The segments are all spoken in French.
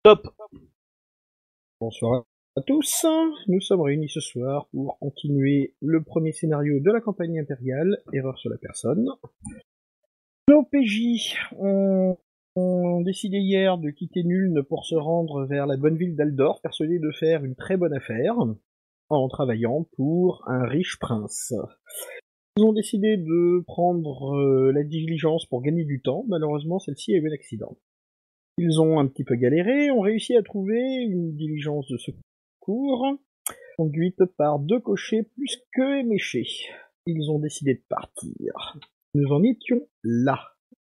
Top. Bonsoir à tous, nous sommes réunis ce soir pour continuer le premier scénario de la campagne impériale, Erreur sur la personne. Nos PJ ont décidé hier de quitter Nuln pour se rendre vers la bonne ville d'Aldor, persuadés de faire une très bonne affaire en travaillant pour un riche prince. Ils ont décidé de prendre la diligence pour gagner du temps, malheureusement celle-ci a eu un accident. Ils ont un petit peu galéré, ont réussi à trouver une diligence de secours, conduite par 2 cochers plus que éméchés. Ils ont décidé de partir. Nous en étions là.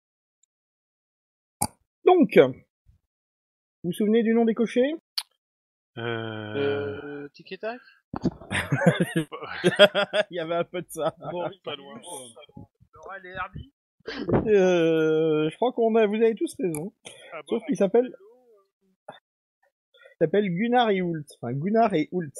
Donc, vous vous souvenez du nom des cochers? Tic et tac. Il y avait un peu de ça. Maurice, pas loin. Laurel et Herbie. Je crois vous avez tous raison. Ah bon, Sauf qu'il s'appelle Gunnar et Hult. Enfin, Gunnar et Hult.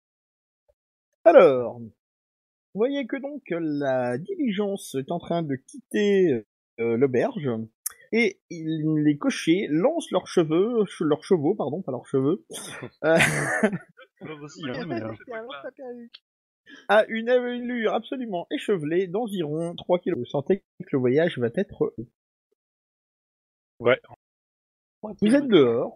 Alors, vous voyez que donc la diligence est en train de quitter l'auberge et les cochers lancent leurs chevaux, à une allure absolument échevelée d'environ 3 km. Vous sentez que le voyage va être... Ouais. Vous êtes dehors.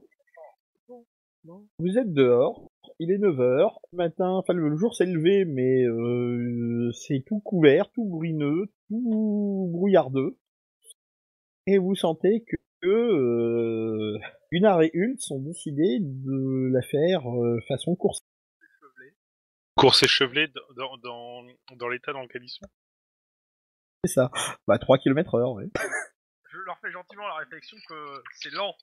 Il est 9h, matin, enfin le jour s'est levé, mais c'est tout couvert, tout bruineux, tout brouillardeux. Et vous sentez que Gunnar et Hult sont décidés de la faire façon course. Course échevelée dans l'état dans lequel ils sont. C'est ça. 3 km/h, ouais. Je leur fais gentiment la réflexion que c'est lent.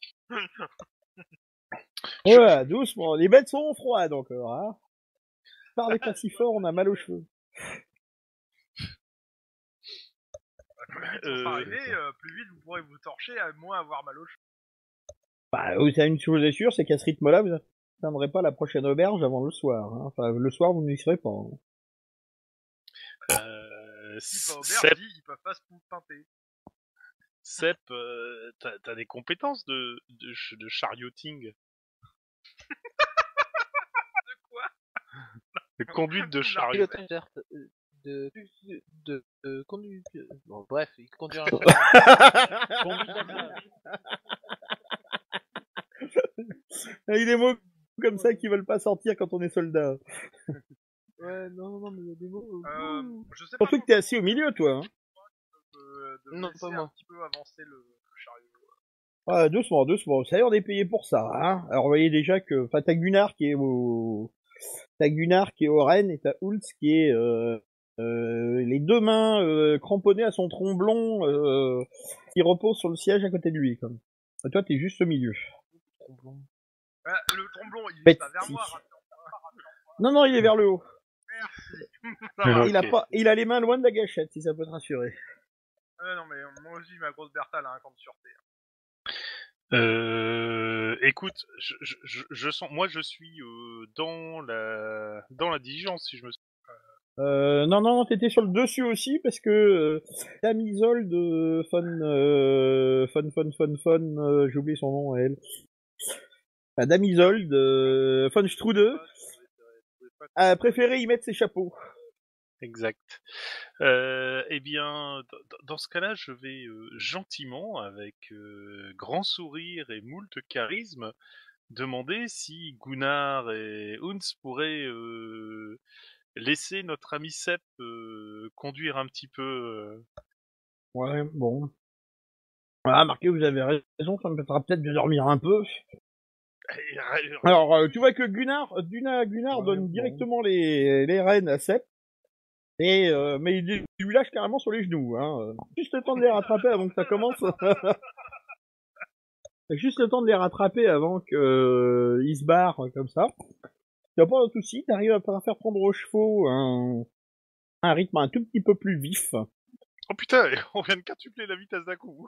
Ouais, doucement. Les bêtes sont froides encore, hein. Parlez pas si fort, on a mal aux cheveux. Plus vite arriver, plus vite vous pourrez vous torcher, à moins avoir mal aux cheveux. Vous savez une chose est sûre, c'est qu'à ce rythme-là, vous n'atteindrez pas la prochaine auberge avant le soir. Hein. Enfin, le soir, vous n'y serez pas. Hein. Sep, ils peuvent pas se pinter. Sep, t'as des compétences de charioting. De quoi? De conduite de chariot. De conduite. Bon, bref, il conduit un Il y a des mots comme ça qui veulent pas sortir quand on est soldat. Ouais, non, mais il y a des mots. Je sais pas. Surtout que t'es assis au milieu, toi. Hein. Non, pas moi. Un petit peu avancer le chariot. Doucement. Ça y est, on est payé pour ça. Hein. Alors, vous voyez déjà que, enfin, t'as Gunnar qui est au renne et t'as Hult qui est les 2 mains cramponnées à son tromblon qui repose sur le siège à côté de lui. Comme. Et toi, t'es juste au milieu. Le tromblon, il est pas vers moi. Non, il est vers le haut. Merci. Il a les mains loin de la gâchette, si ça peut te rassurer. Non, mais moi aussi, ma grosse Bertha, là, quand sûreté. Écoute, je sens, moi je suis dans la diligence si je me. Non, t'étais sur le dessus aussi parce que Dame Isolde j'ai oublié son nom à elle. Enfin, Dame Isolde von Strude a préféré y mettre ses chapeaux. Exact. Eh bien, dans ce cas-là, je vais gentiment, avec grand sourire et moult charisme, demander si Gunnar et Huns pourraient laisser notre ami Sep conduire un petit peu. Ouais, bon. Ah, marqué, vous avez raison, ça me permettra peut-être de dormir un peu. Alors, tu vois que Gunnar donne directement les rênes à Sep. Et mais il lui lâche carrément sur les genoux, hein. Juste le temps de les rattraper avant que ça commence. Juste le temps de les rattraper avant que ils se barrent comme ça. T'as pas de soucis, t'arrives à faire prendre aux chevaux un rythme un tout petit peu plus vif. Oh putain, on vient de quintupler la vitesse d'un coup.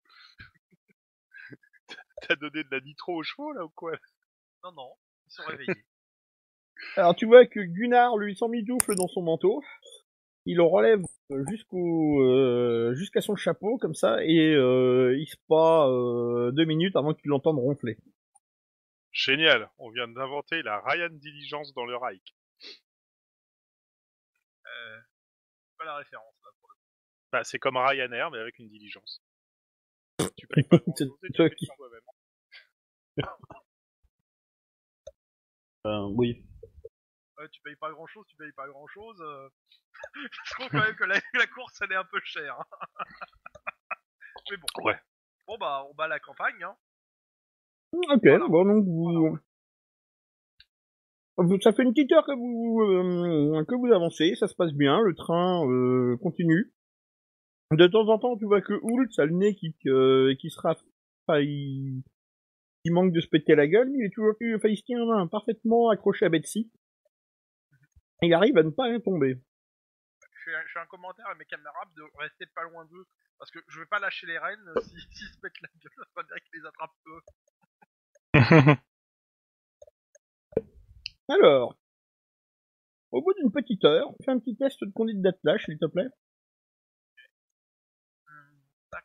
T'as donné de la nitro aux chevaux là ou quoi? Non, ils sont réveillés. Alors tu vois que Gunnar lui s'emmitoufle dans son manteau. Il le relève jusqu'à son chapeau comme ça et il se passe 2 minutes avant qu'il l'entende ronfler. Génial, on vient d'inventer la Ryan Diligence dans le Reich. Pas la référence là. Bah, c'est comme Ryanair, mais avec une diligence. Tu payes pas grand-chose et tu toi fais qui- ça toi-même. Oui. Ouais, tu payes pas grand chose, tu payes pas grand chose. Je trouve quand même que la course elle est un peu chère. Hein. Mais bon. Ouais. Bon bah on bat la campagne. Hein. Ok, Voilà. bon, donc ça fait une petite heure que vous avancez, ça se passe bien, le train continue. De temps en temps, tu vois que Hoult, ça a le nez qui sera... Enfin, il manque de se péter la gueule, mais il est toujours plus... Enfin, il se tient parfaitement accroché à Betsy. Et il arrive à ne pas tomber. Je fais un commentaire à mes camarades de rester pas loin d'eux. Parce que je vais pas lâcher les rênes s'ils se pètent la gueule, ça va bien qu'ils les attrapent eux. Alors, au bout d'une petite heure, fais un petit test de conduite d'attelage, s'il te plaît. Tac.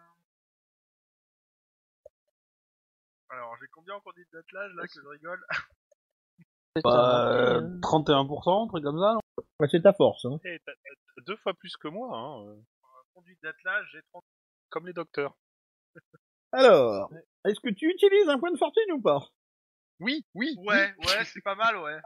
Alors j'ai combien en conduite d'attelage là que je rigole? Bah, 31%, un truc comme ça, non? Ouais, c'est ta force. Hein. Eh, t'as 2 fois plus que moi, hein. Conduite d'attelage, j'ai 30. Comme les docteurs. Alors, est-ce que tu utilises un point de fortune ou pas? Oui, oui. Ouais, c'est pas mal, ouais.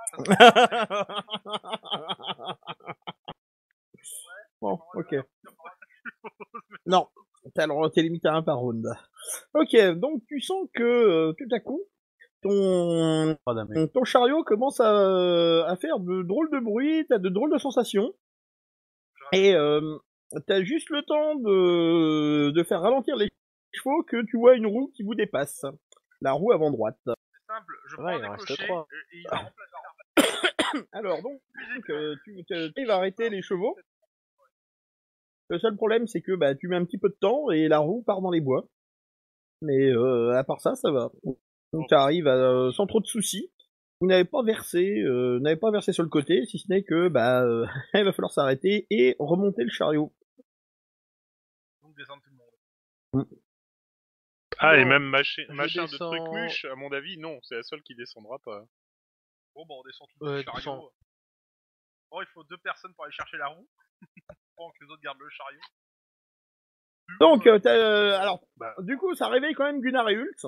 Bon, ok. Non, t'es limité à un par round. Ok, donc tu sens que tout à coup, Pas d'amis. ton chariot commence à faire de drôles de bruits, t'as de drôles de sensations, et t'as juste le temps de faire ralentir les chevaux que tu vois une roue qui vous dépasse. La roue avant droite. C'est simple, je prends Ouais, il des en reste cochers 3. et il va remplacer. Alors donc, tu vas arrêter les chevaux. Le seul problème, c'est que bah tu mets un petit peu de temps et la roue part dans les bois. Mais à part ça, ça va. Donc tu arrives sans trop de soucis. Vous n'avez pas versé sur le côté, si ce n'est que bah il va falloir s'arrêter et remonter le chariot. Donc descendre tout le monde. Ah, et Non, même je machin de descends- truc-muche, à mon avis, non, c'est la seule qui descendra pas. Bon bah on descend tout le chariot. descends. Bon il faut 2 personnes pour aller chercher la roue. Pendant que les autres gardent le chariot. Donc alors Bah, du coup ça réveille quand même Gunnar et Hult.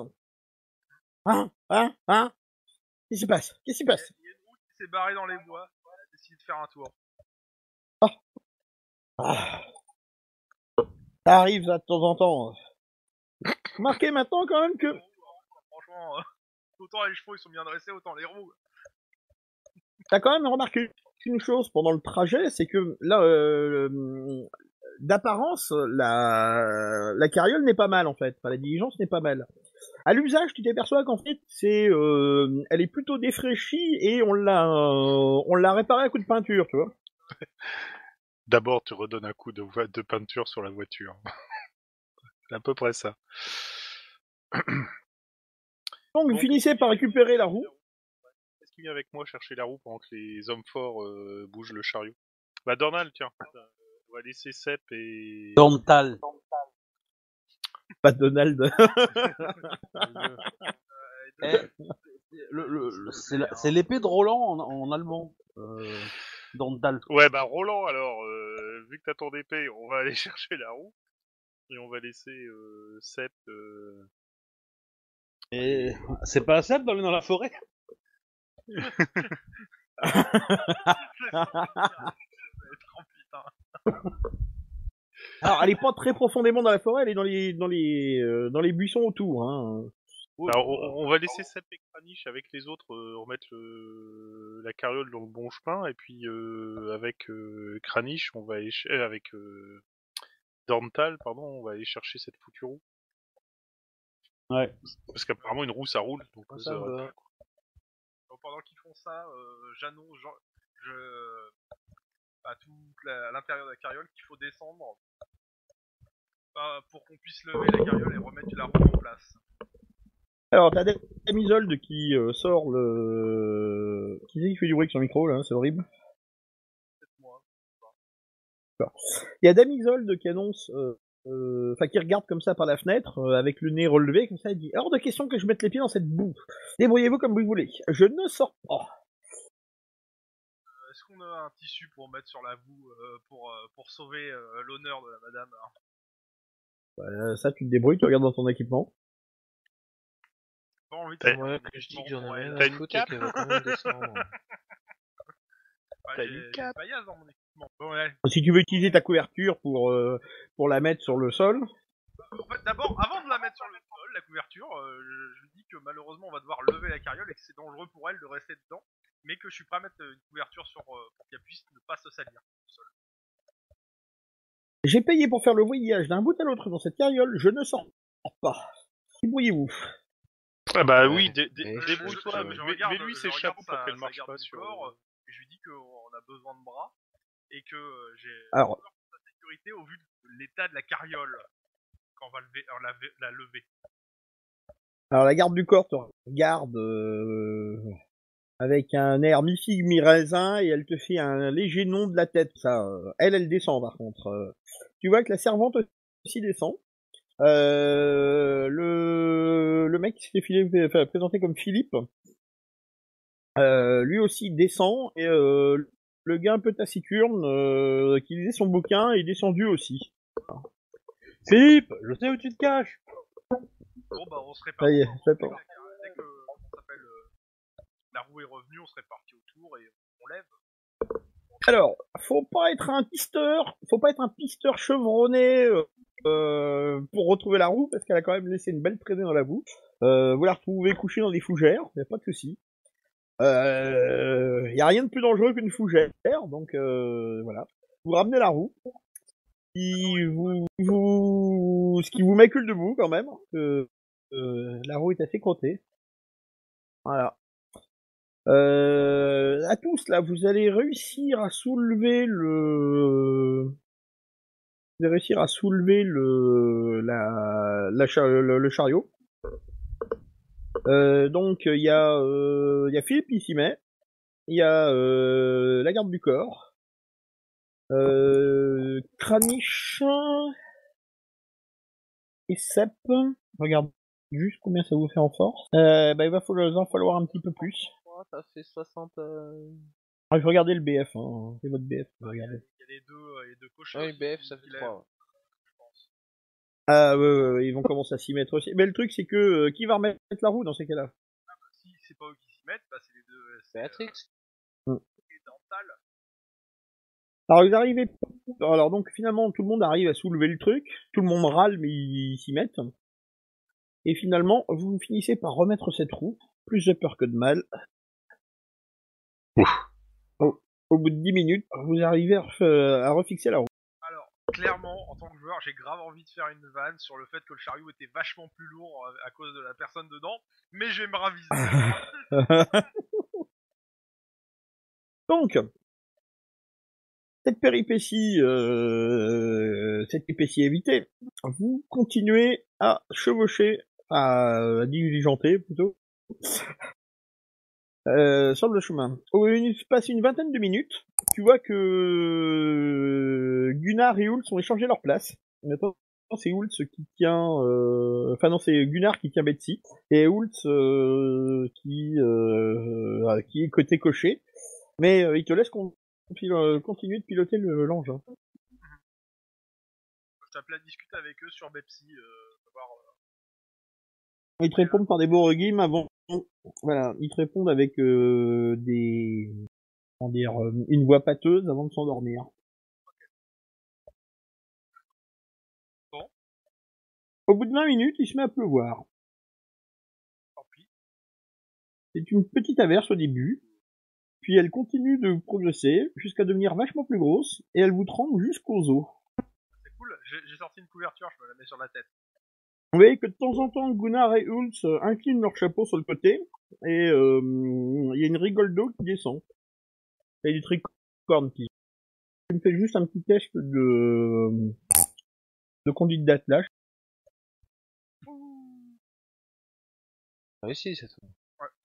Qu'est-ce qui se passe? Il y a une roue qui s'est barrée dans les bois. Elle a décidé de faire un tour. Ah. Ça arrive ça de temps en temps. Remarquez maintenant quand même que Franchement, autant les chevaux ils sont bien dressés, autant les roues. t'as quand même remarqué une chose pendant le trajet, c'est que là, d'apparence, la carriole n'est pas mal en fait. Enfin, la diligence n'est pas mal. À l'usage, tu t'aperçois qu'en fait, elle est plutôt défraîchie et on l'a réparée à coup de peinture, tu vois. d'abord, tu redonnes un coup de peinture sur la voiture. C'est à peu près ça. Donc, vous finissez par récupérer la roue. Est-ce qu'il vient avec moi chercher la roue pendant que les hommes forts bougent le chariot? Bah, Dornal, tiens. On va laisser Sep et... Dental. Pas Donald. Eh, c'est l'épée de Roland en allemand. Dental. Ouais, bah Roland, alors, vu que t'as ton épée, on va aller chercher la roue. Et on va laisser Sep... Et c'est pas assez d'aller dans la forêt? Alors, elle est pas très profondément dans la forêt, elle est dans les buissons autour. Hein. Bah, on va laisser Sep et Kranich avec les autres remettre la carriole dans le bon chemin, et puis avec Kranich, on va aller avec Dorntal, pardon, on va aller chercher cette foutue roue. Ouais. Parce qu'apparemment une roue ça roule, donc Ça ça me va. va. Donc, pendant qu'ils font ça, j'annonce à toute l'intérieur de la carriole qu'il faut descendre pour qu'on puisse lever la carriole et remettre la roue en place. Alors, t'as Damisolde qui sort le... Qui c'est qui fait du bruit avec son micro, là? C'est horrible. Peut-être moi. Il y a Damisolde qui annonce enfin qui regarde comme ça par la fenêtre, avec le nez relevé, comme ça, il dit « Hors de question que je mette les pieds dans cette boue. Débrouillez-vous comme vous voulez. Je ne sors pas. Est-ce qu'on a un tissu pour mettre sur la boue pour sauver l'honneur de la madame hein ?» Ça, tu te débrouilles, tu regardes dans ton équipement. Pas envie de T'as- savoir Moi, mon que je dis équipement que j'en pour ai elle. rien T'as à une foutre cape et qu'elle va quand même descendre. T'as J'ai une une cape. paillasse dans mon équipement. Bon, ouais. Si tu veux utiliser ta couverture pour la mettre sur le sol, En fait, d'abord, avant de la mettre sur le sol, la couverture, je dis que malheureusement on va devoir lever la carriole et que c'est dangereux pour elle de rester dedans, mais que je suis prêt à mettre une couverture sur pour qu'elle puisse ne pas se salir. Au sol. j'ai payé pour faire le voyage d'un bout à l'autre dans cette carriole, je ne sors pas. Débrouillez-vous. Ah bah Ouais. oui, Mais débrouille-toi, je mais regarde- lui je ses regarde chapeaux pour sa qu'elle marche garde pas du sur... corps, et je lui dis qu'on a besoin de bras et que j'ai Alors, peur pour sa sécurité au vu de l'état de la carriole quand on va la lever. alors la garde du corps te regarde avec un air mi-figue mi-raisin et elle te fait un léger nom de la tête. Ça, elle descend par contre. Tu vois que la servante aussi descend. Le mec qui s'était présenté comme Philippe, lui aussi descend et le gars un peu taciturne qui lisait son bouquin est descendu aussi. Philippe, je sais où tu te caches. Bon bah on se répare. Ça y est, Dès j'attends. que comment ça s'appelle, la roue est revenue, on se répartit autour et on lève. Alors, faut pas être un pisteur chevronné pour retrouver la roue parce qu'elle a quand même laissé une belle traînée dans la boue. Vous la retrouvez couchée dans des fougères, y a pas de souci. Y a rien de plus dangereux qu'une fougère, donc voilà. Vous ramenez la roue. Ce qui vous macule debout quand même. La roue est assez crottée. Voilà. À tous là, vous allez réussir à soulever le chariot. Donc il y a Philippe qui s'y met, il y a la garde du corps, Kranich et Sepp. Regarde juste combien ça vous fait en force. Il va en falloir un petit peu plus. Oh, ça fait 60... Ah, je regardais le BF, hein. C'est votre BF. Regardez. Il y a les deux cochons. Ouais, BF, ça fait 3. Je pense. Ah ouais, ils vont commencer à s'y mettre aussi. Mais le truc c'est que qui va remettre la roue dans ces cas-là? Si c'est pas eux qui s'y mettent, bah c'est les deux. Béatrix. Et Dental. Alors vous arrivez. Alors donc finalement tout le monde arrive à soulever le truc. Tout le monde râle mais ils s'y mettent. Et finalement vous finissez par remettre cette roue. Plus de peur que de mal. Au bout de 10 minutes, vous arrivez à refixer la roue. Alors, clairement, en tant que joueur, j'ai grave envie de faire une vanne sur le fait que le chariot était vachement plus lourd à cause de la personne dedans, mais je vais me raviser. Donc, cette péripétie évitée, vous continuez à chevaucher, à diligenter plutôt, sur le chemin. Il se passe une vingtaine de minutes, tu vois que Gunnar et Ultz ont échangé leur place. Maintenant, c'est Ultz qui tient... Enfin non, c'est Gunnar qui tient Betsy, et Ultz qui est côté cocher. Mais il te laisse continuer de piloter l'engin. Je t'appelle à discuter avec eux sur Bepsi, savoir... Ils te répondent par des beaux regimes avant. Voilà, ils te répondent avec une voix pâteuse avant de s'endormir. Bon. Au bout de 20 minutes, il se met à pleuvoir. Tant pis. C'est une petite averse au début, puis elle continue de progresser jusqu'à devenir vachement plus grosse, et elle vous trempe jusqu'aux os. C'est cool, j'ai sorti une couverture, je me la mets sur la tête. Vous voyez que de temps en temps, Gunnar et Ultz inclinent leur chapeau sur le côté, et il y a une rigole d'eau qui descend. Et du tricorne qui me fait juste un petit test de conduite d'attelage. Réussi, c'est tout.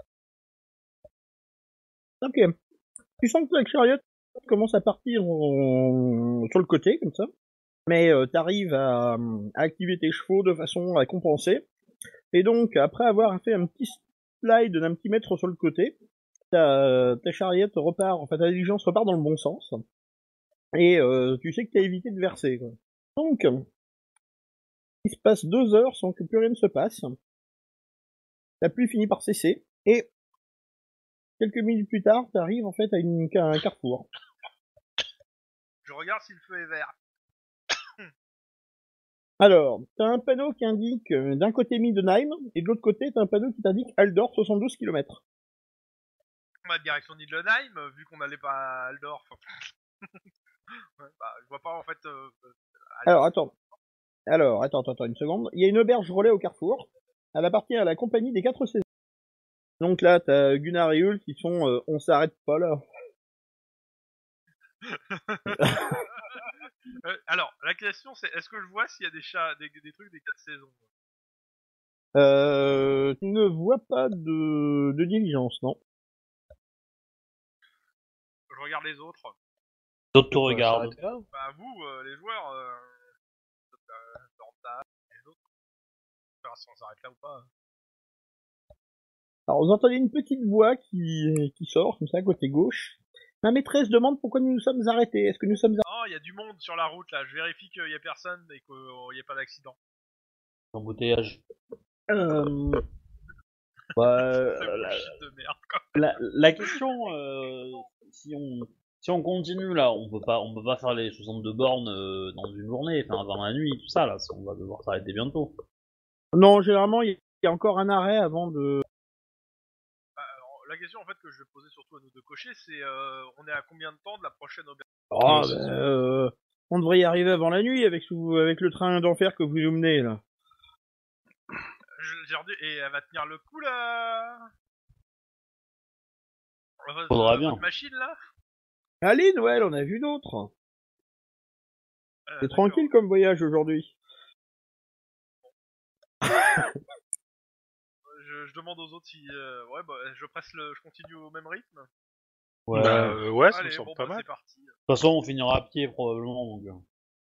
Ok. Tu sens que la chariot commence à partir sur le côté, comme ça. Mais t'arrives à activer tes chevaux de façon à compenser. Et donc, après avoir fait un petit slide d'un petit mètre sur le côté, ta chariette repart, enfin ta diligence repart dans le bon sens. Et tu sais que t'as évité de verser, quoi. Donc, il se passe 2 heures sans que plus rien ne se passe. La pluie finit par cesser. Et quelques minutes plus tard, t'arrives en fait à un carrefour. Je regarde si le feu est vert. Alors, t'as un panneau qui indique d'un côté Middenheim, et de l'autre côté, t'as un panneau qui t'indique Aldorf, 72 km. Ma direction Nidlenheim, vu qu'on n'allait pas à Aldorf. Ouais, bah, je vois pas en fait. Alors, attends, une seconde. Il y a une auberge relais au carrefour. Elle appartient à la compagnie des 4 saisons. Donc là, t'as Gunnar et Hulk qui sont on s'arrête pas là. Alors, la question c'est est-ce que je vois s'il y a des chats, des trucs des 4 saisons? Tu ne vois pas de diligence, non? Je regarde les autres. D'autres te On va regardent. s'arrêter là. Bah, vous, les joueurs, Dorta, les autres. On verra si on s'arrête là ou pas. Alors, vous entendez une petite voix qui sort, comme ça, côté gauche. Ma maîtresse demande pourquoi nous nous sommes arrêtés. Est-ce que nous sommes Oh, il y a du monde sur la route là. Je vérifie qu'il y a personne et qu'il n'y a pas d'accident. Embouteillage. Euh... C'est la, bullshit de merde quoi. la question, si on continue là, on peut pas faire les 62 bornes dans une journée, enfin dans la nuit, tout ça là, on va devoir s'arrêter bientôt. Non, généralement, il y a encore un arrêt avant de... Alors, la question en fait que je vais poser surtout à nous deux cochers, c'est on est à combien de temps de la prochaine auberge? Oh, c'est on devrait y arriver avant la nuit avec le train d'enfer que vous nous menez, là. Et elle va tenir le coup là. Faudra bien. Votre machine là. Aline, ouais, on a vu d'autres. C'est D'accord. tranquille comme voyage aujourd'hui. Je demande aux autres si ouais bah je continue au même rythme. Ouais. Ouais, ça me Allez, semble bon pas bah mal. c'est parti. De toute façon, on finira à pied probablement. Donc.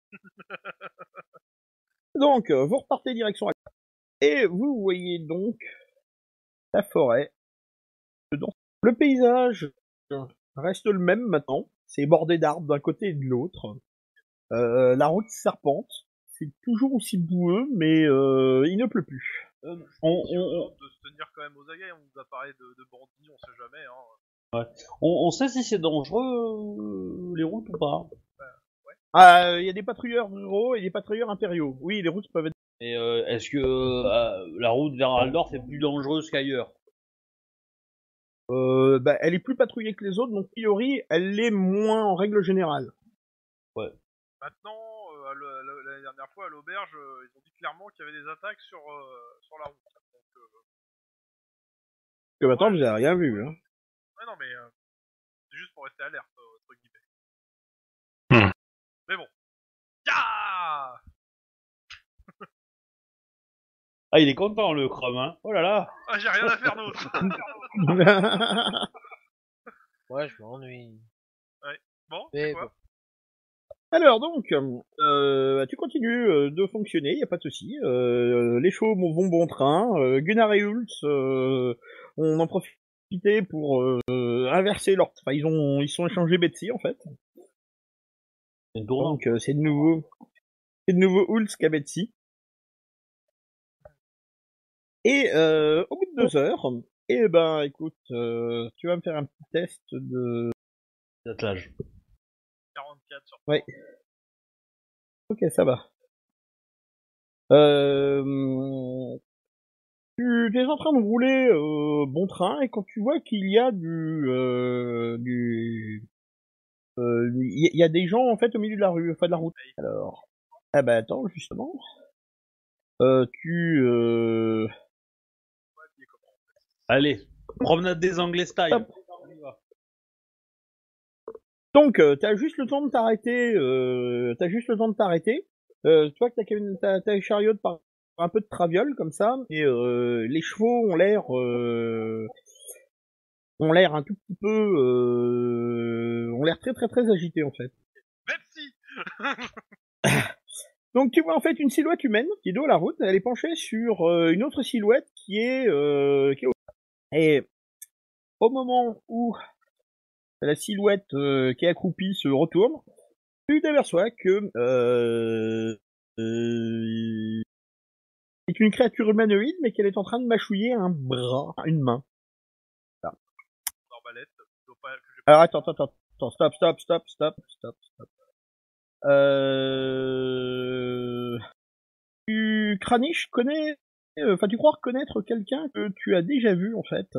Donc, vous repartez direction... Et vous voyez donc la forêt. Le paysage reste le même maintenant. C'est bordé d'arbres d'un côté et de l'autre. La route serpente. C'est toujours aussi boueux, mais il ne pleut plus. On De se tenir quand même aux aguets, on nous a parlé de bandits, on sait jamais hein. sait si c'est dangereux les routes ou pas. Ah, il y a des patrouilleurs ruraux et des patrouilleurs impériaux. Oui, les routes peuvent être... Et est-ce que la route vers Aldorf est plus dangereuse qu'ailleurs? elle est plus patrouillée que les autres, donc a priori, elle l'est moins en règle générale. Maintenant, la dernière fois à l'auberge, ils ont dit clairement qu'il y avait des attaques sur la route. Donc, Que maintenant, vous avez rien vu, hein. ouais, non, mais c'est juste pour rester alerte, entre guillemets. Mais bon. Ya Ah, il est content le Chrome, hein. Oh là là. Ah, j'ai rien à faire d'autre. Ouais, je m'ennuie. Bon, Mais c'est quoi? Alors donc, tu continues de fonctionner, y a pas de souci. Les chevaux vont bon train. Gunnar et Hulz, on en profité pour inverser leur... Enfin, ils sont échangés Betsy en fait. C'est une tournante. Donc c'est de nouveau Hulz qu'à Betsy. Et au bout de 2 heures, eh ben écoute, tu vas me faire un petit test de... D'attelage. 44 sur... Ouais. Ok, ça va. Tu es en train de rouler bon train et quand tu vois qu'il y a il y a des gens en fait au milieu de la rue, enfin de la route. Alors, ah bah attends justement, Allez, promenade des Anglais style. Hop. Donc t'as juste le temps de t'arrêter, tu vois que t'as les chariots par un peu de traviole comme ça et les chevaux ont l'air un tout petit peu ont l'air très très très agités en fait. Pepsi. Donc tu vois en fait une silhouette humaine qui est dos à la route, elle est penchée sur une autre silhouette qui est au... Et au moment où la silhouette qui est accroupie se retourne, tu t'aperçois que c'est une créature humanoïde, mais qu'elle est en train de mâchouiller un bras, une main. Voilà. Arbalète, Alors attends, stop. Tu Kranich connais, enfin tu crois reconnaître quelqu'un que tu as déjà vu en fait.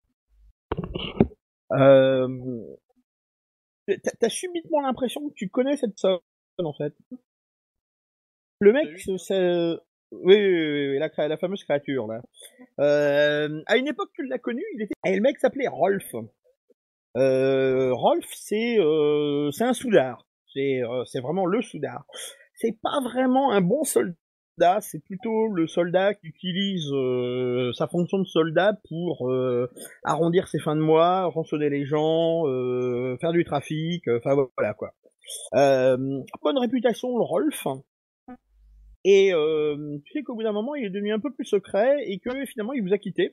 T'as subitement l'impression que tu connais cette personne en fait. Le mec, c'est oui, la fameuse créature là. À une époque tu l'as connu, et le mec s'appelait Rolf. Rolf, c'est un soudard. C'est vraiment le soudard. C'est pas vraiment un bon soldat, c'est plutôt le soldat qui utilise sa fonction de soldat pour arrondir ses fins de mois, rançonner les gens, faire du trafic, enfin voilà quoi. Bonne réputation le Rolf. Et tu sais qu'au bout d'un moment, il est devenu un peu plus secret et que finalement, il vous a quitté.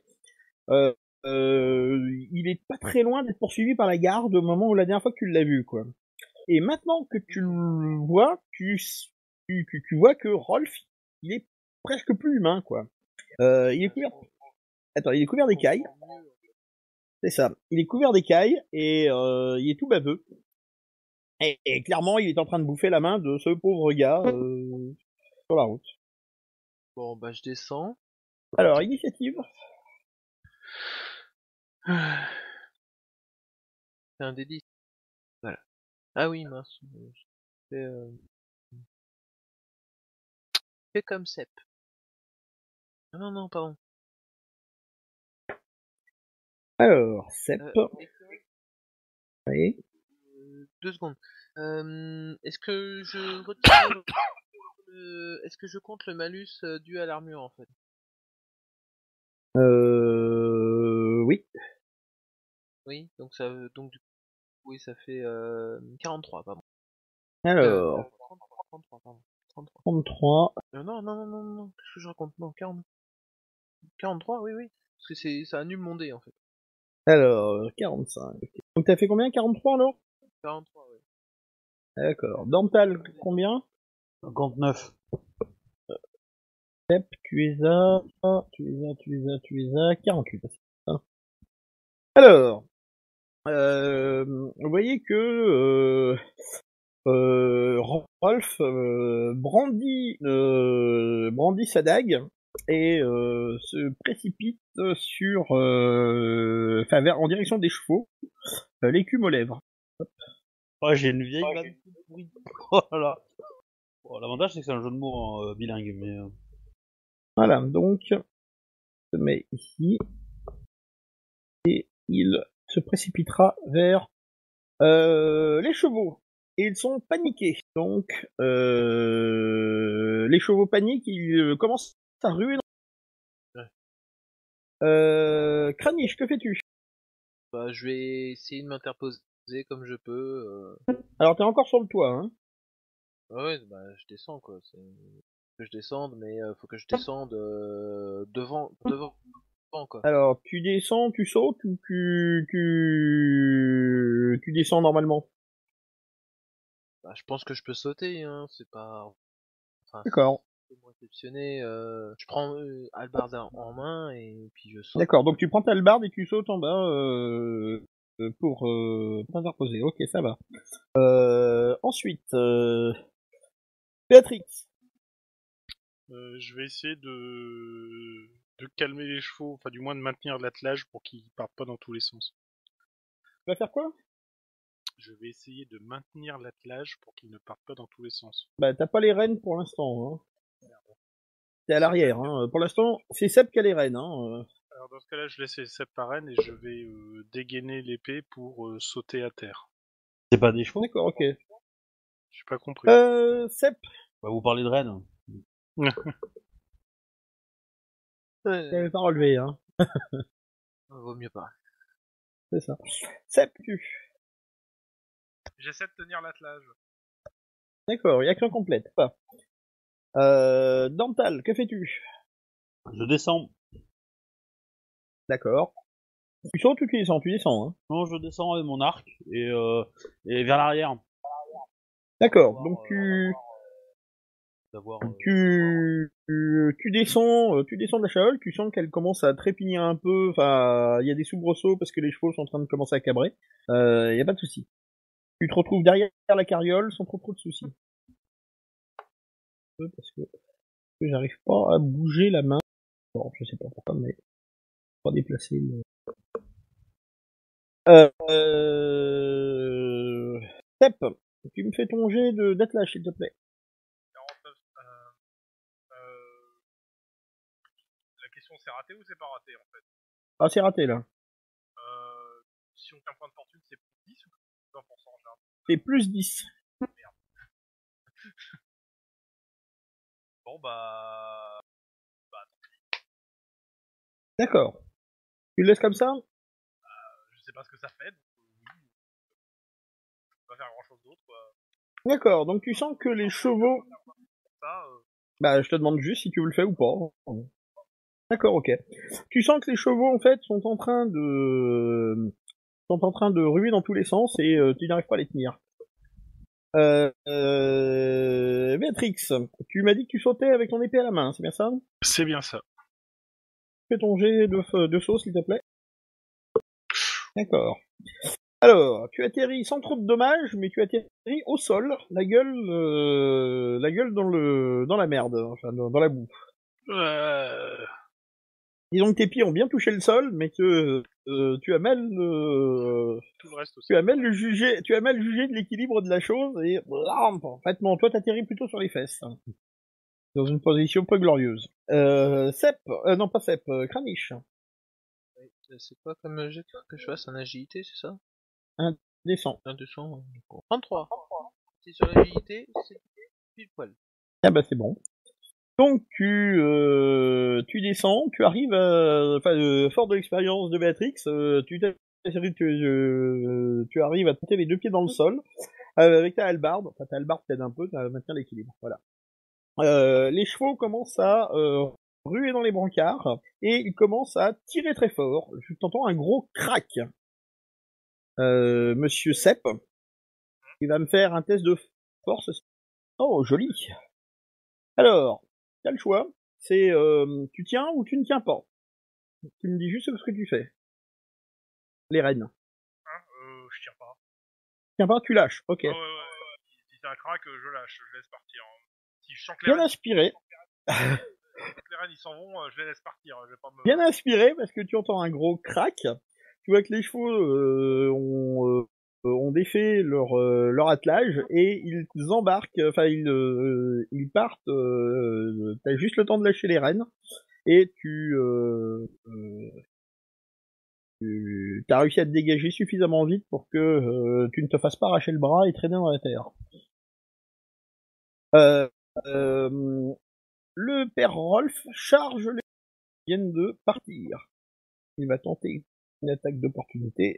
Il est pas très loin d'être poursuivi par la garde au moment où la dernière fois que tu l'as vu, quoi. Et maintenant que tu le vois, tu vois que Rolf, il est presque plus humain, quoi. Il est couvert. Attends, il est couvert d'écailles. C'est ça. Il est couvert d'écailles et il est tout baveux. Et clairement, il est en train de bouffer la main de ce pauvre gars sur la route. Bon, bah je descends. Alors, initiative. C'est un des 10. Voilà. Ah oui, mince. Fais comme Sep. Ah non, pardon. Alors, Sep. Oui. 2 secondes. Est-ce que je retire est-ce que je compte le malus dû à l'armure en fait? Oui. Oui, donc donc du coup, oui, ça fait 43, pardon. Alors, 33, pardon. 33. 33. Non, qu'est-ce que je raconte? Non, 43, oui. Parce que ça annule mon dé en fait. Alors, 45. Donc t'as fait combien? 43 alors? 43, oui. D'accord. Dental, combien? 59. Sep, tu es à 48. Alors, vous voyez que Rolf brandit sa dague et se précipite sur, en direction des chevaux, l'écume aux lèvres. Oh, j'ai une vieille vanne toute pourrie. Oh là là. Bon, l'avantage, c'est que c'est un jeu de mots en bilingue, mais... Voilà, donc, se met ici, et il se précipitera vers les chevaux. Et ils sont paniqués. Donc, les chevaux paniquent, ils commencent à ruer. Kranich, que fais-tu? Bah, je vais essayer de m'interposer comme je peux. Alors, t'es encore sur le toit, hein? Ouais, bah, je descends quoi. Que je descende, mais faut que je descende devant quoi. Alors, tu descends, tu sautes ou tu descends normalement? Bah, je pense que je peux sauter, hein. C'est pas, enfin, D'accord. c'est moins exceptionné. Je prends Albard en main et puis je saute. D'accord, donc tu prends ta hallebarde et tu sautes en bas pour t'interposer. Ok, ça va. Ensuite, Béatrix. Je vais essayer de calmer les chevaux, enfin du moins de maintenir l'attelage pour qu'ils partent pas dans tous les sens. Tu vas faire quoi? Je vais essayer de maintenir l'attelage pour qu'ils ne partent pas dans tous les sens. Bah, t'as pas les rênes pour l'instant, hein. T'es à l'arrière, hein. Pour l'instant, c'est Seb qui a les rênes, hein. Alors dans ce cas-là, je laisse les septarènes et je vais dégainer l'épée pour sauter à terre. C'est pas des chevaux? D'accord, ok. J'ai pas compris. Seb. Bah, vous parlez de rennes. T'avais pas relevé, hein. Vaut mieux pas. C'est ça. Seb, tu. J'essaie de tenir l'attelage. D'accord, il y a qu'un complète. Pas. Dental, que fais-tu? Je descends. D'accord. Tu sautes ou tu descends? Tu descends, hein. Non, je descends avec mon arc et vers l'arrière. D'accord, donc D'avoir. tu descends de la chevale, tu sens qu'elle commence à trépigner un peu, enfin, il y a des soubresauts parce que les chevaux sont en train de commencer à cabrer. Y a pas de souci. Tu te retrouves derrière la carriole sans trop de soucis. Parce que j'arrive pas à bouger la main. Bon, je sais pas pourquoi, mais pas déplacer le... Step, tu me fais ton jet d'attelage, s'il te plaît. 49. La question, c'est raté ou c'est pas raté, en fait? Ah, c'est raté, là. Si on fait un point de fortune, c'est plus 10 ou plus 20% en général? C'est plus 10. Bon, bah... D'accord. Tu le laisses comme ça? Je sais pas ce que ça fait, donc oui. Je peux pas faire grand-chose d'autre, quoi. D'accord, donc tu sens que les chevaux... Ça, Bah, je te demande juste si tu veux le faire ou pas. D'accord, ok. Tu sens que les chevaux, en fait, sont en train de ruer dans tous les sens et tu n'arrives pas à les tenir. Béatrix, tu m'as dit que tu sautais avec ton épée à la main, c'est bien ça? C'est bien ça. Fais ton jet de saut, s'il te plaît. D'accord. Alors, tu atterris sans trop de dommages, mais tu atterris au sol, la gueule dans la merde, enfin dans la boue. Disons que tes pieds ont bien touché le sol, mais que tu as mal, Tout le reste aussi. tu as mal jugé de l'équilibre de la chose et en fait non, toi t'atterris plutôt sur les fesses, dans une position peu glorieuse. Sep, non pas Sep, Kranich, C'est quoi comme jet que je fasse en agilité, c'est ça? descends. Un 200, d'accord. 33. C'est sur l'agilité, c'est pile poil. Ah bah c'est bon. Donc tu descends, tu arrives, fort de l'expérience de Béatrix, tu arrives à tenter les deux pieds dans le sol avec ta hallebarde. Enfin ta hallebarde t'aide un peu à maintenir l'équilibre. Voilà. Les chevaux commencent à ruer dans les brancards et ils commencent à tirer très fort. Tu entends un gros crack. Monsieur Sepp, il va me faire un test de force. Oh joli. Alors, t'as le choix. C'est tu tiens ou tu ne tiens pas. Tu me dis juste ce que tu fais. Les rênes. hein, je tire pas. Tiens pas, tu lâches. Ok. Ouais. Si c'est un crack, je lâche, je laisse partir. Si je sens que Bien inspiré. les rênes ils s'en vont, je les laisse partir. Je vais pas me... Bien inspiré parce que tu entends un gros crack. Tu vois que les chevaux ont défait leur attelage et ils embarquent. Enfin, ils partent. T'as juste le temps de lâcher les rênes et t'as réussi à te dégager suffisamment vite pour que tu ne te fasses pas arracher le bras et traîner dans la terre. Le père Rolf charge les qui viennent de partir. Il va tenter une attaque d'opportunité.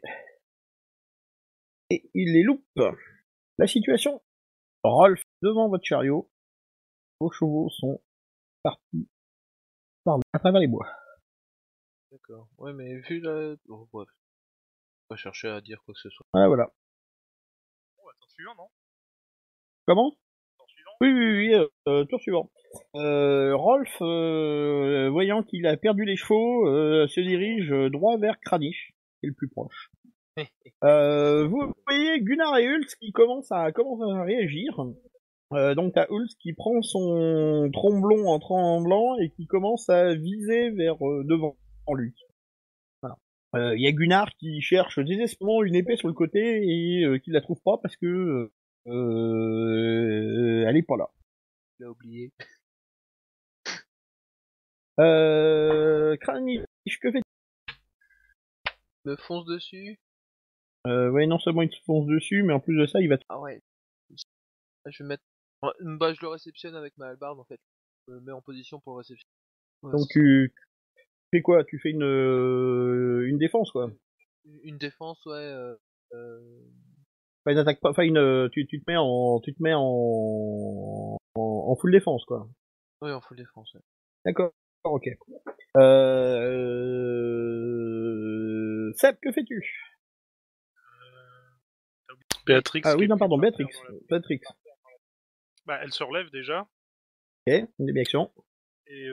Et il les loupe. La situation, Rolf devant votre chariot. Vos chevaux sont partis à travers les bois. D'accord. Ouais, mais vu la... Oh, bref. On va chercher à dire quoi que ce soit. Voilà. Bon, bah, tour suivant, non? Comment? Tour suivant? Oui, tour suivant. Rolf, voyant qu'il a perdu les chevaux, se dirige droit vers Kranich, qui est le plus proche. Vous voyez Gunnar et Hulz qui commencent à réagir. Donc t'as Hulz qui prend son tromblon en tremblant et qui commence à viser vers devant lui. Voilà. Y a Gunnar qui cherche désespérément une épée sur le côté et qui la trouve pas parce que elle est pas là. Il a oublié. Kranich, que fais-tu? Me fonce dessus. Ouais, non seulement il te fonce dessus, mais en plus de ça, il va te... Ah ouais. Je vais mettre... Ouais, bah, je le réceptionne avec ma hallebarde en fait. Je me mets en position pour le réceptionner. Ouais, Donc c'est tu fais quoi? Tu fais une défense, quoi. une défense, ouais. Enfin, une attaque pas... Enfin, tu te mets en full défense, quoi. Oui, en full défense. Ouais. D'accord, ok. Seb, que fais-tu? Béatrix. Ah qui oui, est non, plus pardon, de Béatrix. sortir dans la- Béatrix. Bah, elle se relève déjà. Ok, une demi-action. Et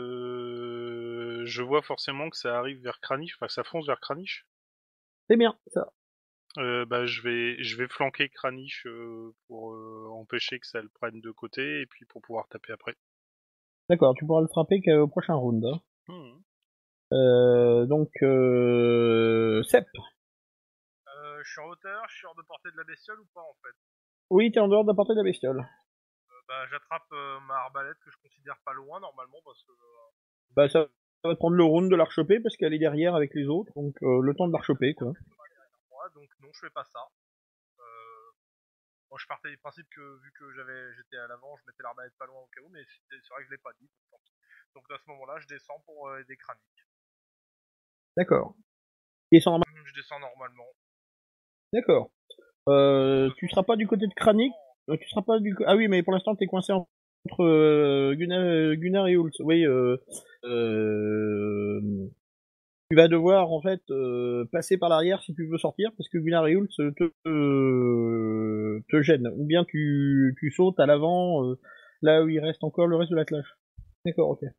je vois forcément que ça arrive vers Kranich, enfin que ça fonce vers Kranich. C'est bien, ça. Bah, je vais flanquer Kranich pour empêcher que ça le prenne de côté et puis pour pouvoir taper après. D'accord, tu pourras le frapper qu'au prochain round. Hein. Hmm. Donc, Seb. Je suis en hauteur, je suis hors de portée de la bestiole ou pas en fait? Oui, t'es en dehors de la portée de la bestiole. Bah j'attrape ma arbalète que je considère pas loin normalement parce que... Bah, ça va te prendre le round de la rechoper parce qu'elle est derrière avec les autres, donc le temps de la rechoper, quoi. moi, donc non, je fais pas ça. Moi je partais du principe que vu que j'étais à l'avant, je mettais l'arbalète pas loin au cas où, mais c'est vrai que je l'ai pas dit. Donc à ce moment-là, je descends pour aider Kranich. D'accord. Et sans Je descends normalement. D'accord. Tu seras pas du côté de Kranich. Tu seras pas du. Ah oui, mais pour l'instant, t'es coincé entre Gunnar et Hulz. Oui. Tu vas devoir en fait passer par l'arrière si tu veux sortir, parce que Gunnar et Hulz te gênent. Ou bien tu sautes à l'avant, là où il reste encore le reste de l'attelage. D'accord, ok.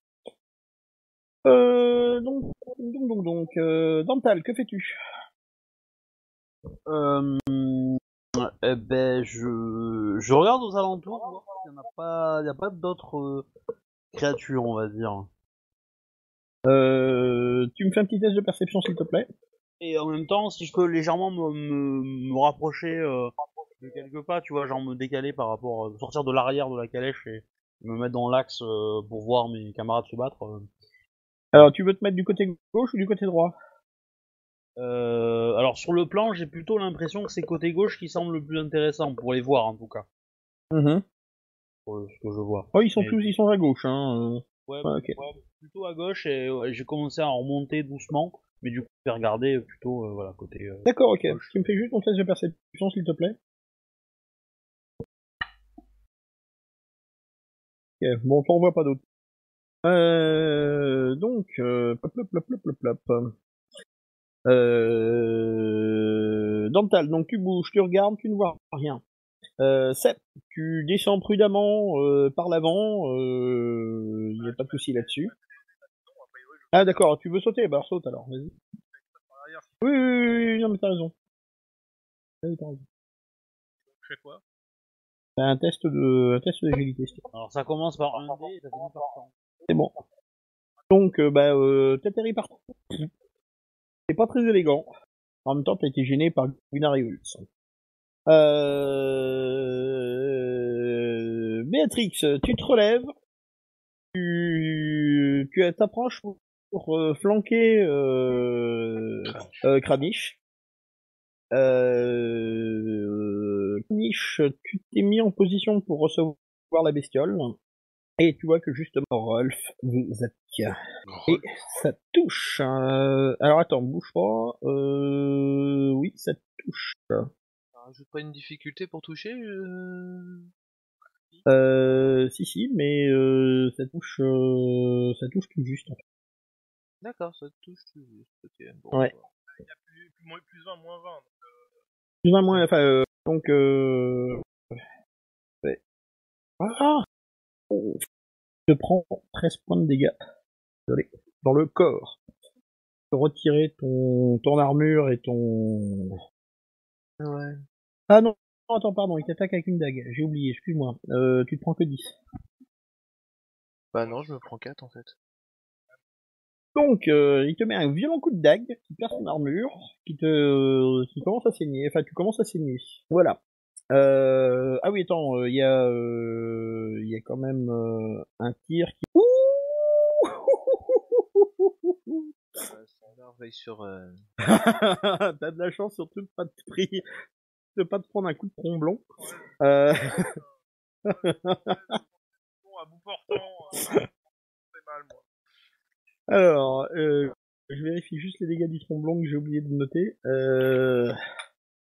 Dental, que fais-tu? Eh ben, je regarde aux alentours, voir s'il y a pas d'autres créatures, on va dire. Tu me fais un petit test de perception, s'il te plaît. Et en même temps, si je peux légèrement me rapprocher de quelques pas, tu vois, genre me décaler par rapport, sortir de l'arrière de la calèche et me mettre dans l'axe pour voir mes camarades se battre. Alors, tu veux te mettre du côté gauche ou du côté droit? Alors sur le plan, j'ai plutôt l'impression que c'est côté gauche qui semble le plus intéressant pour les voir en tout cas, pour ce que je vois. Oh, ils sont Mais- tous, ils sont à gauche, hein. Ouais, Ok. ouais, plutôt à gauche et j'ai commencé à remonter doucement, mais du coup, je vais regarder plutôt voilà côté. D'accord, ok. Gauche. Tu me fais juste ton test de perception, s'il te plaît. Ok, bon, t'en vois pas d'autres. Plop, plop, plop, plop, plop, plop. Dental, donc tu bouges, tu regardes, tu ne vois rien. Sep, tu descends prudemment par l'avant, il n'y a pas de souci là-dessus. Ah d'accord, tu veux sauter? Bah alors saute alors, vas-y. Arrière, si Oui, oui, oui, oui, non mais t'as raison. Oui, t'as raison. je fais quoi? T'as un test d'agilité. Alors ça commence par un dé et ça finit par 100. C'est bon. Donc, t'atterris par terre. C'est pas très élégant. En même temps, t'as été gêné par Gunnar et Hulz. Béatrix, tu te relèves. Tu t'approches pour flanquer Kranich. Kranich, tu t'es mis en position pour recevoir la bestiole. Et tu vois que justement, Rolf vous attaque. Et ça touche. Alors attends, bouge pas. Oui, ça touche. Ça rajoute pas une difficulté pour toucher Si, mais ça touche tout juste. En fait. D'accord, ça touche tout juste. Ok, bon. Ouais. Il y a plus 20, moins 20. Plus ou moins, enfin, donc, ouais. Ah, oh, je prends 13 points de dégâts. Désolé. Dans le corps. Tu peux retirer ton armure et ton... Ouais. Ah non, attends, pardon, il t'attaque avec une dague. J'ai oublié, excuse-moi. Tu te prends que 10. Bah non, je me prends 4 en fait. Donc, il te met un violent coup de dague, qui perd son armure, qui commence à saigner. Enfin, tu commences à saigner. Voilà. Ah oui, attends, il y a quand même un tir qui... Sandar veille sur... T'as de la chance surtout de pas te prendre un coup de tromblon. Euh... Bon, à bout portant, c'est mal, moi. Alors, je vérifie juste les dégâts du tromblon que j'ai oublié de noter.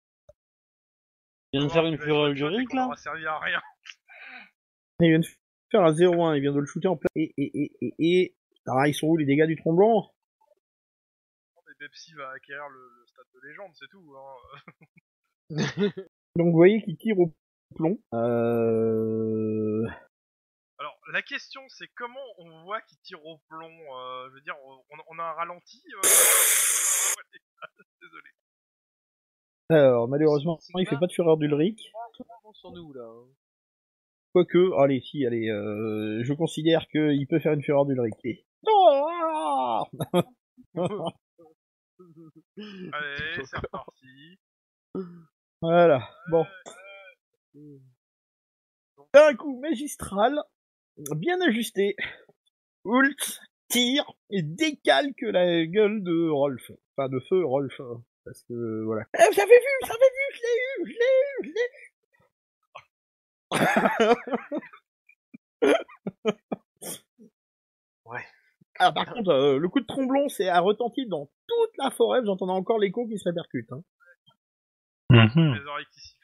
Tu viens de faire une fureur lyrique Ça là? aura servi à rien. Il y a une faire un 0-1, il vient de le shooter en plein. Ah, ils sont où les dégâts du tremblant? Et Pepsi va acquérir le stade de légende, c'est tout. Hein. Donc vous voyez qu'il tire au plomb. Alors, la question, c'est comment on voit qu'il tire au plomb. Je veux dire, on a un ralenti. Désolé. Alors, malheureusement, C'est il fait pas- pas de fureur d'Ulrich. Tout le monde sur nous là. Hein. Quoique, allez, je considère qu'il peut faire une fureur d'Ulrich. Oh Allez, c'est reparti. Voilà, bon. D'un coup magistral, bien ajusté, Ult tire et décalque la gueule de Rolf. Enfin, de feu Rolf. Parce que, voilà. Vous avez vu, je l'ai eu. Ouais. Ah, par contre, le coup de tromblon, c'est à retentir dans toute la forêt. Vous entendez encore l'écho qui se répercute. Hein. Mhm. Les oreilles qui sifflent.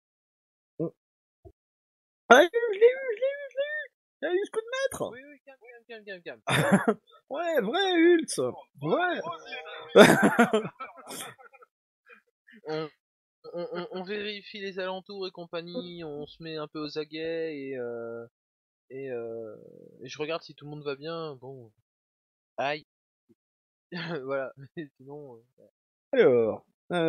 Ah, je l'ai eu. Il a eu ce coup de maître. Oui, calme. Ouais, vrai, Ult. Ouais. On vérifie les alentours et compagnie, on se met un peu aux aguets et je regarde si tout le monde va bien. Bon, aïe, voilà. Mais sinon, Alors,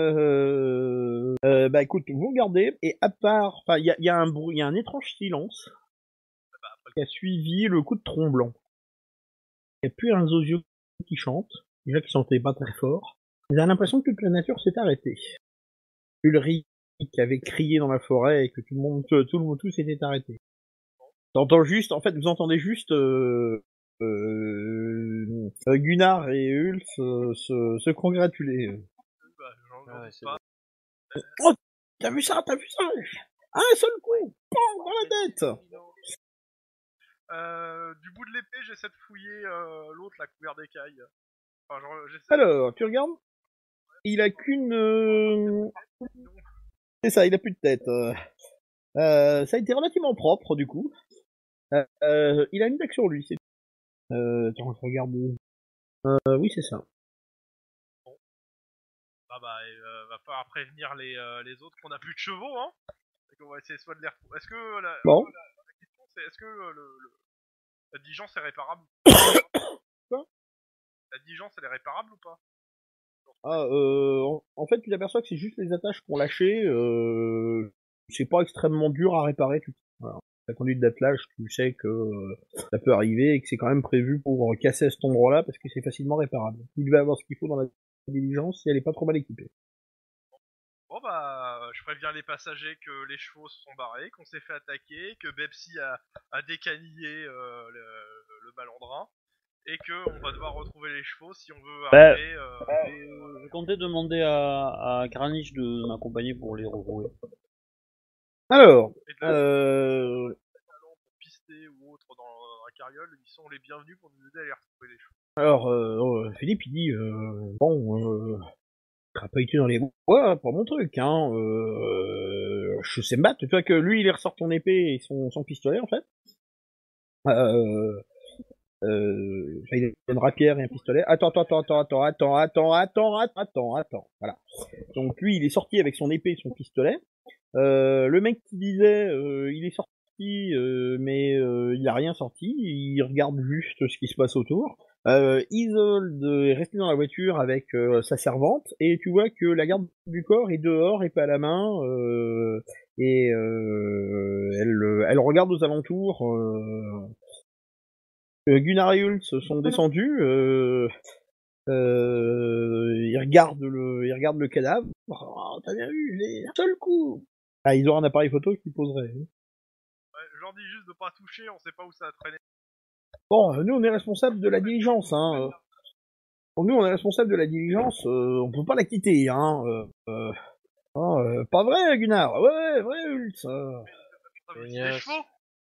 bah écoute, vous regardez, et à part, enfin, il y a un bruit, il y a un étrange silence qui a suivi le coup de tromblon. Il n'y a plus un Zozio qui chante, déjà qui chantait pas très fort. Vous avez l'impression que toute la nature s'est arrêtée. Ulrich avait crié dans la forêt et que tout s'était arrêté. T'entends juste, en fait, vous entendez juste Gunnar et Ulf se congratuler. J'en ouais, doute c'est pas. Oh, t'as vu ça? Un seul coup, PAM, dans la tête. Du bout de l'épée, j'essaie de fouiller l'autre, la couvert d'écailles. Enfin, j'essaie. Alors, tu regardes? Il a qu'une... C'est ça, il a plus de tête. Ça a été relativement propre, du coup. Il a une dague sur lui, c'est... attends, je regarde... oui, c'est ça. Va falloir prévenir les autres qu'on a plus de chevaux, hein. Et qu'on va essayer soit de les retrouver. Est-ce que la question c'est est-ce que la diligence est réparable? Quoi? La diligence elle est réparable ou pas? En fait, tu t'aperçois que c'est juste les attaches qu'on lâché. C'est pas extrêmement dur à réparer. Voilà. La conduite d'attelage, tu sais que ça peut arriver et que c'est quand même prévu pour casser à cet endroit-là parce que c'est facilement réparable. Il devait avoir ce qu'il faut dans la diligence si elle est pas trop mal équipée. Bon je préviens les passagers que les chevaux se sont barrés, qu'on s'est fait attaquer, que Bepsi a décanillé le malandrin, et que on va devoir retrouver les chevaux si on veut arriver. Je comptais demander à Kranich de m'accompagner pour les retrouver. Alors, Et de la talent pour pister ou autre dans la carriole, ils sont les bienvenus pour nous aider à les retrouver les chevaux. Philippe il dit bon, crapahuter dans les bois, pas mon truc, hein. Je sais me battre. Tu vois que lui, il ressort son épée et son pistolet en fait. Il a une rapière et un pistolet. Attends. Voilà. Donc lui, il est sorti avec son épée et son pistolet. Le mec qui disait, il est sorti, mais il a rien sorti. Il regarde juste ce qui se passe autour. Isolde est resté dans la voiture avec sa servante, et tu vois que la garde du corps est dehors, épée à la main, et elle regarde aux alentours. Gunnar et Ult sont descendus. Ils regardent le cadavre. Oh, t'as bien vu, les seul coup. Ah, ils auront un appareil photo qu'ils poseraient. Ouais, je leur dis juste de pas toucher, on sait pas où ça a traîné. Bon, nous on est responsable de la diligence, hein. Pour nous on est responsable de la diligence, on peut pas la quitter, hein. Pas vrai, Gunnar. Ouais, vrai, Ult. Ça veut dire des Yes. chevaux.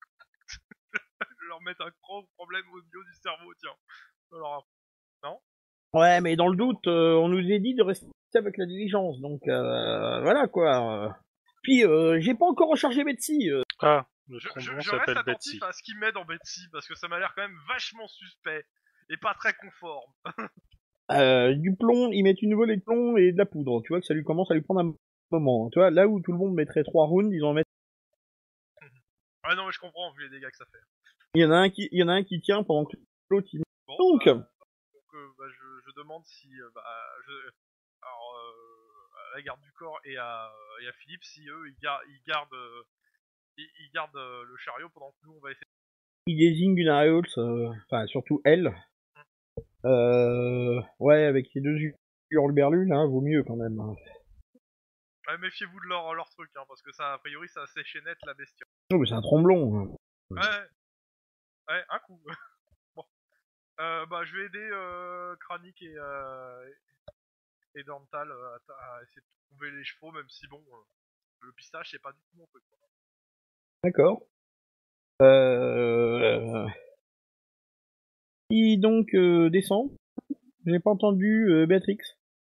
Je leur mettre un gros problème au niveau du cerveau, tiens. Alors, Ouais, mais dans le doute, on nous a dit de rester avec la diligence, donc voilà quoi. Puis j'ai pas encore rechargé Betsy. Ah, Le Je trombon reste s'appelle attentif Betsy. à ce qu'il met dans Betsy, parce que ça m'a l'air quand même vachement suspect, et pas très conforme. Du plomb, ils mettent une volée de plomb et de la poudre. Tu vois que ça lui commence à lui prendre un moment. Hein. Tu vois, là où tout le monde mettrait 3 rounds, ils en mettent. Ah non mais je comprends vu les dégâts que ça fait. Il y en a un qui tient pendant que l'autre il. Bon, Donc, je demande si... alors, à la garde du corps et à Philippe, si eux, ils gardent, ils gardent le chariot pendant que nous, on va essayer... il désigne d'une Aeols, enfin surtout elle. Ouais, avec les deux hurluberlus, là, vaut mieux quand même. Hein. Ouais, méfiez-vous de leur truc, hein, parce que ça, a priori, ça séché net la bestiole. Non, mais c'est un tromblon. Hein. Ouais, un coup. Bon. Bah, je vais aider Kranik et Dental à essayer de trouver les chevaux, même si bon, le pistache, c'est pas du tout mon truc. Quoi. D'accord. Qui donc descend? J'ai pas entendu Béatrix.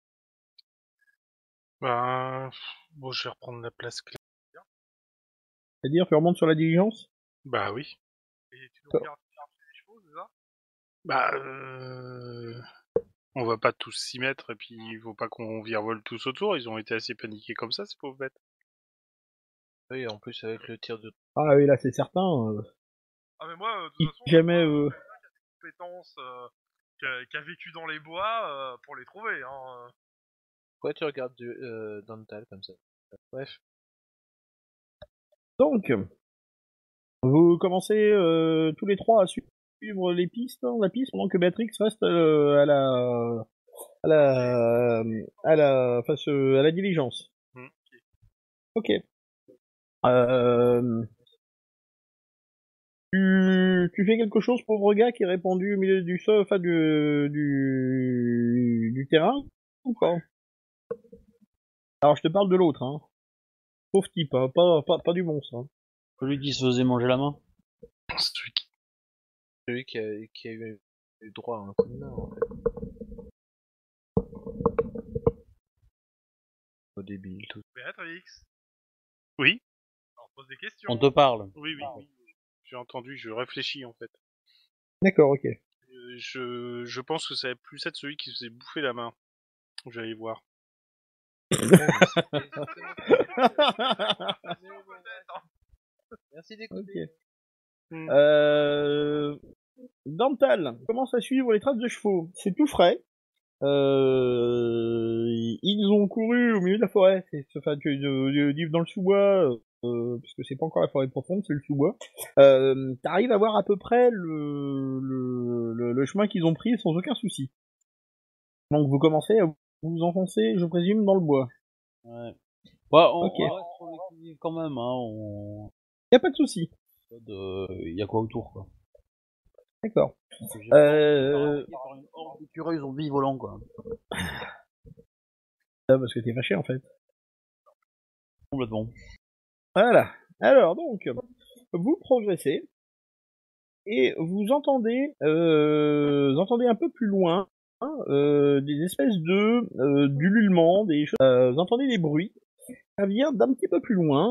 Ben, bon, je vais reprendre la place clé. C'est-à-dire, tu remontes sur la diligence? Bah oui. Et tu nous regardes chercher les chevaux, c'est ça? Bah, on va pas tous s'y mettre et puis il faut pas qu'on virevole tous autour. Ils ont été assez paniqués comme ça, ces pauvres bêtes. Oui, en plus avec le tir de... Ah oui, là c'est certain. Ah mais moi, de Si toute façon, jamais... compétence qui a vécu dans les bois pour les trouver. Hein. Pourquoi tu regardes Dental comme ça? Bref. Donc, vous commencez tous les trois à suivre les pistes, hein, la piste, pendant que Béatrix reste face à la diligence. Ok. Tu fais quelque chose, pauvre gars, qui est répandu au milieu du sol, enfin du terrain, ou pas? Alors je te parle de l'autre, hein. Pauvre type, hein, pas du monstre. Hein. Celui qui se faisait manger la main. Celui qui a eu droit à un coup de main, en fait. Au débile, tout. Béatrix, Oui, on pose des questions. On te parle. oui. J'ai entendu, je réfléchis en fait. D'accord, ok. Je pense que ça va plus être celui qui se faisait bouffer la main. Je vais aller voir. Merci d'écouter. Ok. Dental commence à suivre les traces de chevaux. C'est tout frais. Ils ont couru au milieu de la forêt. Enfin, dans le sous-bois, puisque c'est pas encore la forêt profonde, c'est le sous-bois. T'arrives à voir à peu près le chemin qu'ils ont pris sans aucun souci. Donc vous commencez à vous enfoncer, je présume, dans le bois. Ouais. Ouais, on Ok. reste sur les qui-vive quand même, hein. Y a pas de souci. Il y a quoi autour, quoi. D'accord. J'ai peur par une horde d'écureuils zombies volants, quoi. Ah, parce que t'es fâché en fait. Complètement. Voilà. Alors donc, vous progressez et vous entendez un peu plus loin des espèces d'ululements, des choses. Vous entendez des bruits. Ça vient d'un petit peu plus loin.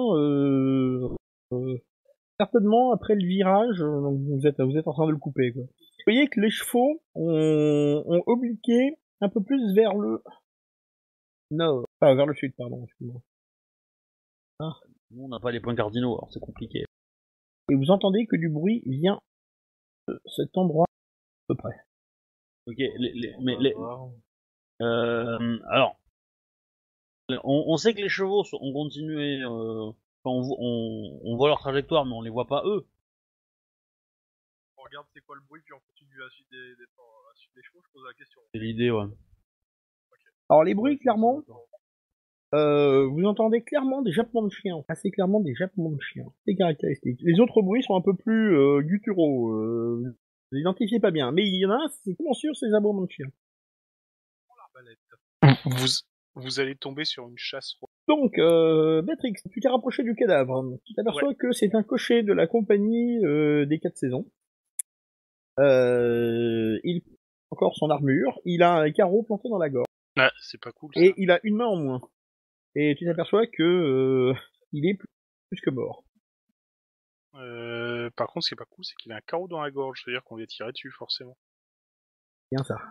Certainement après le virage. Donc vous êtes en train de le couper. Quoi. Vous voyez que les chevaux ont obliqué un peu plus vers le nord. Enfin, vers le sud, pardon. Excuse-moi. Nous, on n'a pas les points cardinaux, alors c'est compliqué. Et vous entendez que du bruit vient de cet endroit à peu près. Ok, alors, on sait que les chevaux ont continué, on voit leur trajectoire, mais on les voit pas eux. On regarde c'est quoi le bruit, puis on continue à suivre des chevaux, je pose la question. C'est l'idée, ouais. Alors les bruits, clairement, vous entendez clairement des jappements de chiens, assez clairement des jappements de chiens. C'est caractéristique. Les autres bruits sont un peu plus gutturaux. Vous les identifiez pas bien, mais il y en a un, c'est comment sûr, c'est les aboiements de chiens. Vous allez tomber sur une chasse. Donc, Béatrix, tu t'es rapproché du cadavre. Tu t'aperçois que c'est un cocher de la compagnie des 4 saisons. Il porte encore son armure, il a un carreau planté dans la gorge. Ah, c'est pas cool ça. Et il a une main en moins. Et tu t'aperçois que il est plus que mort. Par contre, ce qui est pas cool, c'est qu'il a un carreau dans la gorge, c'est-à-dire qu'on lui a tiré dessus, forcément. Bien ça.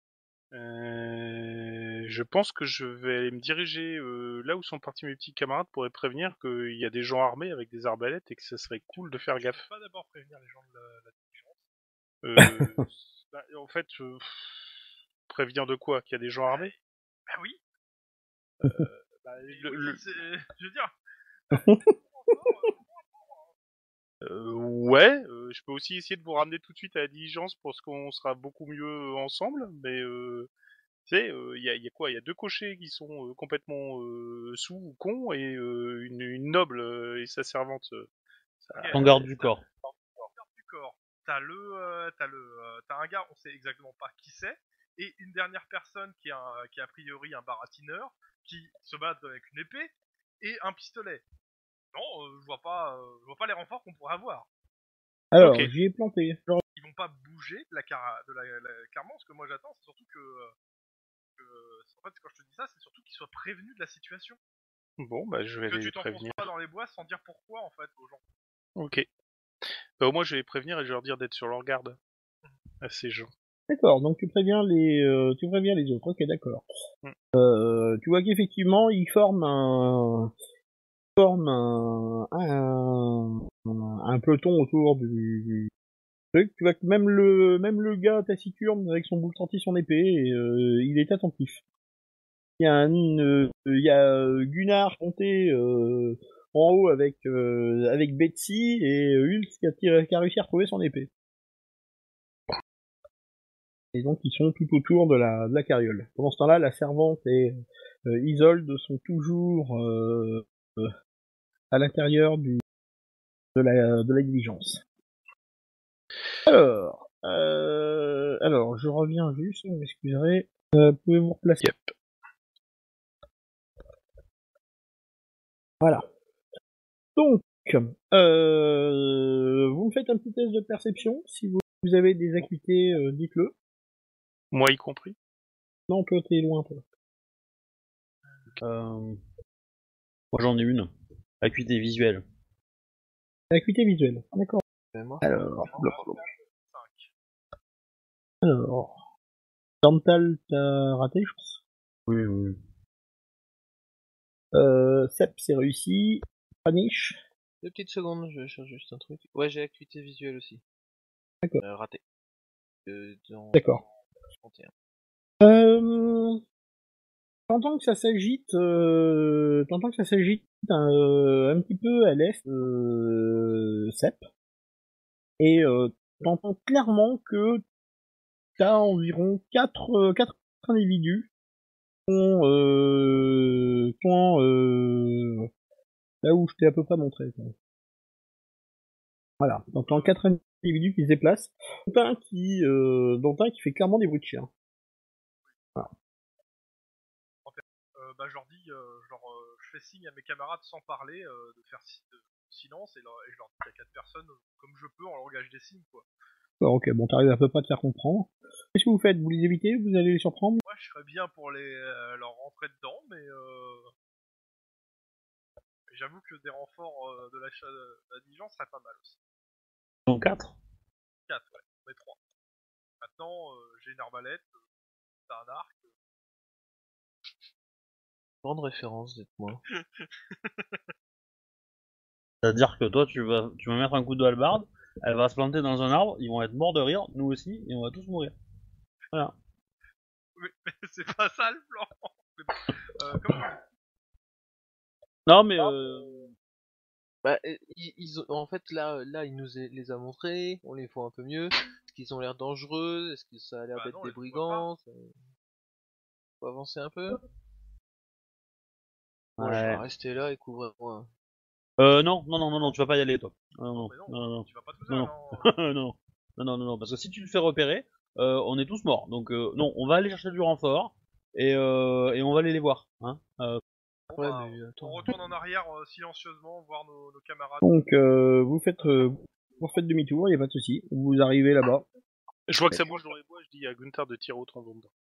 Je pense que je vais aller me diriger là où sont partis mes petits camarades pour les prévenir qu'il y a des gens armés avec des arbalètes et que ça serait cool de faire Je gaffe. peux pas d'abord prévenir les gens de la diligence. En fait, prévenir de quoi? Qu'il y a des gens armés? Bah oui. Bah, Oui, je veux dire. Ouais, je peux aussi essayer de vous ramener tout de suite à la diligence parce qu'on sera beaucoup mieux ensemble, mais tu sais, y a quoi? Il y a 2 cochers qui sont complètement sous ou cons et une noble et sa servante. Ça- Ok. Ton garde du corps. Garde du corps. T'as un gars, on sait exactement pas qui c'est, et une dernière personne qui est a priori un baratineur, qui se bat avec une épée et un pistolet. Non, je vois pas les renforts qu'on pourrait avoir. Alors, Ok. j'y ai planté. Ils vont pas bouger clairement. Ce que moi j'attends, c'est surtout en fait, quand je te dis ça, c'est surtout qu'ils soient prévenus de la situation. Bon, bah je vais Que les tu t'enfonces prévenir. pas dans les bois sans dire pourquoi en fait aux gens. Ok. Bah, au moins, je vais les prévenir et je vais leur dire d'être sur leur garde à ces gens. D'accord, donc tu préviens les autres. Ok, d'accord. Mm. Tu vois qu'effectivement, ils forment un peloton autour du truc. Tu vois que même le gars taciturne avec son boucle 30 son épée, et, il est attentif. Il y a Gunnar monté en haut avec Betsy et Hulk qui a réussi à retrouver son épée. Et donc ils sont tout autour de la carriole. Pendant ce temps-là, la servante et Isolde sont toujours à l'intérieur de la diligence. Alors, je reviens juste, vous m'excuserez. Pouvez-vous replacer? Yep. Voilà. Donc, vous me faites un petit test de perception. Si vous avez des acuités, dites-le. Moi y compris. Non, toi, t'es loin, toi. Moi j'en ai une. Acuité visuelle. Acuité visuelle. D'accord. Mais moi, Alors, Cinq. alors, Dental, t'as raté, je pense. Oui. Sep, c'est réussi. Paniche. 2 petites secondes, je cherche juste un truc. Ouais, j'ai acuité visuelle aussi. D'accord. Raté. D'accord. 31. T'entends que ça s'agite, un petit peu à l'est, Sep. Et t'entends clairement que t'as environ 4 individus là où je t'ai à peu près montré. Quoi. Voilà, t'entends 4 individus qui se déplacent, dont un qui fait clairement des bruits de chien. Voilà. Je leur dis, je fais signe à mes camarades sans parler de faire silence et je leur dis qu'il y a 4 personnes comme je peux en langage des signes quoi. Alors, ok, bon, t'arrives à peu près à te faire comprendre. Qu'est-ce que vous faites? Vous les évitez? Vous allez les surprendre? Moi je serais bien pour leur rentrer dedans, mais j'avoue que des renforts de la diligence serait pas mal aussi. Donc 4. 4, ouais, on est 3. Maintenant, j'ai une arbalète, t'as un arc. Grande référence, dites-moi. C'est-à-dire que toi tu vas mettre un coup de hallebarde, elle va se planter dans un arbre, ils vont être morts de rire, nous aussi, et on va tous mourir. Voilà. Mais c'est pas ça le plan. Comment Non mais Bah, en fait, là, il les a montrés, on les voit un peu mieux. Est-ce qu'ils ont l'air dangereux? Est-ce que ça a l'air Bah d'être non, des on les voit brigands? Faut avancer un peu? Bon, je vais ouais. rester là et couvrir moi. Non, tu vas pas y aller toi. Non, mais non, tu vas pas tout seul, non, hein. non, parce que si tu te fais repérer, on est tous morts. Donc non, on va aller chercher du renfort et on va aller les voir. Hein. Bon, Ouais, bah, mais attends. on retourne en arrière silencieusement voir nos camarades. Donc, vous refaites demi-tour, y a pas de souci. Vous arrivez là-bas. Je vois que ça bouge dans les bois, je dis à Gunther de tirer au trombone dedans.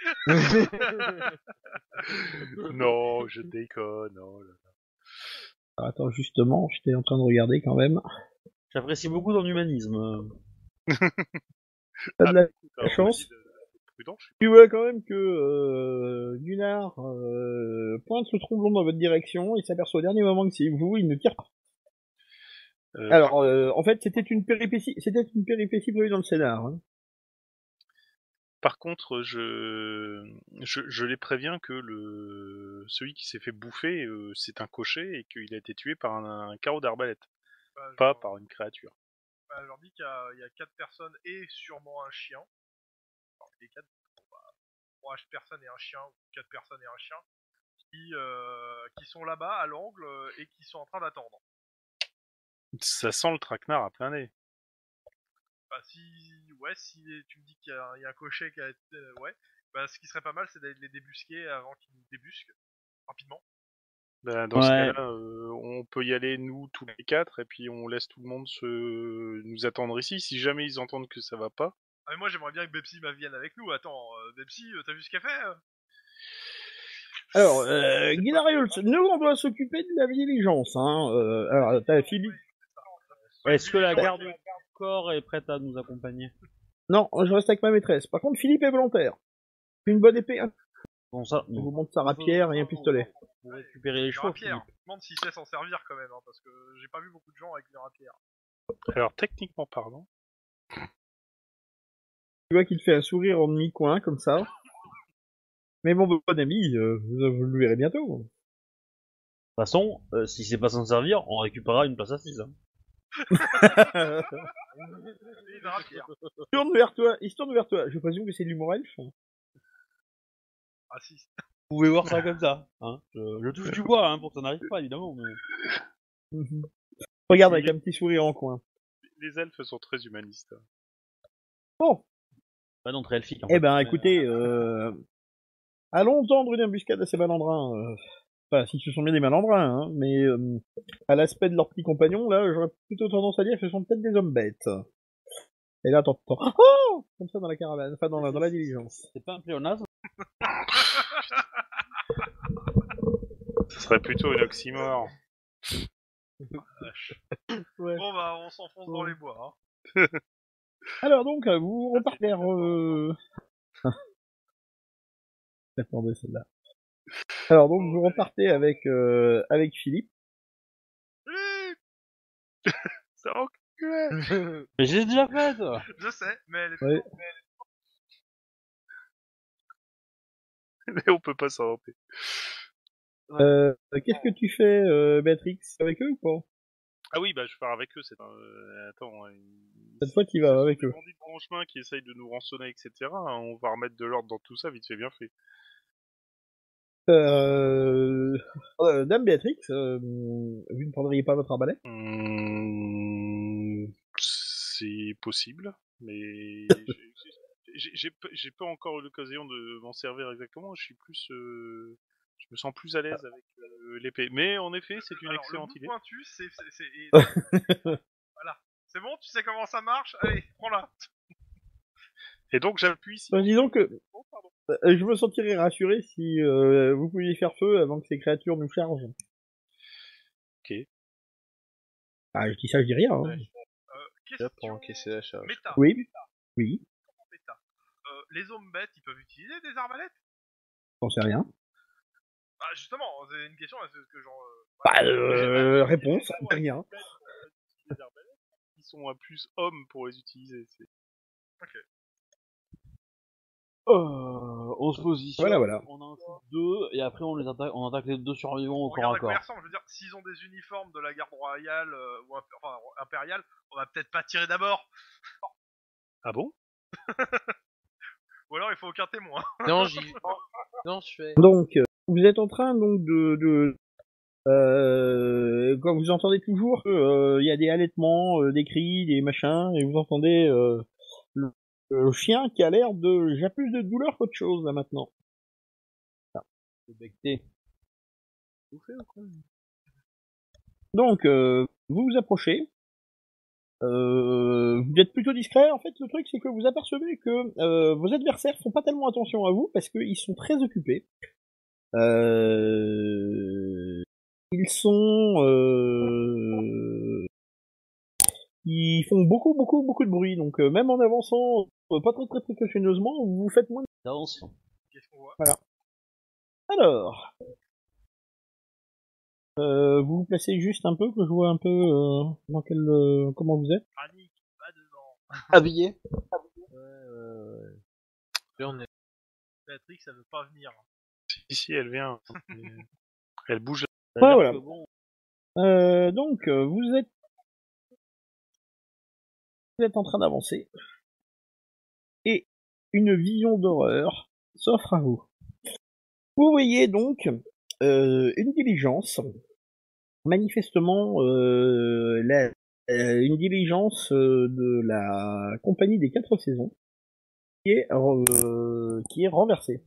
Non, je déconne. Oh là là. Alors, attends, justement, j'étais en train de regarder quand même. J'apprécie beaucoup ton humanisme. T'as de la écoute, alors, chance. on m'a dit d'être prudent, Tu vois quand même que Gunnar pointe le tromblon dans votre direction, il s'aperçoit au dernier moment que c'est vous, il ne tire pas. Alors, en fait, c'était une péripétie prévue dans le scénar. Hein. Par contre, je les préviens que celui qui s'est fait bouffer, c'est un cocher et qu'il a été tué par un carreau d'arbalète, Bah, pas par une créature. je leur dis qu'il y a 4 personnes et sûrement un chien. Enfin, les 4, 3 personnes et un chien, ou 4 personnes et un chien, qui sont là-bas à l'angle et qui sont en train d'attendre. Ça sent le traquenard à plein nez. Bah, si tu me dis qu'il y a un cocher qui a été, ouais, bah, ce qui serait pas mal, c'est d'aller les débusquer avant qu'ils nous débusquent, rapidement. Ben, dans ce Ouais. cas-là, on peut y aller nous tous les 4 et puis on laisse tout le monde nous attendre ici. Si jamais ils entendent que ça va pas. Ah, mais moi, j'aimerais bien que Bepsi vienne avec nous. Attends, Bepsi, t'as vu ce qu'elle fait Alors, Gunnar et Holtz, nous, on doit s'occuper de la diligence. Hein. Alors, t'as Philippe. Est-ce que la garde du corps est prête à nous accompagner? Non, je reste avec ma maîtresse. Par contre, Philippe est volontaire. Une bonne épée, hein. Bon, ça, Je vous montre sa rapière et un pistolet. Pour récupérer les Le chevaux, rapière. Philippe. Je me demande s'il sait s'en servir quand même, hein, parce que j'ai pas vu beaucoup de gens avec le rapière. Alors techniquement parlant, Tu vois qu'il fait un sourire en demi-coin, comme ça. Mais mon bon ami, vous le verrez bientôt. De toute façon, si c'est pas s'en servir, on récupérera une place assise. Hein. Et une rapière. Il se tourne vers toi. Je présume que c'est de l'humour elfe. Ah si. Vous pouvez voir ça comme ça. Hein. Je touche du bois hein, pour que ça n'arrive pas, évidemment. Mais... Regarde avec un petit sourire en coin. les elfes sont très humanistes. Bon, Pas d'entrée elfique. En eh fait. ben écoutez, allons tendre une embuscade à ces malandrins. Enfin, si ce sont bien des malandrins, hein, mais à l'aspect de leurs petits compagnons, là, j'aurais plutôt tendance à dire que ce sont peut-être des hommes bêtes. Et là, t'entends « Oh !» comme ça dans la caravane, enfin dans la diligence. C'est pas un pléonasme. Ce serait plutôt une oxymore. Ouais. Bon bah, on s'enfonce dans les bois. Hein. Alors donc, vous repartez vers... Attendez, celle-là. Alors donc, vous repartez avec Philippe. Ça enculé. Mais j'ai déjà fait. Je sais, mais elle est Ouais. Mais on peut pas s'en empêcher. Qu'est-ce que tu fais, Béatrix, avec eux ou pas? Ah oui, bah je pars avec eux. Attends, Cette fois, tu vas avec eux. Les bandits de grand chemin qui essayent de nous rançonner, etc. On va remettre de l'ordre dans tout ça, vite fait, bien fait. Dame Béatrix, vous ne prendriez pas votre arbalète? C'est possible, mais j'ai pas encore eu l'occasion de m'en servir exactement. Je me sens plus à l'aise avec l'épée. Mais en effet, c'est une Alors, excellente le bout idée. pointu, voilà. C'est bon, tu sais comment ça marche? Allez, prends-la. Et donc j'appuie ici. Disons que Oh, pardon. je me sentirais rassuré si vous pouviez faire feu avant que ces créatures nous chargent. Ok. Ah, je dis ça, je dis rien. Hein. Ouais. Là, pour Question encaisser la charge. méta. Oui. Oui, Méta. Les hommes bêtes, ils peuvent utiliser des arbalètes? j'en sais rien. Bah justement, c'est une question, est-ce que genre... Réponse, rien. Ils sont à plus hommes pour les utiliser. On se positionne. Voilà. On en shoot deux et après on attaque les deux survivants au On corps regarde à à quoi corps. ils ressemblent, je veux dire, s'ils ont des uniformes de la garde royale ou enfin, impériale, on va peut-être pas tirer d'abord. Ah bon? Ou alors il faut aucun témoin. Non, non, je fais. Donc, vous êtes en train donc quand vous entendez toujours il y a des halètements, des cris, des machins, et vous entendez le chien qui a l'air de... J'ai plus de douleur qu'autre chose là maintenant. C'est becté. Donc, vous vous approchez. Vous êtes plutôt discret. En fait, le truc, c'est que vous apercevez que vos adversaires font pas tellement attention à vous parce qu'ils sont très occupés. Ils sont... Ils font beaucoup de bruit, donc même en avançant pas très précautionneusement, vous faites moins de... D'avance. Qu'est-ce qu'on voit? Alors... vous vous placez juste un peu, que je vois un peu dans quel... comment vous êtes. Panique, pas devant. Habillé. Ouais. Là, on est... Patrick, ça veut pas venir. Si, elle vient. Elle bouge. Ouais, voilà. Bon, Donc, vous êtes en train d'avancer. Et une vision d'horreur s'offre à vous. Vous voyez donc une diligence, manifestement une diligence de la compagnie des 4 saisons, qui est renversée.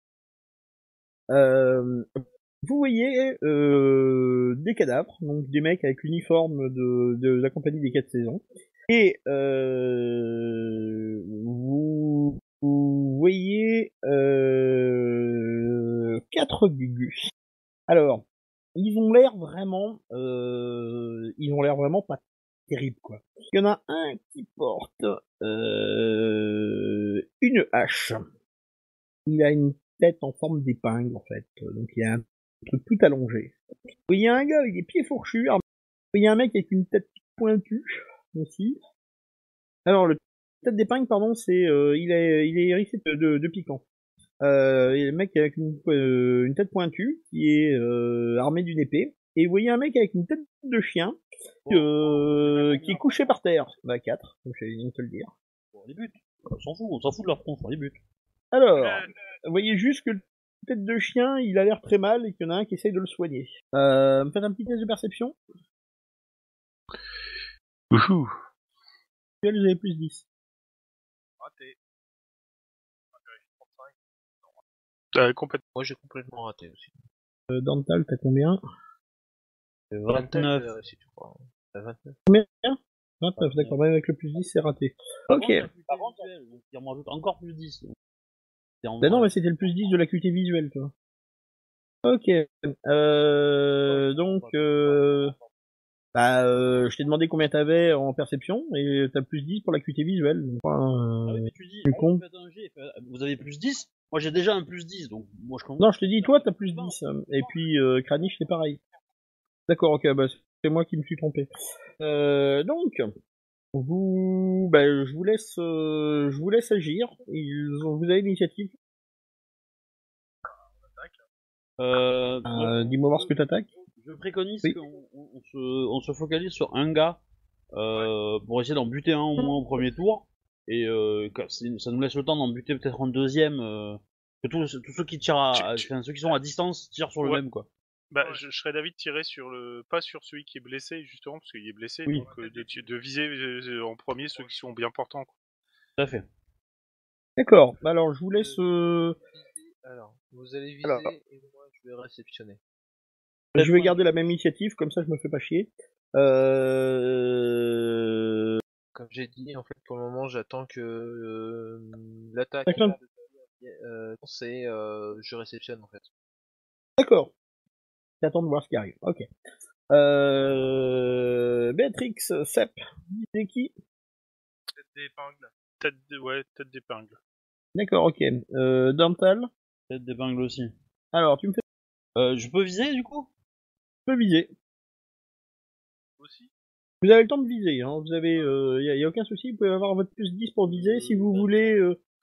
Vous voyez des cadavres, donc des mecs avec l'uniforme de la compagnie des 4 saisons, et vous voyez 4 gugus. Alors, ils ont l'air vraiment pas terribles, quoi. Il y en a un qui porte une hache. Il a une tête en forme d'épingle, en fait. Donc il y a un truc tout allongé. Il y a un gars avec des pieds fourchus. Il y a un mec avec une tête pointue aussi. Alors le tête d'épingle, pardon, c'est il est hérissé de piquant. Il y a le mec avec une tête pointue qui est armé d'une épée. Et vous voyez un mec avec une tête de chien qui est couché par terre. Bah 4, comme je viens de te le dire. on les bute. On s'en fout de leur tronche, on les bute. Alors, vous voyez juste que le tête de chien, il a l'air très mal et qu'il y en a un qui essaye de le soigner. Me faites un petit test de perception. Ouhou. Vous avez plus 10. Raté. Complètement. Moi, j'ai complètement raté aussi. Dental, t'as combien? 29. Si tu crois. T'as 29. Combien? 29, d'accord, même avec le plus 10, c'est raté. Ok. Par contre, il m'en rajoute encore plus 10. Bah non, mais c'était le plus 10 de l'acuité visuelle, toi. Ok. Donc, je t'ai demandé combien t'avais en perception, et t'as plus 10 pour l'acuité visuelle. Donc, Ah oui, mais tu dis, comptes. faites un G, vous avez plus 10? Moi j'ai déjà un plus 10, donc moi je compte. Non, je te dis, toi, t'as plus 10. Et puis, Kranich, c'est pareil. D'accord, ok, bah, c'est moi qui me suis trompé. Donc, je vous laisse agir. Vous avez l'initiative. Dis-moi voir ce que t'attaques. Je préconise Oui. qu'on se focalise sur un gars pour essayer d'en buter un au moins au premier tour, et ça nous laisse le temps d'en buter peut-être un deuxième. Que tous ceux qui tirent enfin, ceux qui sont à distance tirent sur le même, quoi. Bah, je serais d'avis de tirer sur pas sur celui qui est blessé, justement, parce qu'il est blessé, Oui. donc de viser en premier ceux qui sont bien portants, quoi. Tout à fait. D'accord. Alors, je vous laisse. Alors, vous allez viser Alors. et moi, je vais réceptionner. Je vais garder la même initiative, comme ça, je me fais pas chier. Comme j'ai dit, en fait, pour le moment, j'attends que l'attaque. D'accord. C'est je réceptionne en fait. D'accord. J'attends de voir ce qui arrive. Ok. Béatrix, Sep, c'est qui? Tête d'épingle. Tête d'épingle. D'accord, ok. Dental. Tête d'épingle aussi. Alors, tu me fais Je peux viser du coup? viser. Aussi. Vous avez le temps de viser, hein. Vous avez, y a aucun souci. Vous pouvez avoir votre plus 10 pour viser. Si vous voulez,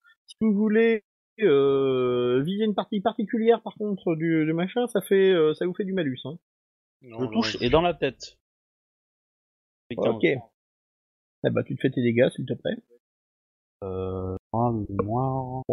viser une partie particulière, par contre, du machin, ça vous fait du malus, hein. Je touche et dans la tête. Ok. Eh bah, tu te fais tes dégâts, s'il te plaît. Mémoire.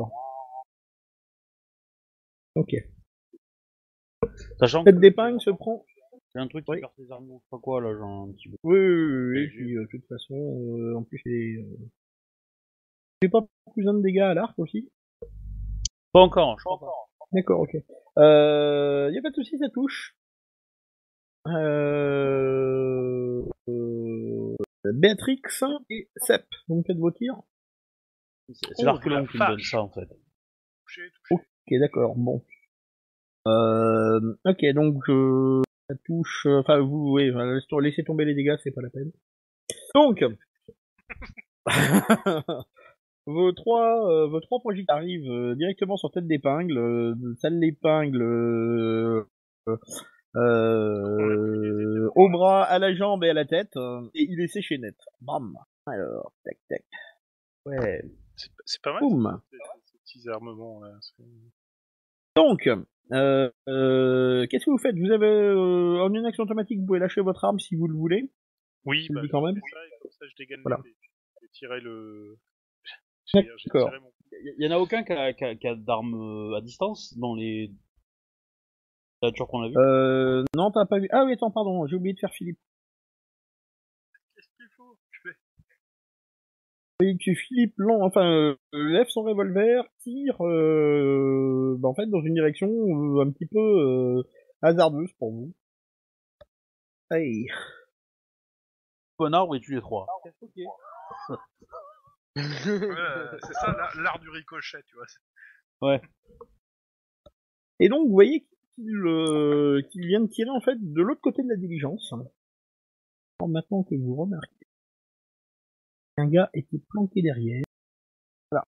Ok. Sachant Tête que d'épingle se prend. j'ai un truc qui perd ses armes, je sais pas quoi là, genre un petit peu. Oui. Et puis, de toute façon, en plus, j'ai pas cousin de dégâts à l'arc aussi. Pas encore, je crois pas. D'accord, ok. Y a pas de souci, ça touche. Béatrix et Sep, donc faites vos tirs. C'est l'arculon qui me donne ça en fait. Touché. Ok, d'accord, bon. Ok, donc Ça touche... Enfin, vous, oui, laissez tomber les dégâts, c'est pas la peine. Donc, vos trois projectiles arrivent directement sur tête d'épingle. Celle d'épingle au bras, à la jambe et à la tête. Et il est séché net. Bam. Alors, tac, tac. Ouais. C'est pas mal. Boum. Ces petits armements là. Donc, qu'est-ce que vous faites? Vous avez en une action automatique, vous pouvez lâcher votre arme si vous le voulez. Oui, Je le bah, dis quand même. je fais ça, et comme ça je dégaine Voilà. l'épée. J'ai tiré le. J'ai D'accord. tiré mon. Il y en a aucun qui a d'armes à distance dans les créatures qu'on a vues. Non, t'as pas vu. Ah oui, attends, pardon, j'ai oublié de faire Philippe. Qu'est-ce qu'il faut? Je fais. Et que Philippe lève son revolver, tire en fait dans une direction un petit peu hasardeuse pour vous. Hey. Un arbre et tu les trois. Ok. C'est ça l'art du ricochet, tu vois. Ouais. Et donc vous voyez qu'il vient de tirer en fait de l'autre côté de la diligence. Alors, maintenant que vous remarquez, un gars était planqué derrière. Voilà.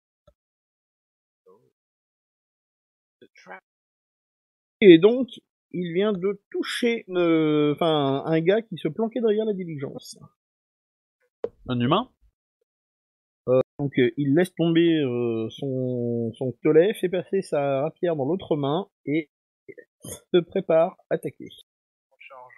Et donc il vient de toucher un gars qui se planquait derrière la diligence. Un humain? Donc il laisse tomber son piolet, fait passer sa rapière dans l'autre main et se prépare à attaquer. On charge.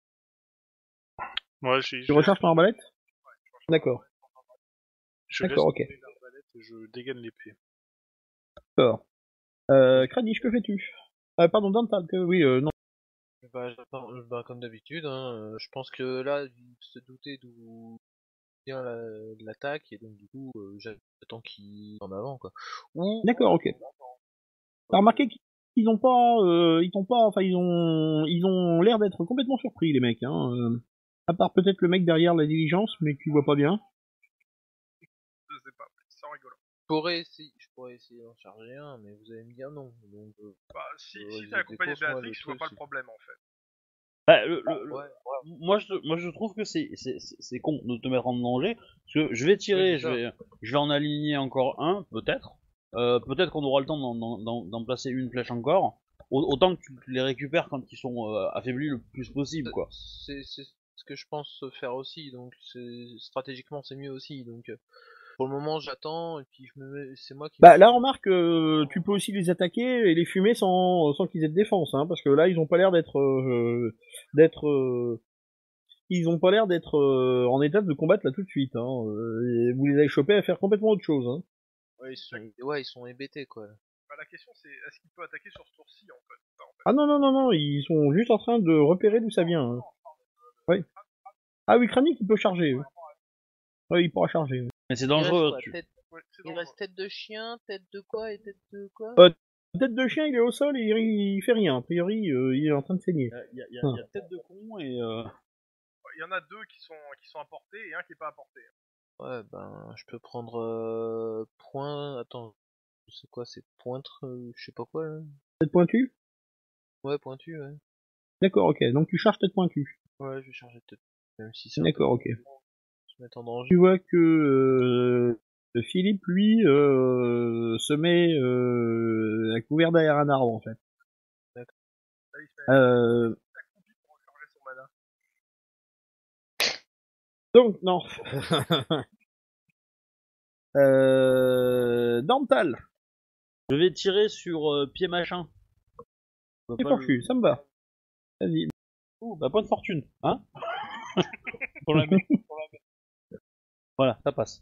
Moi, Tu recharges ton arbalète? D'accord. Je laisse D'accord, ok. tomber l'arbalète et je dégaine l'épée. D'accord. Kranich, que fais-tu? Pardon, Dantal, oui, non. Bah, comme d'habitude, hein, je pense que là, il se doutait d'où vient l'attaque, et donc du coup, j'attends qu'il en avant, quoi. Ou... D'accord, ok. T'as remarqué qu'ils ont pas, ils ont l'air d'être complètement surpris, les mecs, hein. À part peut-être le mec derrière la diligence, mais tu vois pas bien. Je sais pas, c'est rigolo. Je pourrais essayer d'en charger un, mais vous allez me dire non. Donc, Bah, si je t'es accompagné de décourse, moi, Béatrix, le je vois truc, pas le c'est- problème en fait. Bah, Ouais. moi je trouve que c'est con de te mettre en danger, parce que je vais tirer, Oui, c'est ça. je vais en aligner encore un, peut-être. Peut-être qu'on aura le temps d'en placer une flèche encore. Autant que tu les récupères quand ils sont affaiblis le plus possible, quoi. C'est ce que je pense faire aussi, donc stratégiquement c'est mieux aussi. Donc pour le moment j'attends, et puis c'est moi qui Bah là, remarque, tu peux aussi les attaquer et les fumer sans qu'ils aient de défense, hein, parce que là, ils ont pas l'air ils ont pas l'air d'être en état de combattre là tout de suite. Hein. Et vous les avez chopés à faire complètement autre chose. Hein. Ouais, ils sont hébétés, quoi. Bah, la question c'est est-ce qu'il peut attaquer sur ce tour-ci en fait, ça, en fait. Ah non, non, non, non, ils sont juste en train de repérer d'où ça vient. Hein. Ouais. Ah oui, Kranich, il peut charger. Ouais, il pourra charger. Mais c'est Il reste dangereux. quoi, Ouais, c'est il dangereux. reste tête de chien, tête de quoi et tête de quoi? Tête de chien, il est au sol et il fait rien. A priori, il est en train de saigner. Il y a tête de con et Il y en a deux qui sont apportés et un qui est pas apporté. Ouais, ben je peux prendre point. Attends, c'est quoi, c'est pointre, je sais pas quoi là. Tête pointue? Ouais, pointu, ouais. D'accord, ok. Donc tu charges tête pointue. Ouais, je vais charger tête. Même si c'est un D'accord, ok. peu se mettre en danger. Tu vois que Philippe, lui, se met à couvert derrière un arbre, en fait. Là, il fait accroupi pour recharger son mana. Donc, non. Dantal, je vais tirer sur pied machin. c'est fourchu, ça me va. Vas-y. Oh, bah point de fortune, hein. Pour la mettre. Voilà, ça passe.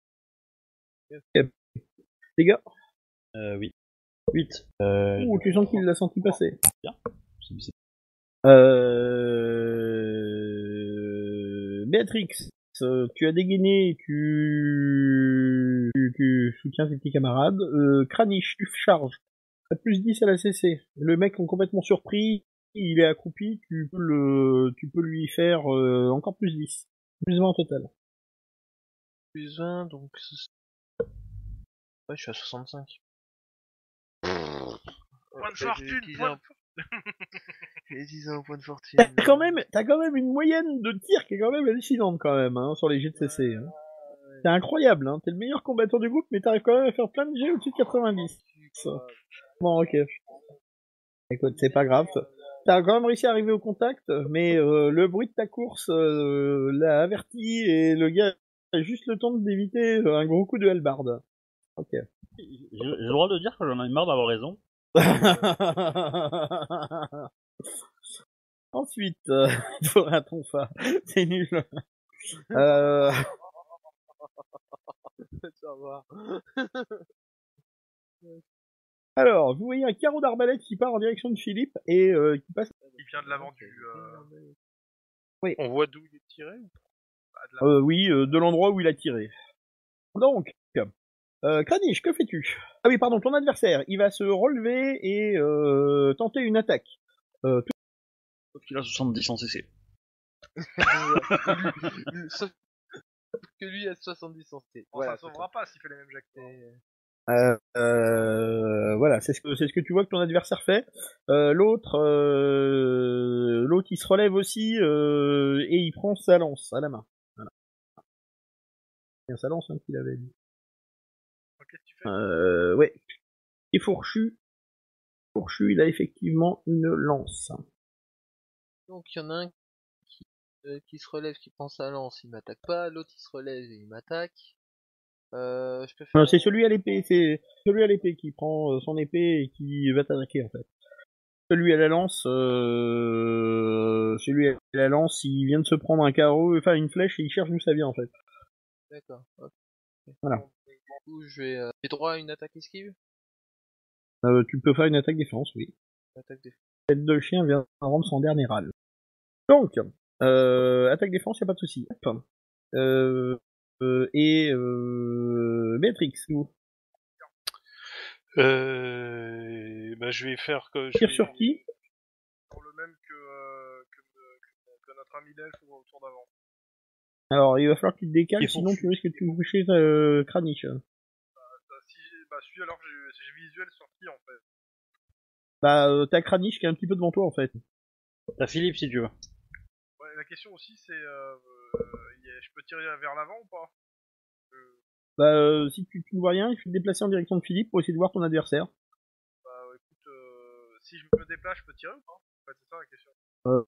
Les gars, Oui. 8. tu sens qu'il l'a senti passer. Bien. Béatrix, tu as dégainé, tu soutiens tes petits camarades. Kranich, tu charges. T'as plus 10 à la CC. Le mec est complètement surpris, il est accroupi, tu peux lui faire encore plus 10. Plus 20 au total. Plus 20, donc. Ouais, je suis à 65. Point de J'ai fortune, utilisé point un de fortune. J'ai 10 ans au point de fortune. T'as quand même une moyenne de tir qui est quand même hallucinante quand même, hein, sur les jets de CC. Hein. C'est incroyable, hein. T'es le meilleur combattant du groupe, mais t'arrives quand même à faire plein de jets au-dessus de 90. Bon, ok. Écoute, c'est pas grave. T'as quand même réussi à arriver au contact, mais le bruit de ta course l'a averti et le gars a juste le temps d'éviter un gros coup de hallebarde. Ok. J'ai le droit de dire que j'en ai marre d'avoir raison. Ensuite, il faudra ton fa. C'est nul. Euh... Ça va. Alors, vous voyez un carreau d'arbalète qui part en direction de Philippe et qui passe. Il vient de l'avant du... On voit d'où il est tiré ou Oui, de l'endroit où il a tiré. Donc, Kranich, que fais-tu? Ah oui, pardon, ton adversaire, il va se relever et tenter une attaque. Sauf qu'il a 70 en CC. Sauf que lui a 70 en CC. Bon, ça sauvera pas s'il fait les mêmes jets que toi. Voilà, c'est ce que tu vois que ton adversaire fait. L'autre, il se relève aussi et il prend sa lance à la main. Voilà. C'est sa lance hein, qu'il avait dit. Qu'est-ce que tu fais? Ouais. Et Fourchu, il a effectivement une lance. Donc il y en a un qui se relève, qui prend sa lance, il m'attaque pas. L'autre il se relève et il m'attaque. Je peux faire... C'est celui à l'épée, qui prend son épée et qui va t'attaquer en fait. Celui à la lance, il vient de se prendre un carreau, enfin une flèche et il cherche d'où ça vient en fait. D'accord. Okay. Voilà. Du coup, j'ai droit à une attaque esquive. Tu peux faire une attaque défense, oui. Attaque défense. Tête de chien vient rendre son dernier râle. Donc, attaque défense, y a pas de souci. Béatrix, vous. Bah, je vais faire que. Tire sur qui? Pour le même que notre ami d'elfe au tour d'avant. Alors, il va falloir que tu te décales, Et sinon Fourchu. tu risques de toucher Kranich. Alors j'ai visuel sur qui en fait. Bah, t'as Kranich qui est un petit peu devant toi en fait. T'as Philippe si tu veux. Ouais, la question aussi c'est je peux tirer vers l'avant ou pas? Bah, si tu ne vois rien, il faut te déplacer en direction de Philippe pour essayer de voir ton adversaire. Bah écoute, si je me déplace, je peux tirer ou pas? En fait, c'est ça la question.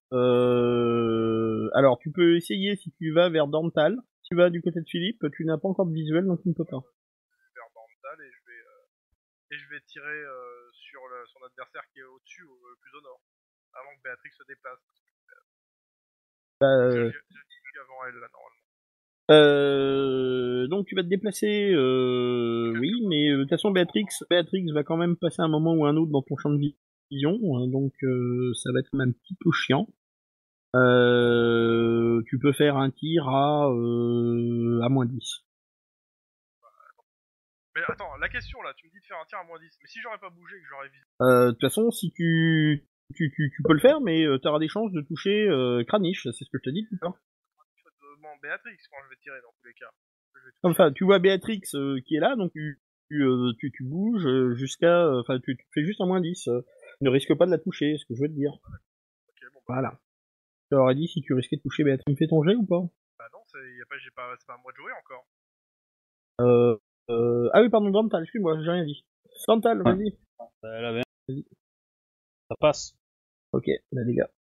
Alors, tu peux essayer si tu vas vers Dantal. Si tu vas du côté de Philippe, tu n'as pas encore de visuel, donc tu ne peux pas. Vers Bandal et je vais tirer sur son adversaire qui est au-dessus, plus au nord, avant que Béatrix se déplace. Je suis avant elle là normalement. Donc tu vas te déplacer, oui, mais de toute façon Béatrix va quand même passer un moment ou un autre dans ton champ de vision, hein, donc ça va être un petit peu chiant. Tu peux faire un tir à moins 10. Mais attends, la question là, tu me dis de faire un tir à moins 10, mais si j'aurais pas bougé et que j'aurais visé... De toute façon, si tu peux le faire, mais t'auras des chances de toucher Kranich, c'est ce que je te dis tout à l'heure. Béatrix quand je vais tirer dans tous les cas. Enfin, tu vois Béatrix qui est là, donc tu bouges jusqu'à... Enfin, tu fais juste un moins 10. Ne risque pas de la toucher, c'est ce que je veux te dire. Ok, bon, Voilà. Je t'aurais dit si tu risquais de toucher Béatrix. Tu me fais ton jet ou pas? Bah non, c'est pas à moi de jouer encore. Ah oui, pardon, Dantal, excuse-moi, j'ai rien dit. Dantal, vas-y. Elle avait... Vas-y. Ça passe. Ok, bah les gars.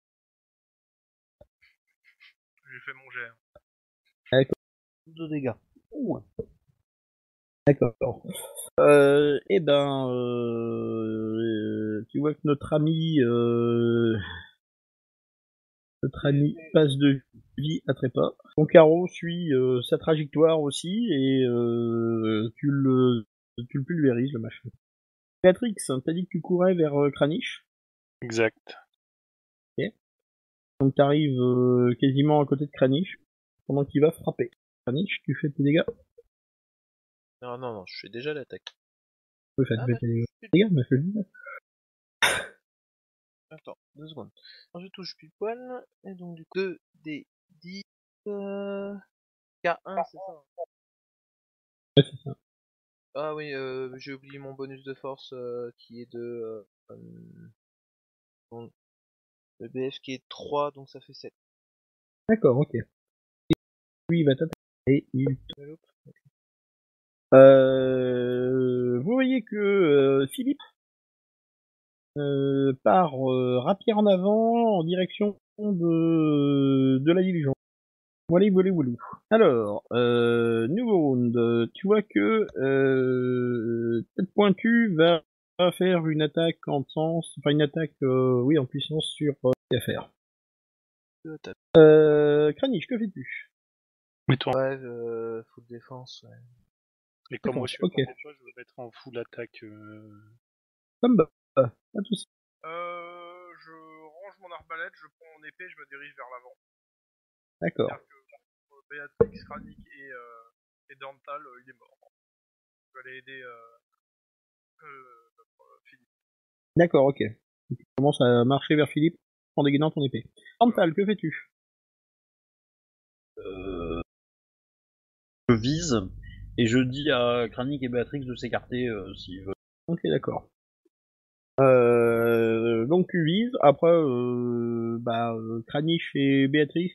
J'ai fait mon jet. De dégâts. Ouh. D'accord. Tu vois que notre ami passe de vie à trépas. Ton carreau suit sa trajectoire aussi et tu le pulvérises le machin. Béatrix, t'as dit que tu courais vers Kranich. Exact. Ok. Donc t'arrives quasiment à côté de Kranich pendant qu'il va frapper. Kranich, tu fais tes dégâts. Non, je fais déjà l'attaque. Oui, fais tes dégâts. Dégâts, mais fais-le. Attends, 2 secondes. Alors, je touche pile poil, et donc du coup 2 des 10 K1, c'est ça? Ouais, c'est ça. Ah oui, j'ai oublié mon bonus de force qui est de Le BF qui est 3, donc ça fait 7. D'accord, ok. Lui, il va t'attaquer. Et il... vous voyez que Philippe part rapier en avant en direction de la diligence. Voilà, voilà, voilà. Alors, nouveau round. Tu vois que Tête Pointue va faire une attaque en sens, enfin une attaque, oui, en puissance sur affaire. Kranich, que fais-tu? Mais toi, Ouais, full défense, ouais. et comme moi je suis ok. à côté de toi, je vais mettre en full attaque. Comme bah, pas de soucis. Je range mon arbalète, je prends mon épée, je me dirige vers l'avant. D'accord. C'est-à-dire que Béatrix, Kranik et Dantal, il est mort. Je vais aller aider notre Philippe. D'accord, ok. Tu commences à marcher vers Philippe en dégainant ton épée. Antal, que fais-tu? Je vise et je dis à Kranich et Béatrix de s'écarter s'ils veulent. Ok, d'accord. Donc tu vises. Après, Kranich et Béatrix.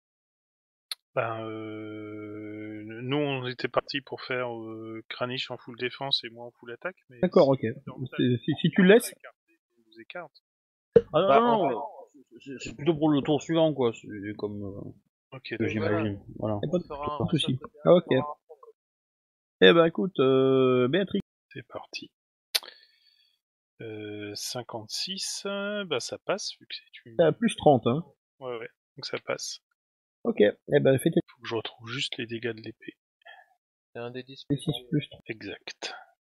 Nous on était partis pour faire Kranich en full défense et moi en full attaque, mais D'accord, ok. Si tu le laisses. on vous écarte. Ah non, Bah, non, c'est plutôt pour le tour suivant, quoi. C'est comme Ok, que d'accord. j'imagine. Voilà. Y a pas de, On fera un pas de soucis. côté Ah, ok. arrière. Eh ben écoute, Béatrix. C'est parti. 56, bah ça passe vu que c'est une. T'as plus 30, hein. Ouais, donc ça passe. Ok. Eh ben fais tes Faut que je retrouve juste les dégâts de l'épée. C'est un des 10 6 plus 3. Exact.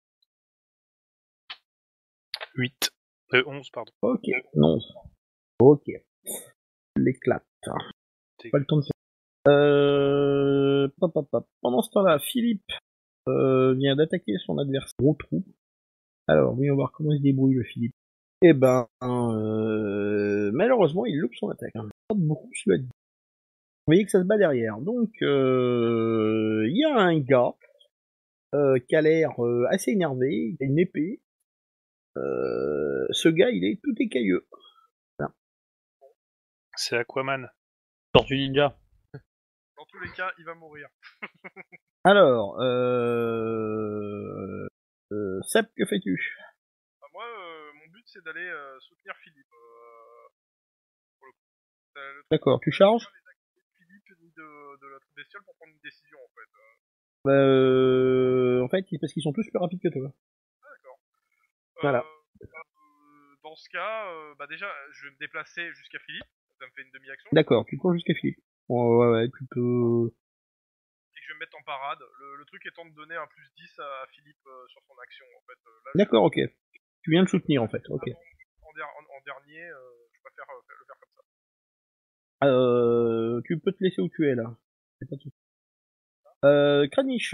8. 11, pardon. Ok. Non. Ok. L'éclate. T'es- Pas le temps de faire. Pendant ce temps-là, Philippe vient d'attaquer son adversaire. Gros trou. Alors, voyons voir comment il se débrouille le Philippe. Eh ben, malheureusement, il loupe son attaque. Pas beaucoup, cela dit. Vous voyez que ça se bat derrière. Donc, il y a un gars qui a l'air assez énervé. Il a une épée. Ce gars, il est tout écailleux. C'est Aquaman. Tortue Ninja. Dans tous les cas, il va mourir. Alors, Seb, que fais-tu? Bah, moi, mon but c'est d'aller soutenir Philippe. Pour le coup. Le truc, D'accord, tu c'est charges? pas les activités de Philippe ni de l'autre bestiole pour prendre une décision en fait. En fait, c'est parce qu'ils sont tous plus rapides que toi. Ah, d'accord. Voilà. Dans ce cas, bah déjà, je vais me déplacer jusqu'à Philippe. Ça me fait une demi-action. D'accord, tu cours jusqu'à Philippe. Ouais, tu peux... Et je vais me mettre en parade. Le truc étant de donner un plus 10 à Philippe sur son action en fait. Là, D'accord, ok. Tu viens de soutenir en fait, ok. en dernier, je préfère le faire comme ça. Tu peux te laisser où tu es là. C'est pas tout. Kranich,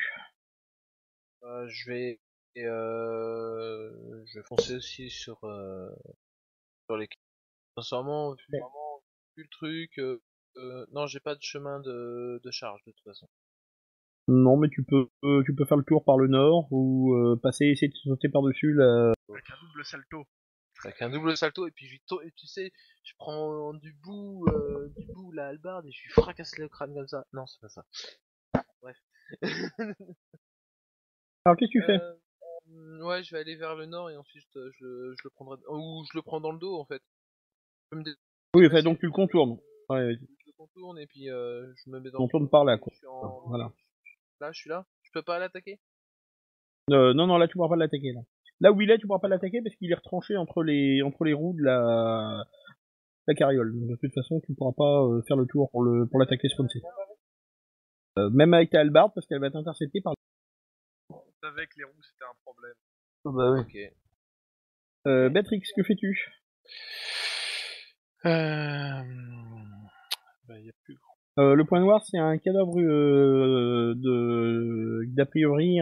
Je vais foncer aussi sur les. Sincèrement, vu le truc, non, j'ai pas de chemin de charge de toute façon. Non, mais tu peux faire le tour par le nord ou essayer de sauter par-dessus la... Avec un double salto. Avec un double salto et puis et tu sais, je prends du bout la hallebarde et je lui fracasse le crâne comme ça. Non, c'est pas ça. Bref. Alors, qu'est-ce que tu fais? Ouais, je vais aller vers le nord et ensuite je le prendrai ou je le prends dans le dos en fait. Je peux me Oui, enfin, donc tu le contournes. Ouais, je le contourne et puis je me mets dans on le tourne dos. par là, quoi. Je suis en... Voilà. Là, je suis là. Je peux pas l'attaquer. Non, là, tu pourras pas l'attaquer, là. Là où il est, tu pourras pas l'attaquer parce qu'il est retranché entre les roues de la carriole. De toute façon, tu pourras pas faire le tour pour l'attaquer sponsor. Même avec ta hallebarde, parce qu'elle va être interceptée par... Je savais que les roues c'était un problème. Bah oui. Ok. Béatrix, que fais-tu? Bah, y a plus grand. Le point noir, c'est un cadavre d'a priori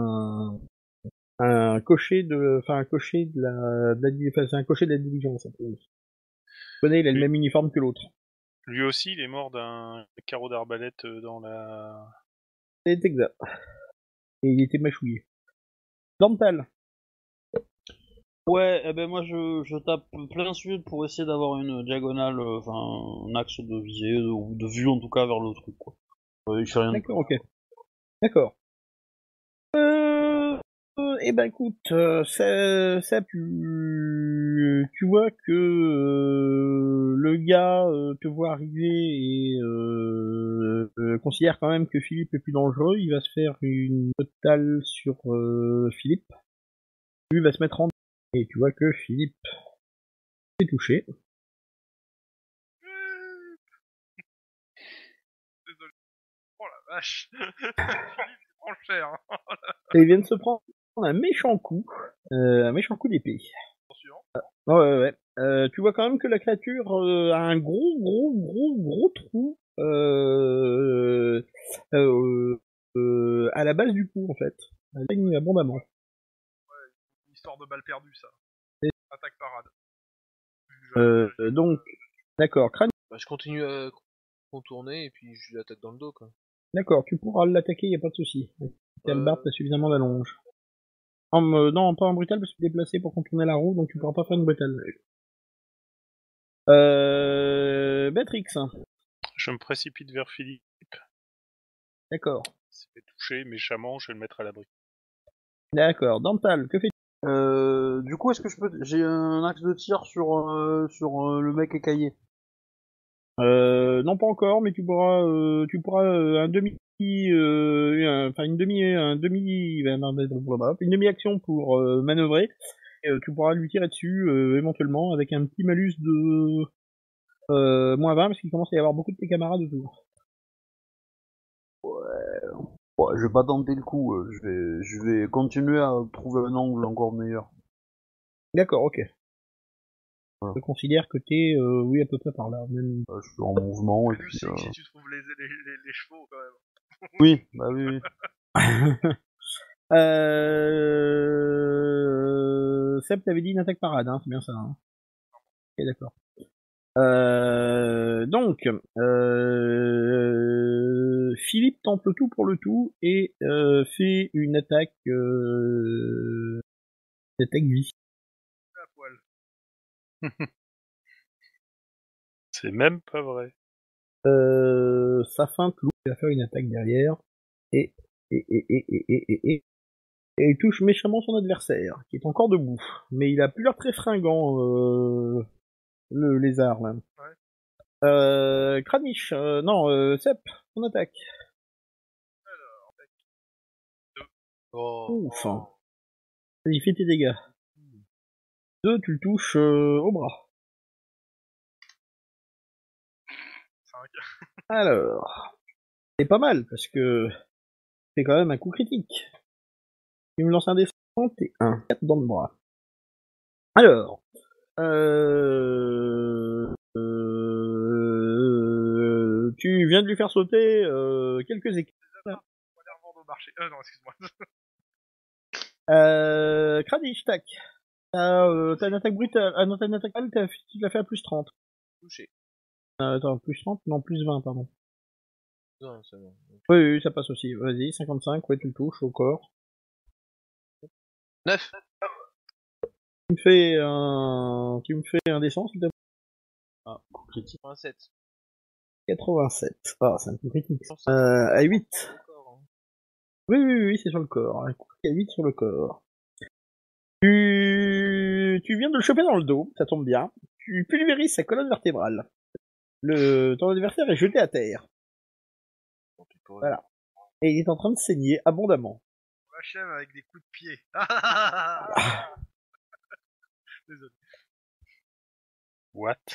un cocher de la, c'est un cocher de la diligence. Tu connais, il a le même uniforme que l'autre. Lui aussi, il est mort d'un carreau d'arbalète dans la. C'est exact. Et il était mâchouillé. Dantal. Ouais, eh ben moi je tape plein sud pour essayer d'avoir une diagonale, enfin un axe de visée, ou de vue en tout cas vers le truc, quoi. Il fait rien de D'accord, ok. D'accord. Eh ben écoute, ça tu vois que le gars te voit arriver et considère quand même que Philippe est plus dangereux. Il va se faire une totale sur Philippe. Lui va se mettre en et tu vois que Philippe est touché. Désolé. Oh la vache. Philippe, il prend cher. Hein. Et il vient de se prendre un méchant coup d'épée. Suivant. Ouais, ouais, ouais. Tu vois quand même que la créature a un gros trou à la base du cou en fait. Elle saigne abondamment. Une histoire de balle perdue, ça. Et- Attaque parade. Donc, d'accord, crâne. Bah, je continue à contourner et puis je l'attaque dans le dos, quoi. D'accord, tu pourras l'attaquer, y a pas de souci. T'as le barbe, t'as suffisamment d'allonge. Non, pas en brutal parce que tu es déplacé pour contourner la roue, donc tu pourras pas faire une brutale. Béatrix. Je me précipite vers Philippe. D'accord. S'il est touché méchamment, je vais le mettre à l'abri. D'accord. Dental, que fais-tu? Du coup, est-ce que j'ai un axe de tir sur le mec écaillé? Non pas encore, mais tu pourras un demi, enfin une demi-action pour manœuvrer. Et, tu pourras lui tirer dessus éventuellement avec un petit malus de -20 parce qu'il commence à y avoir beaucoup de tes camarades autour. Ouais, je vais pas tenter le coup. Je vais continuer à trouver un angle encore meilleur. D'accord, ok. Voilà. Je considère que t'es oui à peu près par là. Même... Je suis en mouvement et Plus puis. c'est que si tu trouves les chevaux, quand même. Oui, bah oui. Seb, t'avais dit une attaque parade, hein, c'est bien ça. Hein. Ok, d'accord. Donc, Philippe tente le tout pour le tout et fait une attaque vie. À poil. C'est même pas vrai. Sa feinte loup, il va faire une attaque derrière et il touche méchamment son adversaire, qui est encore debout. Mais il a plus l'air très fringant, le lézard, là. Ouais. Kranich, non, Sep, on attaque. Oh. Ouf. Vas-y, fais tes dégâts. 2, tu le touches au bras. 5. Alors, c'est pas mal, parce que c'est quand même un coup critique. Tu me lances un descente et un 4 dans le bras. Alors, tu viens de lui faire sauter quelques équipes. Au marché. Non, excuse-moi. Kranich, tac. T'as une attaque brutale. Ah non, t'as une attaque brutale, tu l'as fait à plus 30. Touché. Attends, plus 30? Non, plus 20, pardon. Non, c'est bon. Oui, oui, ça passe aussi. Vas-y, 55, ouais, tu le touches au corps. 9. Tu me fais un descent, s'il te plaît. Ah, coup critique. 87. 87. Ah, c'est un coup critique. Non, c'est À 8. encore, hein. Oui, oui, oui, c'est sur le corps. Un coup à 8 sur le corps. Tu viens de le choper dans le dos, ça tombe bien. Tu pulvérises sa colonne vertébrale. Ton adversaire est jeté à terre. Tant pis pour lui. Voilà. Et il est en train de saigner abondamment. On l'achève avec des coups de pied. Désolé. What?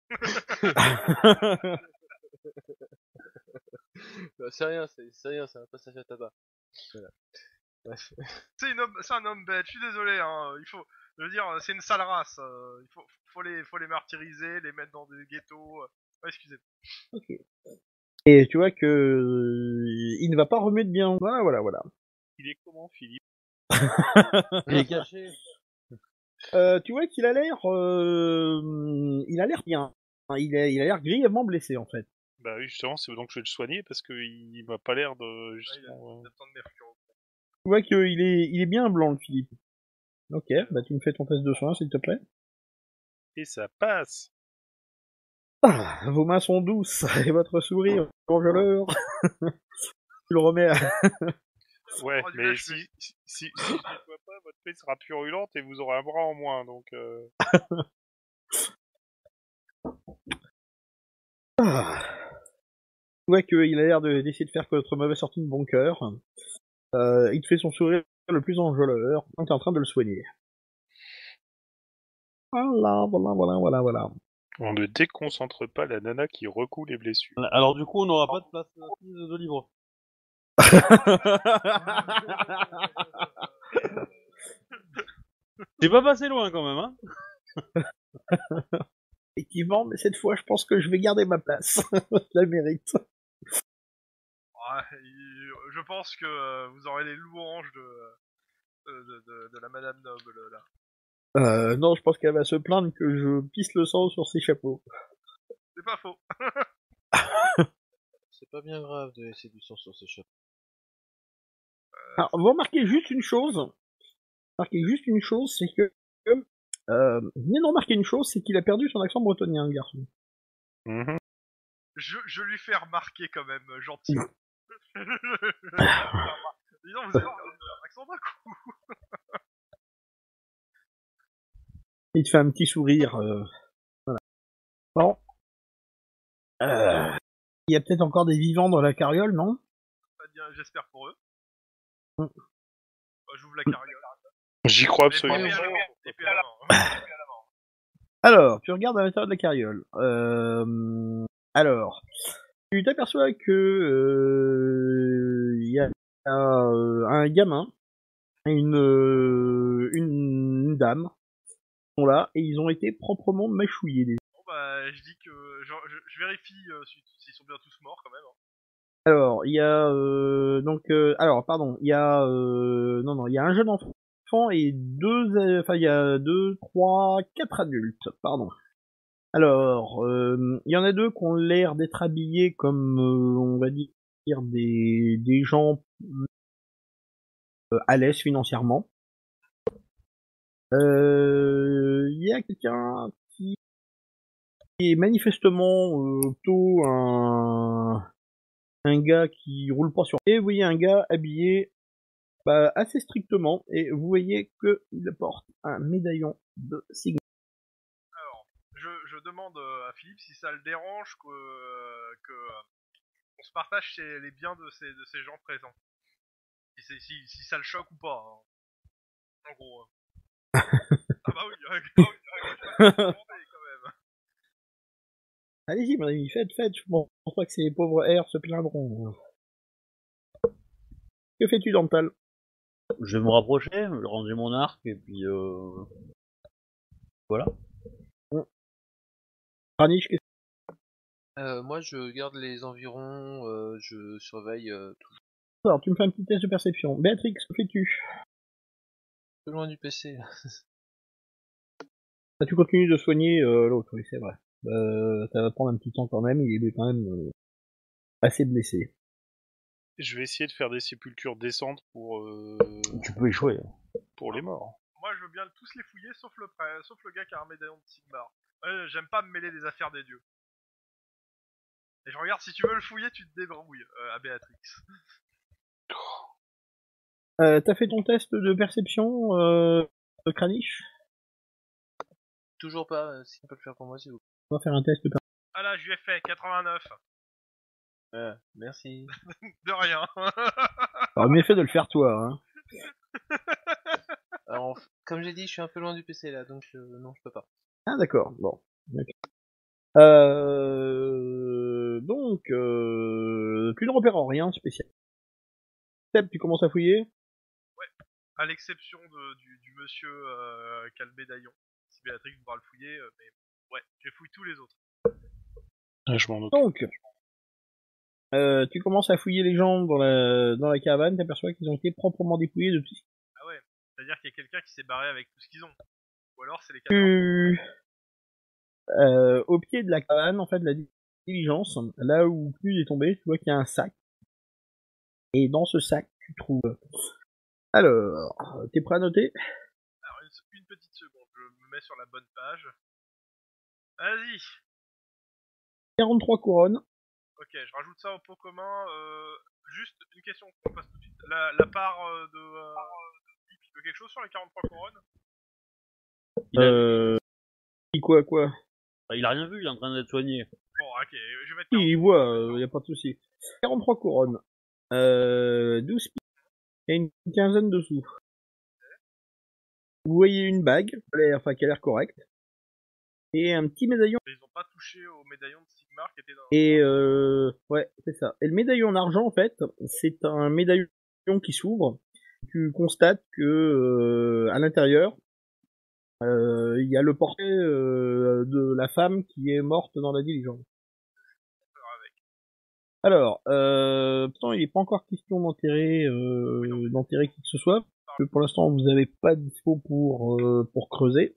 Bah, c'est rien, c'est un passage à tabac. Voilà. Bref. C'est un homme bête, je suis désolé, hein. Je veux dire, c'est une sale race. Faut les martyriser, les mettre dans des ghettos. Ouais, excusez-moi. Ok. Et tu vois que il ne va pas remettre bien. Voilà. Il est comment, Philippe? Il est caché. Tu vois qu'il a l'air, bien. Enfin, il a l'air grièvement blessé en fait. Bah oui, justement, c'est donc je vais le soigner parce qu'il m'a pas l'air de Ouais, il a justement. besoin de mercure. Tu vois qu'il est bien blanc le Philippe. Ok, bah tu me fais ton test de soin, s'il te plaît. Et ça passe. Ah, vos mains sont douces, et votre sourire, congeleur. Tu le remets à... Ouais, Oh, du mais HP. si je nettoie pas, votre paix sera purulente et vous aurez un bras en moins, donc... Ah. Tu vois qu'il a l'air d'essayer de faire que votre mauvais sortie de bon cœur. Il te fait son sourire le plus enjôleur, quand t'es en train de le soigner. Voilà. On ne déconcentre pas la nana qui recoue les blessures. Alors du coup, on n'aura pas de place de livres. J'ai pas passé loin quand même, hein. Effectivement, mais cette fois, je pense que je vais garder ma place. Je la mérite. Ouais, je pense que vous aurez les louanges de la Madame Noble, là. Non, je pense qu'elle va se plaindre que je pisse le sang sur ses chapeaux. C'est pas faux. C'est pas bien grave de laisser du sang sur ses chapeaux. Alors, vous remarquez juste une chose. C'est que... vous venez de remarquer une chose, c'est qu'il a perdu son accent bretonien, le garçon. Mhm. Je lui fais remarquer quand même, gentiment. Dis donc, vous avez un accent d'un coup. Il te fait un petit sourire. Voilà. Bon. Il y a peut-être encore des vivants dans la carriole, non? J'espère pour eux. Mm. J'ouvre la carriole. J'y crois Épée à absolument. la main, épée à la main. Alors, tu regardes à l'intérieur de la carriole. Alors, tu t'aperçois que il y a un gamin et une dame qui sont là et ils ont été proprement mâchouillés. Bon bah, je dis que je vérifie s'ils sont bien tous morts quand même. Hein. Alors, il y a alors pardon, il y a il y a un jeune enfant et il y a 4 adultes, pardon. Alors, il y en a 2 qui ont l'air d'être habillés comme, on va dire, des gens à l'aise financièrement. Il y a quelqu'un qui est manifestement plutôt un gars qui roule pas sur... Et vous voyez un gars habillé assez strictement, et vous voyez qu'il porte un médaillon de signe. Alors, je demande à Philippe si ça le dérange que on se partage les biens de ces gens présents. Si ça le choque ou pas. Hein. En gros. Ah bah oui, je vais demander quand même. Allez-y, mon ami, faites, je pense pas que ces pauvres R se plaindront. Que fais-tu, Dental? Je vais me rapprocher, ranger mon arc et puis voilà. Ranish, Moi, je garde les environs, je surveille tout alors, tu me fais un petit test de perception. Béatrix, que fais-tu? peu loin du PC. Tu continues de soigner l'autre, oui, c'est vrai. Ça va prendre un petit temps quand même, il est quand même assez blessé. Je vais essayer de faire des sépultures décentes Tu peux échouer. pour les morts. Moi, je veux bien tous les fouiller, sauf le gars qui a un médaillon de Sigmar. J'aime pas me mêler des affaires des dieux. Et je regarde, si tu veux le fouiller, tu te débrouilles, à Béatrix. T'as fait ton test de perception, de Kranich? Toujours pas, si on peut le faire pour moi, s'il vous On va faire un test de perception. Ah là, je lui ai fait 89. plaît. Merci. De rien. Alors, mieux fait de le faire toi, hein. Alors, comme j'ai dit, je suis un peu loin du PC là, donc non, je peux pas. Ah, d'accord, bon. Okay. Donc, tu ne repères en rien de spécial. Seb, tu commences à fouiller? À l'exception du monsieur qui a le médaillon. Si Béatrix voudra le fouiller, mais ouais, je fouille tous les autres. Ah, je m'en occupe. Donc, tu commences à fouiller les gens dans la caravane, t'aperçois qu'ils ont été proprement dépouillés de tout ce Ah ouais, c'est-à-dire qu'il y a quelqu'un qui s'est barré avec tout ce qu'ils ont. Ou alors c'est les cadavres. Au pied de la caravane, en fait, de la diligence, là où Cluse est tombé, tu vois qu'il y a un sac. Et dans ce sac, tu trouves... Alors, t'es prêt à noter? Ah petite seconde, je me mets sur la bonne page. Vas-y. 43 couronnes. Ok, je rajoute ça au pot commun. Juste une question qu'on passe tout de suite. La part il peut quelque chose sur les 43 couronnes? Quoi Bah, il a rien vu, il est en train d'être soigné. Bon, ok, je vais mettre Oui, 43. il voit, y a pas de souci. 43 couronnes. 12 pieds. Et une quinzaine de sous. Vous voyez une bague, qui a l'air correcte. Et un petit médaillon. Ils ont pas touché au médaillon de Sigmar qui était dans... Et ouais, c'est ça. Et le médaillon en argent, en fait, c'est un médaillon qui s'ouvre. Tu constates que à l'intérieur, il y a le portrait de la femme qui est morte dans la diligence. Alors, pourtant, il n'est pas encore question d'enterrer qui que ce soit, parce que pour l'instant, vous n'avez pas de dispo pour creuser.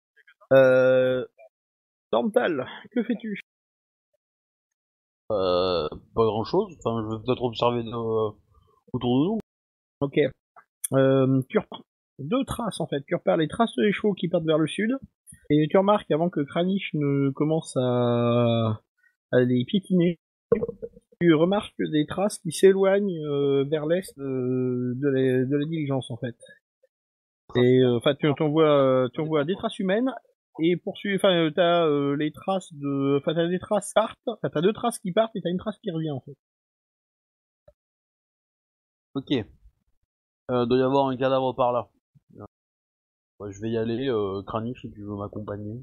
Dormtal, que fais-tu? Pas grand chose, enfin je vais peut-être observer autour de nous. Ok. Tu repères 2 traces en fait. Tu repères les traces des chevaux qui partent vers le sud, et tu remarques avant que Kranich ne commence à les piétiner, tu remarques des traces qui s'éloignent vers l'est de la diligence en fait. Et enfin tu en vois des traces humaines. Et poursuivre, t'as les traces de, t'as des traces partent, t'as 2 traces qui partent et t'as une trace qui revient en fait. Ok. Doit y avoir un cadavre par là. Ouais, je vais y aller, Kranich, si tu veux m'accompagner.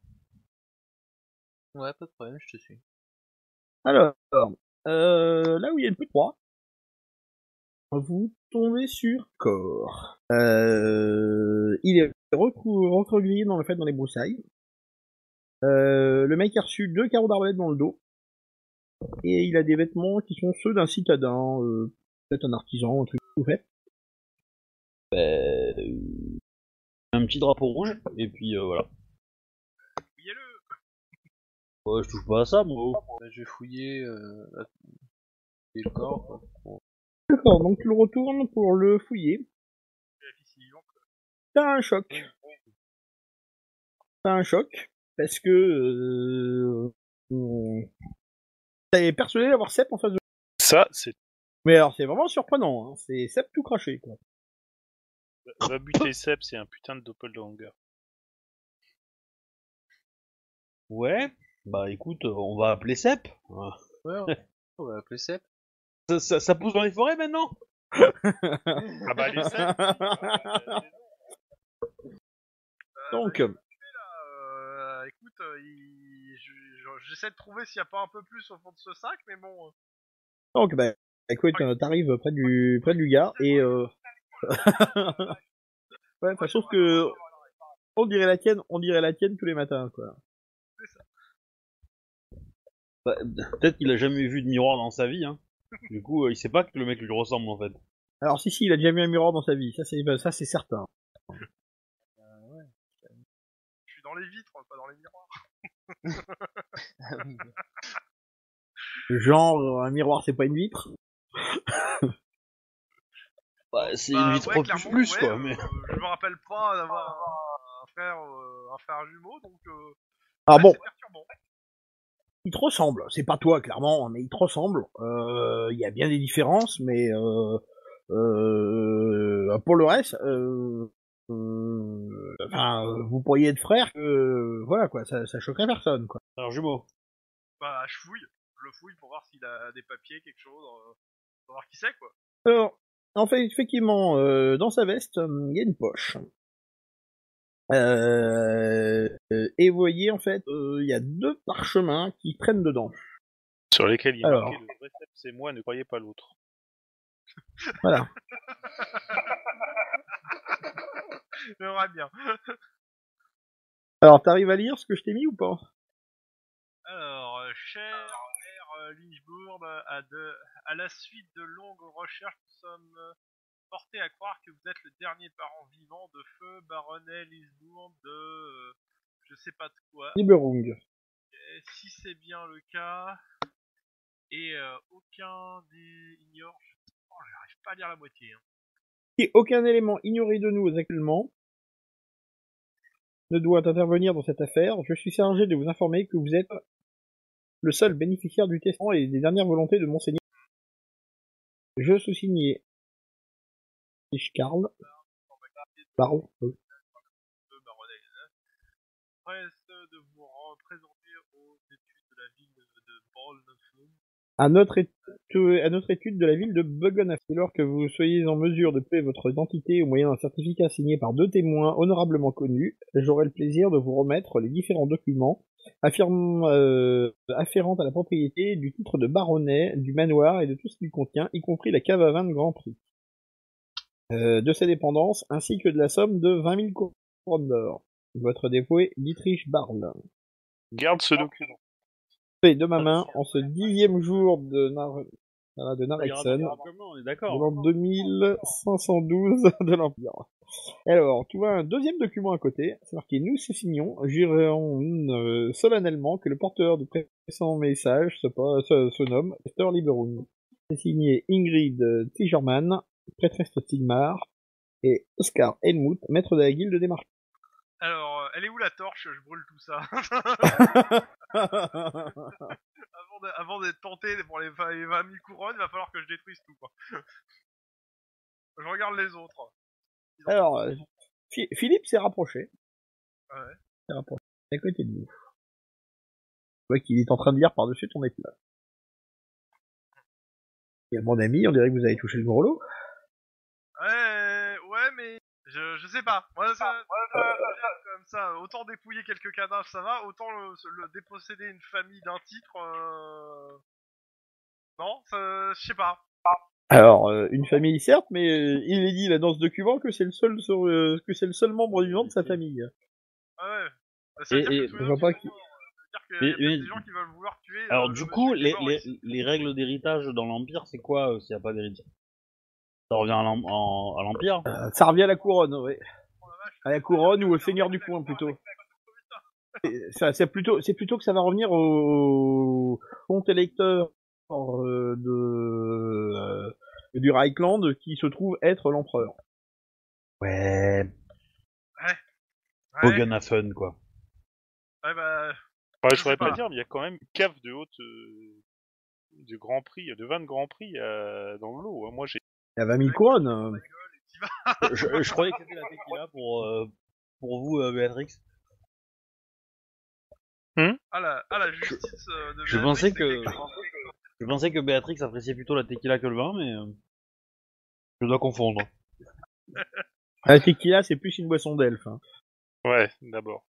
Ouais, pas de problème, je te suis. Alors, là où il y a une petite croix, vous tombez sur corps. Il est recroquevillé dans les broussailles. Le mec a reçu 2 carreaux d'arbalète dans le dos. Et il a des vêtements qui sont ceux d'un citadin, peut-être un artisan, un truc tout fait. Un petit drapeau rouge, et puis voilà. Fouillez-le. Ouais, je touche pas à ça, moi. Bah, je vais fouiller le corps, quoi. Bon. D'accord, donc tu le retournes pour le fouiller. Vérifie s'il est vivant. T'as un choc. Parce que t'es persuadé d'avoir Sepp en face de... Ça, c'est... Mais alors c'est vraiment surprenant, hein. C'est Sepp tout craché, quoi. Va buter Seb, c'est un putain de doppelganger. Ouais. Bah écoute, on va appeler Sepp. Ouais, on va appeler Sepp. Ça pousse dans les forêts maintenant? Ah bah les Seb, Donc, Écoute, j'essaie de trouver s'il n'y a pas un peu plus au fond de ce sac, mais bon... bah, écoute, t'arrives près du gars et ouais, enfin, sauf que on dirait la tienne tous les matins, quoi. Bah, peut-être qu'il a jamais vu de miroir dans sa vie, hein. Du coup, il sait pas que le mec lui ressemble en fait. Alors si, il a déjà vu un miroir dans sa vie, ça c'est certain. Ouais. Je suis dans les vitres, pas dans les miroirs. Ah oui. Genre, un miroir c'est pas une vitre. Bah, c'est une vitre clairement, plus ouais, quoi, mais... je me rappelle pas d'avoir un frère jumeau, donc... Ah bon, c'est perturbant. il te ressemble. C'est pas toi, clairement, mais il te ressemble. Il y a bien des différences, mais pour le reste, vous pourriez être frères, voilà quoi, ça choquerait personne, quoi. Alors jumeau. Bah, je le fouille pour voir s'il a des papiers, quelque chose, pour voir qui c'est, quoi. Alors, en fait, effectivement, dans sa veste, il y a une poche. Et vous voyez, en fait, il y a 2 parchemins qui traînent dedans. sur lesquels il Alors. marquait le vrai Seb, c'est moi, ne croyez pas l'autre. Voilà. J'aimerais bien. Alors, t'arrives à lire ce que je t'ai mis ou pas? Alors, cher Lynchbourg, à la suite de longues recherches, nous sommes portés à croire que vous êtes le dernier parent vivant de feu baronnet Lynchbourg de je sais pas de quoi. Liberung. Et si c'est bien le cas, et aucun des ignore... Oh, j'arrive pas à lire la moitié. Hein. Et aucun élément ignoré de nous actuellement ne doit intervenir dans cette affaire, je suis chargé de vous informer que vous êtes le seul bénéficiaire du testament et des dernières volontés de Monseigneur. Je sous-signé Karl. Pardon. Presse de vous présenter aux études de la ville de Bornholm. À notre étude de la ville de Buggenhafen. Dès lors que vous soyez en mesure de prouver votre identité au moyen d'un certificat signé par 2 témoins honorablement connus, j'aurai le plaisir de vous remettre les différents documents afférents à la propriété du titre de baronnet, du manoir et de tout ce qu'il contient, y compris la cave à vin de Grand Prix, de ses dépendances, ainsi que de la somme de 20 000 couronnes d'or. Votre dévoué Dietrich Barl. Garde ce document. Fait de ma main, en ce 10e jour de Narexen, On est d'accord. de l'an 2512 de l'Empire. Alors, tu vois un deuxième document à côté, c'est marqué « Nous signons, jurons solennellement que le porteur du précédent message se nomme Esther Liberum. » C'est signé Ingrid Tigerman, prêtresse de Sigmar, et Oscar Helmut, maître de la guilde des marchands. Alors, elle est où la torche? Je brûle tout ça. Avant d'être tenté pour les 20 000 couronnes, il va falloir que je détruise tout, quoi. Je regarde les autres. Alors, Philippe s'est rapproché. Ouais. S'est rapproché. À côté de nous. Tu vois qu'il est en train de lire par-dessus ton éclat. Et mon ami, on dirait que vous avez touché le gros lot. Ouais, mais je sais pas. Moi, comme ça, autant dépouiller quelques cadavres, ça va, autant le déposséder une famille d'un titre, non, je sais pas. Alors, une famille certes, mais il est dit là dans ce document que c'est le seul membre vivant de sa famille. Ouais. Ça veut dire que tous les je vois autres, pas ils qui. sont morts. Ça veut dire qu'il y a peut-être des gens qui veulent vouloir tuer. Alors le du monsieur coup, qui est mort ici. les règles d'héritage dans l'Empire, c'est quoi s'il n'y a pas d'héritier? Ça revient à l'Empire? Ça revient à la couronne, ouais. Oh la vache. À la couronne ou au seigneur du coin plutôt. C'est plutôt que ça va revenir au compte électeur du Reichland qui se trouve être l'empereur. Ouais. Ouais. Boganafen, quoi. Ouais, bah. Ouais, Je je pourrais sais pas pas. dire, mais il y a quand même une cave de haute de Grand Prix, de 20 Grand Prix dans le lot. Hein. Moi, j'ai. Il y a 20 000 couronnes. Ta gueule, et t'y vas. Je croyais que c'était la tequila pour vous, Béatrix. Ah la justice de Je Béatrix, pensais c'est que- quelque chose. Je pensais que Béatrix appréciait plutôt la tequila que le vin, mais je dois confondre. La tequila, c'est plus une boisson d'elfe. Hein. Ouais, d'abord.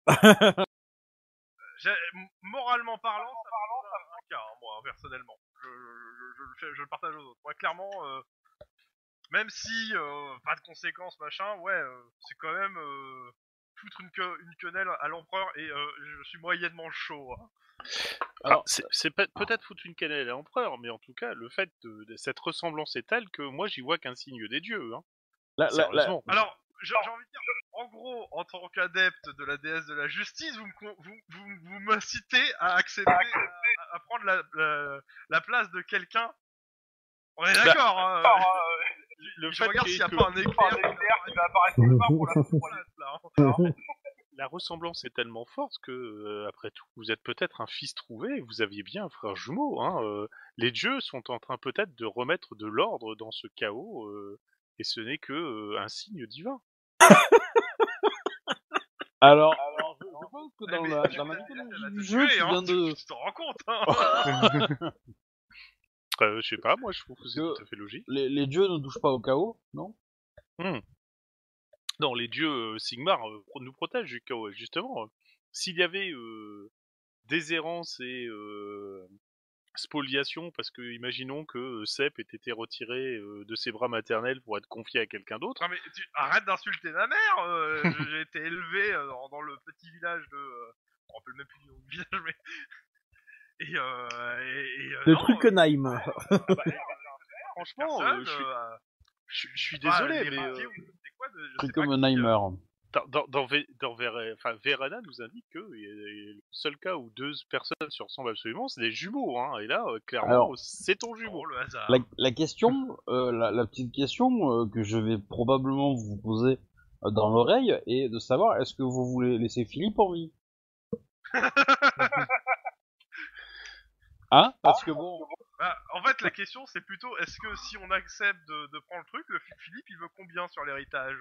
Moralement parlant, ça me donne un cas, hein, moi, personnellement. Je le partage aux autres. Moi, clairement, même si pas de conséquences, machin, ouais, c'est quand même foutre une quenelle à l'empereur et je suis moyennement chaud. Hein. Alors, c'est peut-être foutre une cannelle à l'empereur, mais en tout cas, le fait de cette ressemblance est telle que moi, j'y vois qu'un signe des dieux. Hein. Sérieusement. Alors, j'ai envie de dire, en gros, en tant qu'adepte de la déesse de la justice, vous m'incitez à accepter, à prendre la place de quelqu'un. On est d'accord, hein. Le Je fait regarde est s'il n'y a que pas un éclair qui va apparaître quelque part pour la place, là. Hein. la ressemblance est tellement forte que, après tout, vous êtes peut-être un fils trouvé et vous aviez bien un frère jumeau. Hein. Les dieux sont en train peut-être de remettre de l'ordre dans ce chaos, et ce n'est que un signe divin. Alors, je pense que Eh, dans mais la elle va mythologie te du jeu, tuer, tu hein, viens de... tu t'en rends compte, hein. Je sais pas, moi je trouve que c'est Que- tout à fait logique. Les dieux ne touchent pas au chaos, non? Non, les dieux Sigmar nous protègent du chaos, justement. S'il y avait déshérence et spoliation, parce que imaginons que Sep ait été retiré de ses bras maternels pour être confié à quelqu'un d'autre. Non mais arrête d'insulter ma mère. J'ai été élevé dans le petit village de. On rappelle même plus du nom du village, mais. Le non, Truckenheim. Franchement, personne, je suis pas désolé, mais l'héritier ou c'est quoi de, je Truc sais pas comme qui, Neimer. Verena nous indique que le seul cas où 2 personnes se ressemblent absolument, c'est des jumeaux. Hein, et là, clairement, Alors, c'est ton jumeau. Oh, le hasard. La question, la petite question que je vais probablement vous poser dans l'oreille et de savoir est-ce que vous voulez laisser Philippe en vie. Hein? Parce que bon... Bah, en fait, la question, c'est plutôt, est-ce que si on accepte de prendre le truc, le Philippe, il veut combien sur l'héritage?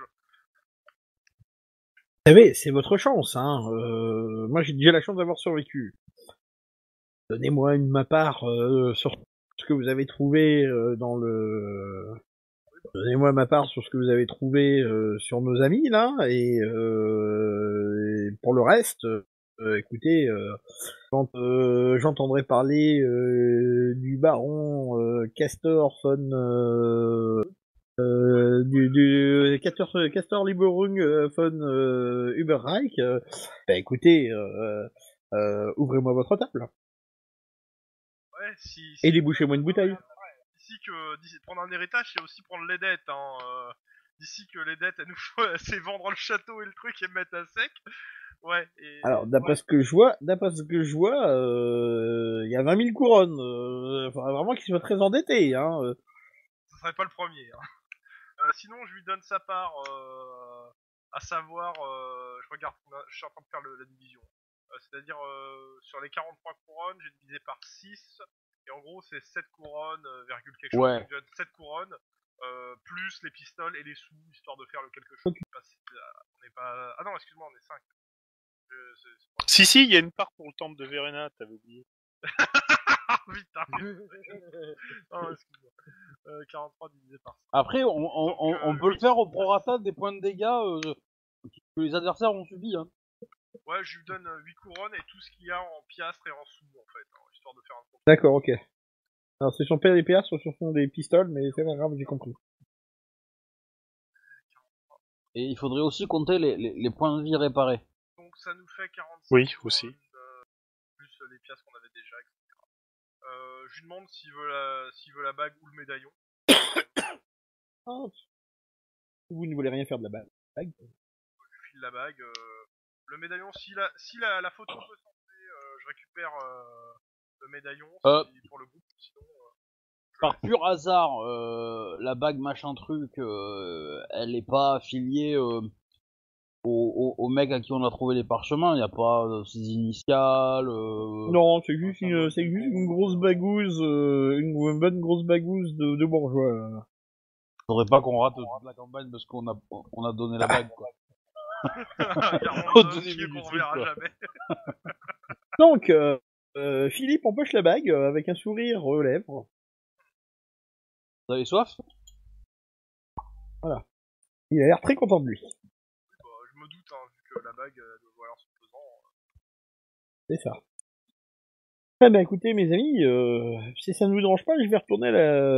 Vous savez, c'est votre chance, hein. Moi, j'ai déjà la chance d'avoir survécu. Donnez-moi ma part sur ce que vous avez trouvé dans le... Donnez-moi ma part sur ce que vous avez trouvé sur nos amis, là, et pour le reste, écoutez, quand j'entendrai parler du baron Castor von... du Castor Lieberung von Uberreich, bah écoutez, ouvrez-moi votre table Ouais, si et débouchez-moi une bouteille. prendre un héritage, c'est aussi prendre les dettes, hein. D'ici que les dettes, elles nous font, c'est vendre le château et le truc et mettre à sec. Ouais, et... Alors, d'après ce que je vois, il y a 20 000 couronnes. Faudrait vraiment qu'il soit très endetté, hein. Ce serait pas le premier, hein. Sinon, je lui donne sa part, à savoir, je regarde, je suis en train de faire la division. C'est-à-dire, sur les 43 couronnes, j'ai divisé par 6, et en gros, c'est 7 couronnes, virgule quelque chose, Ouais. donc je donne 7 couronnes, plus les pistoles et les sous, histoire de faire le quelque chose. On est pas... Ah non, excuse-moi, on est 5. Si, il y a une part pour le temple de Verena, t'avais oublié. Ah putain. Non, excuse-moi. 43 divisé par 5. Après, on peut le faire au prorata des points de dégâts que les adversaires ont subis. Hein. Ouais, je lui donne 8 couronnes et tout ce qu'il y a en piastres et en sous, en fait, hein, histoire de faire un compte. D'accord, ok. Alors, c'est sur des piastres, sur son des pistoles, mais c'est pas grave, j'ai compris. Et il faudrait aussi compter les points de vie réparés. Donc ça nous fait 46 Oui, couronnes, aussi. plus les piastres qu'on avait déjà, etc. Je lui demande s'il veut la bague ou le médaillon. Ah, vous ne voulez rien faire de la bague. Je lui file la bague. Le médaillon, si la photo peut s'enlever, je récupère le médaillon pour le groupe. Sinon, Par pur hasard, la bague machin truc, elle est pas affiliée au mec à qui on a trouvé les parchemins. Il y a pas ses initiales. Non, c'est juste une grosse bagouze, une bonne grosse bagouze de bourgeois. Là. Faudrait pas qu'on rate toute la campagne parce qu'on a donné la bague. Quoi. Au début du qu'on truc, verra quoi. jamais. Donc, Philippe empoche la bague avec un sourire aux lèvres. Vous avez soif? Voilà. Il a l'air très content de lui. Bah, je me doute, hein, vu que la bague doit valoir son pesant. C'est ça. Eh ben écoutez mes amis, si ça ne vous dérange pas, je vais retourner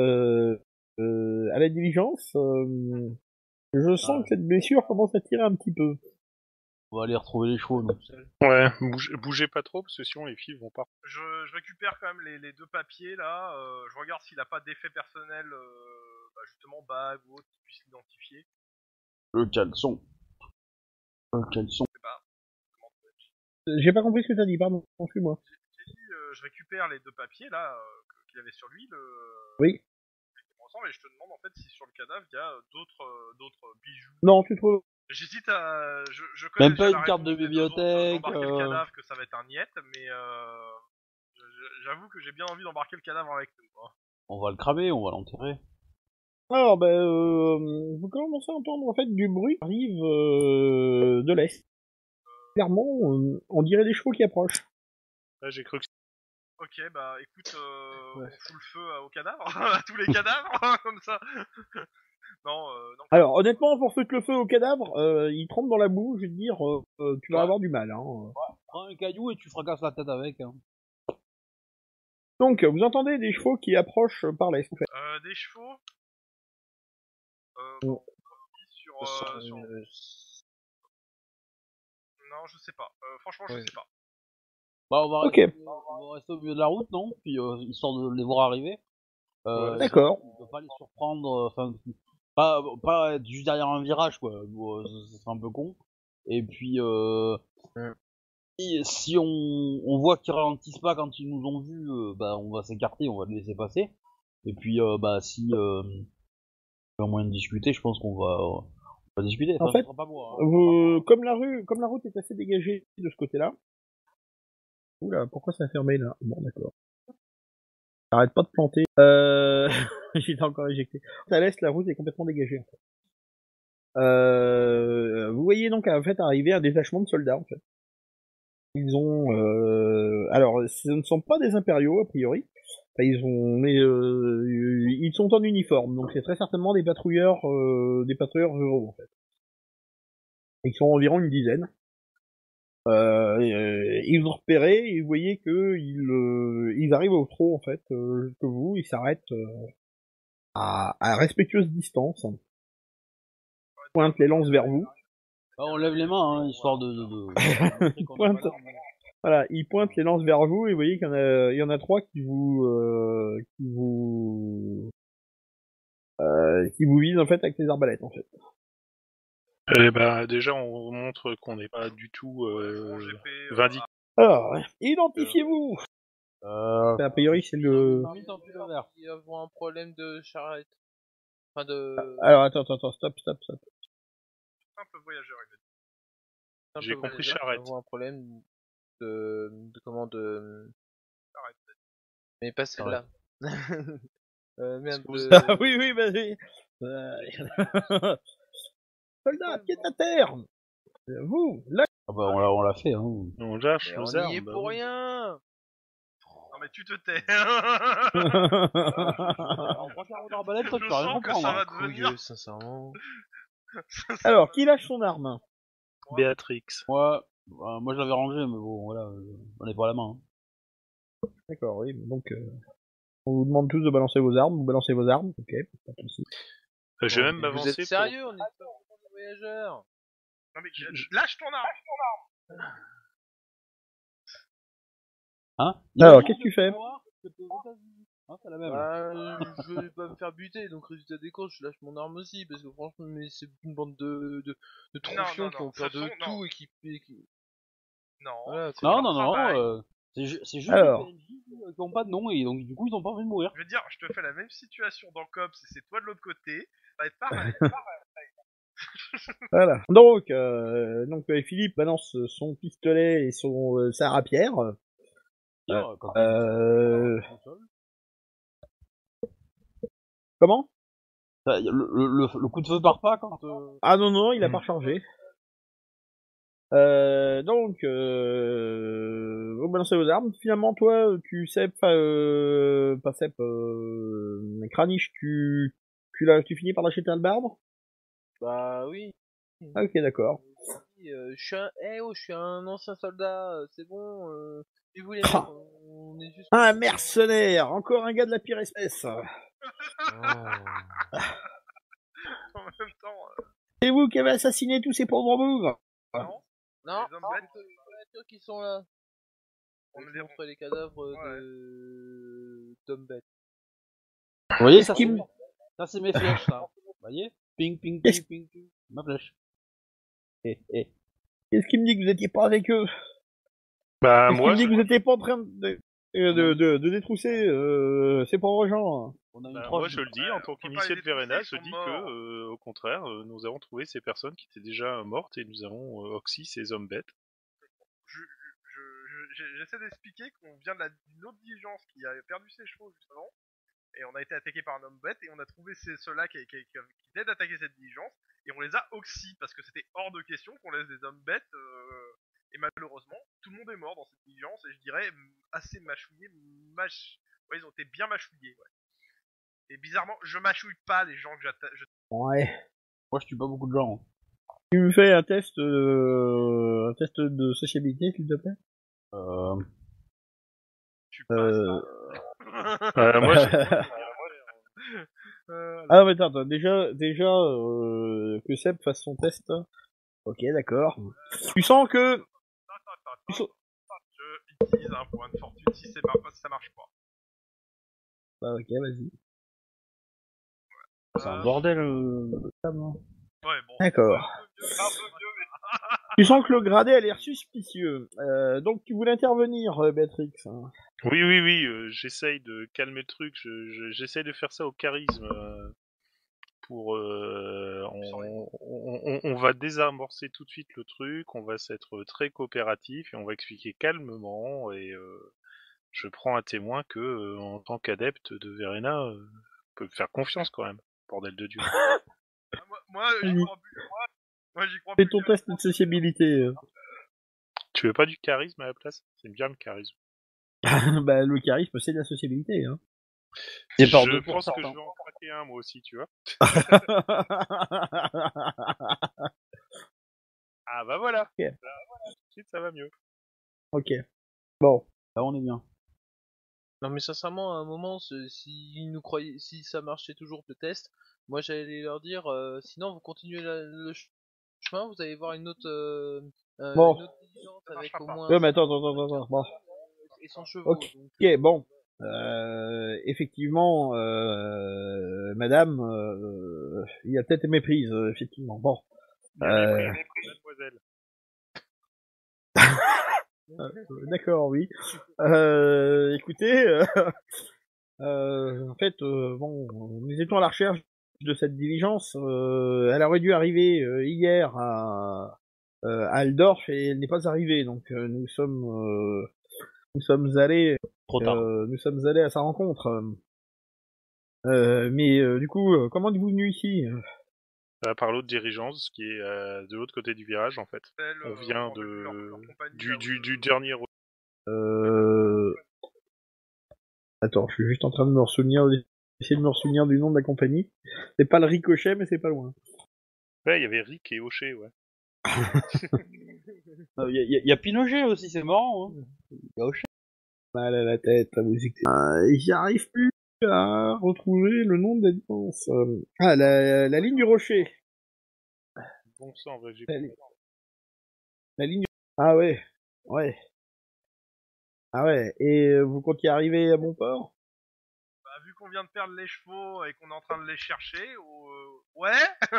à la diligence. Je sens que cette blessure commence à tirer un petit peu. On va aller retrouver les chevaux. Nous. Ouais, bougez pas trop, parce que sinon les filles vont pas. Je récupère quand même les deux papiers là. Je regarde s'il a pas d'effet personnel, justement bague ou autre qui puisse l'identifier. Le caleçon. Le caleçon. Je sais pas. J'ai pas compris ce que t'as dit, pardon, excuse-moi. J'ai dit, je récupère les deux papiers là qu'il avait sur lui. Oui. Et je te demande en fait si sur le cadavre il y a d'autres bijoux. Non, tu trouves... J'hésite à... Je connais Même pas déjà une la carte de réponse des deux autres, bibliothèque. d'embarquer le cadavre, que ça va être un niet, mais j'avoue que j'ai bien envie d'embarquer le cadavre avec nous. Hein. On va le cramer, on va l'enterrer. Alors, vous commencez à entendre en fait du bruit qui arrive de l'est. Clairement, on dirait des chevaux qui approchent. Là, j'ai cru que... Ok, bah écoute, on fout le feu au cadavre, à tous les cadavres, comme ça. Non. Alors, honnêtement, pour foutre le feu au cadavre, il trempe dans la boue, je vais te dire, tu vas avoir du mal. Hein. Prends un caillou et tu fracasses la tête avec. Hein. Donc, vous entendez des chevaux qui approchent par l'est, en fait. Des chevaux Non. sur... Non, je sais pas. Franchement, je sais pas. Bah, on va rester au milieu de la route, non? Puis, histoire de les voir arriver. D'accord. On peut pas les surprendre, enfin, pas être juste derrière un virage, quoi. Ce serait un peu con. Et puis, si on voit qu'ils ralentissent pas quand ils nous ont vus, bah, on va s'écarter, on va les laisser passer. Et puis, bah, si, il y a moyen de discuter, je pense qu'on va Pas discuter. En ça fait, sera pas moi. comme la route est assez dégagée de ce côté-là. Oula, pourquoi ça a fermé là? Bon, d'accord. Arrête pas de planter. J'étais encore éjecté. À l'est, la route est complètement dégagée. En fait. Vous voyez donc en fait arriver un détachement de soldats en fait. Ils ont, alors, ce ne sont pas des impériaux a priori. Enfin, mais ils sont en uniforme, donc c'est très certainement des patrouilleurs ruraux en fait. Ils sont environ une dizaine. Ils vous repérez et vous voyez que ils arrivent au trot en fait que vous, ils s'arrêtent à respectueuse distance, pointent les lances vers vous. Bah, on lève les mains, hein, histoire de Ils pointent, voilà, ils pointent les lances vers vous et vous voyez il y en a trois qui vous visent en fait avec les arbalètes en fait. Eh ben, déjà, on montre qu'on n'est pas du tout vindiqué. Alors, identifiez-vous. A priori c'est le. Il va avoir un problème de charrette. Enfin de. Alors attends, stop. Simple voyageur, il a dit. J'ai compris Il va charrette. avoir un problème de comment de. Charrette. Mais pas celle-là. Merde. Ah oui, vas-y. Soldat, pied à terre. Vous, là. Ah bah, on l'a fait, hein. On lâche Mais nos on armes. y est bah pour oui. rien. Non mais tu te tais. En 3 quarts d'arbalète, toi, tu vas rien Je sens que comprendre. ça va hein. devenir... Couilleux, sincèrement. Alors, qui lâche son arme? Béatrix. Moi, je l'avais rangé, mais bon, voilà, on est pas à la main. Hein. D'accord, oui, donc on vous demande tous de balancer vos armes, vous balancez vos armes, ok, pas de soucis. Je vais même Vous m'avancer êtes pour... sérieux? On est pas des voyageurs. Non mais lâche ton arme. Hein Alors, qu'est-ce que tu fais? Hein, c'est la même. Je vais pas me faire buter, donc résultat des courses, je lâche mon arme aussi, parce que franchement, mais c'est une bande de troufions non, qui ont ce peur de sont- tout non. et qui... Non. Voilà, c'est Non, leur non, travail. c'est juste Alors. les PNJ qui ont pas de nom et donc du coup ils ont pas envie de mourir. Je veux dire, je te fais la même situation dans Cops et c'est toi de l'autre côté. Ça va être pareil. Voilà. Donc, Philippe balance son pistolet et sa rapière. Tiens, quand Comment? le coup de feu part pas quand. Ah non, il a pas rechargé. Vous balancez vos armes. Finalement, toi, tu sais pas Sep, Kranich, tu finis par lâcher ta hallebarde? Bah oui. Ah, ok, d'accord. Je suis un ancien soldat, c'est bon. Et vous les Ah. mecs, on est juste... Un mercenaire, encore un gars de la pire espèce. Oh. En même temps, C'est vous qui avez assassiné tous ces pauvres bougres. non. Non, Les hommes c'est bêtes. les voitures qui sont là. On Je les montre les cadavres Ouais. d'hommes bêtes. Vous voyez, Qu'est-ce qui me- ça c'est mes flèches, ça. Vous voyez? Ping, ping, Qu'est-ce- ping, ping, ping. Ma flèche. Qu'est-ce qui me dit que vous étiez pas avec eux? Bah, Qu'est-ce qui moi, me dit que vous étiez pas en train de détrousser ces pauvres gens? On a une bah, troche. moi, je le dis, en tant on peut pas qu'initié les de Verena, détrousser, je ils dis sont morts. que, au contraire, nous avons trouvé ces personnes qui étaient déjà mortes et nous avons oxy ces hommes bêtes. J'essaie d'expliquer qu'on vient d'une autre diligence qui a perdu ses chevaux juste avant. Et on a été attaqué par un homme bête et on a trouvé ceux-là qui venaient d'attaquer cette diligence. Et on les a oxy parce que c'était hors de question qu'on laisse des hommes bêtes. Et malheureusement, tout le monde est mort dans cette diligence et je dirais assez mâchouillé. Ouais, ils ont été bien mâchouillés. Ouais. Et bizarrement, je mâchouille pas les gens que j'attaque. Ouais. Moi je tue pas beaucoup de gens. Tu me fais un test de sociabilité, s'il te plaît? Je pas Moi, Ah mais attends, déjà que Seb fasse son test. Ok, d'accord. Tu sens que Je utilise un point de fortune si ça marche pas. bah ok, vas-y. C'est un bordel, Sam, hein. Ouais, bon. D'accord. C'est un peu vieux, mais... Tu sens que le gradé a l'air suspicieux. Donc tu voulais intervenir, Béatrix. Hein. oui, j'essaye de calmer le truc, j'essaye de faire ça au charisme. On on va désamorcer tout de suite le truc, on va s'être très coopératif et on va expliquer calmement et je prends à témoin que en tant qu'adepte de Verena, on peut me faire confiance quand même, bordel de Dieu. Moi, j'y Vas-y. crois plus. Moi, j'y crois Fais plus. ton test de sociabilité. Tu veux pas du charisme à la place? C'est bien le charisme. Bah, le charisme, c'est de la sociabilité. Hein. C'est par Je deux pense pour que je certains. vais en craquer un moi aussi, tu vois. Ah bah voilà. Ok. Là, tout de suite, ça va mieux. Ok. Bon. Là, on est bien. Non mais sincèrement, à un moment, si nous croyaient, si ça marchait toujours le test, moi j'allais leur dire, sinon vous continuez le chemin, vous allez voir une autre, Bon. une autre diligence Ça avec marchera au pas. moins Ouais, mais attends. Bon. et 100 chevaux. Ok. Donc, Ok, bon. Effectivement, madame, il y a peut-être méprise, effectivement. Bon. Bien mépris, mademoiselle. D'accord, oui. Écoutez, en fait, bon, nous étions à la recherche de cette diligence. Elle aurait dû arriver hier à Aldorf et elle n'est pas arrivée. Donc nous sommes allés, Trop tard. nous sommes allés à sa rencontre. Mais du coup, comment êtes-vous venu ici? Par l'autre dirigeance qui est de l'autre côté du virage en fait. Celle, On vient ont vu leur compagnie, là, du dernier. Euh... Attends, je suis juste en train de me souvenir, essayer de me souvenir du nom de la compagnie. C'est pas le Ricochet, mais c'est pas loin. Ouais, il y avait Rick et Hocher, ouais. Y a Pinochet aussi, c'est marrant. Hein. Y a O'Shea. Mal à la tête, à vous écouter. J'arrive plus à retrouver le nom de la distance. Ah, la ligne du rocher. Bon sang, en vrai, j'ai La, li- la ligne. Ah ouais, ouais. Ah ouais. Et vous comptiez arriver à bon port? Bah, vu qu'on vient de perdre les chevaux et qu'on est en train de les chercher, ouais.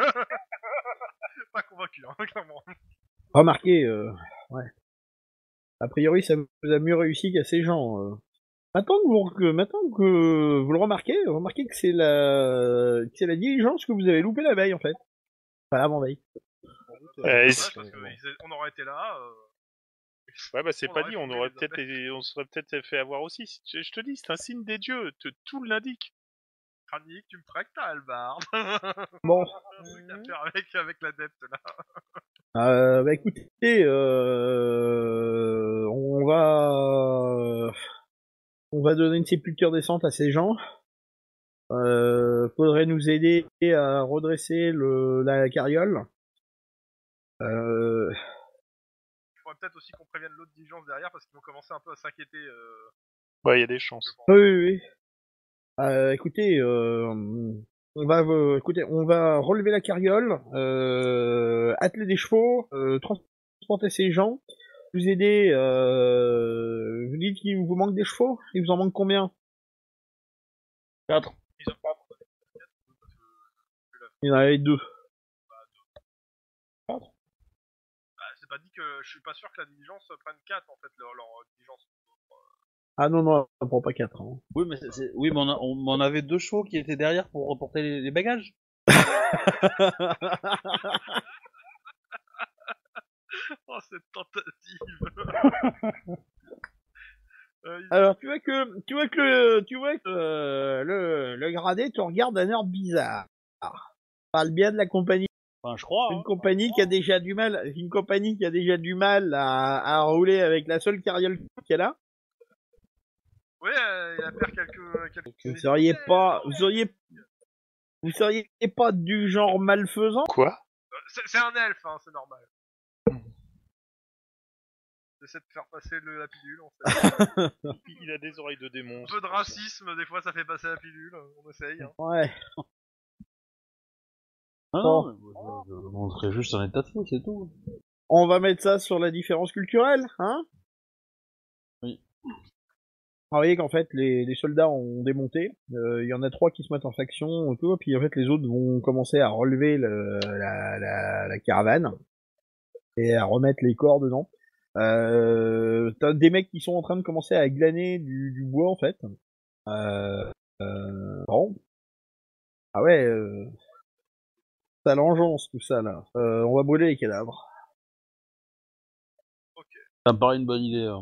Pas convaincu, hein, clairement. Remarquez, ouais. A priori, ça vous a mieux réussi qu'à ces gens. Maintenant que vous le remarquez que c'est la diligence que vous avez loupé la veille en fait. Enfin l'avant-veille. Ouais, Dommage, parce qu'on aurait été là. ouais, bah c'est On pas aurait dit, on fumé aurait les peut-être, on serait peut-être fait avoir aussi. Je te dis, c'est un signe des dieux, tout l'indique. Cranique, tu me tractes, Albard. Bon, Un truc à faire avec l'adepte là. bah écoutez, on va donner une sépulture décente à ces gens. Faudrait nous aider à redresser la carriole. Il faudrait peut-être aussi qu'on prévienne l'autre diligence derrière parce qu'ils vont commencer un peu à s'inquiéter. Ouais, il y a des chances. Oui. Écoutez, écoutez, on va relever la carriole, atteler des chevaux, transporter ces gens, vous aider. Vous dites qu'il vous manque des chevaux. Il vous en manque combien? 4. Ils ont pas. Il y en avait 2. Bah, c'est pas dit que je suis pas sûr que la diligence prenne 4 en fait leur diligence. Ah non, on prend pas 4. Hein. Oui, mais oui, mais on avait 2 chevaux qui étaient derrière pour reporter les bagages. Oh cette tentative. Alors tu vois que le gradé te regarde d'un air bizarre. Parle bien de la compagnie. Enfin, je crois. Une Hein. compagnie qui a déjà du mal à rouler avec la seule carriole qu'elle a. Ouais, il a perdu quelques. Vous seriez pas du genre malfaisant. Quoi? C'est un elfe, hein, c'est normal. J'essaie de faire passer la pilule, on sait. Il a des oreilles de démon. Un peu de racisme, des fois ça fait passer la pilule, on essaye. Hein. Ouais. Ah, Bon. non, je montrais juste un état de fait, c'est tout. On va mettre ça sur la différence culturelle, hein? Oui. Vous voyez qu'en fait les soldats ont démonté. Il y en a 3 qui se mettent en faction, tout, puis en fait les autres vont commencer à relever la caravane et à remettre les corps dedans. T'as des mecs qui sont en train de commencer à glaner du bois en fait. Bon. Ah ouais. Ça l'engeance tout ça là. On va brûler les cadavres. Ça me paraît une bonne idée.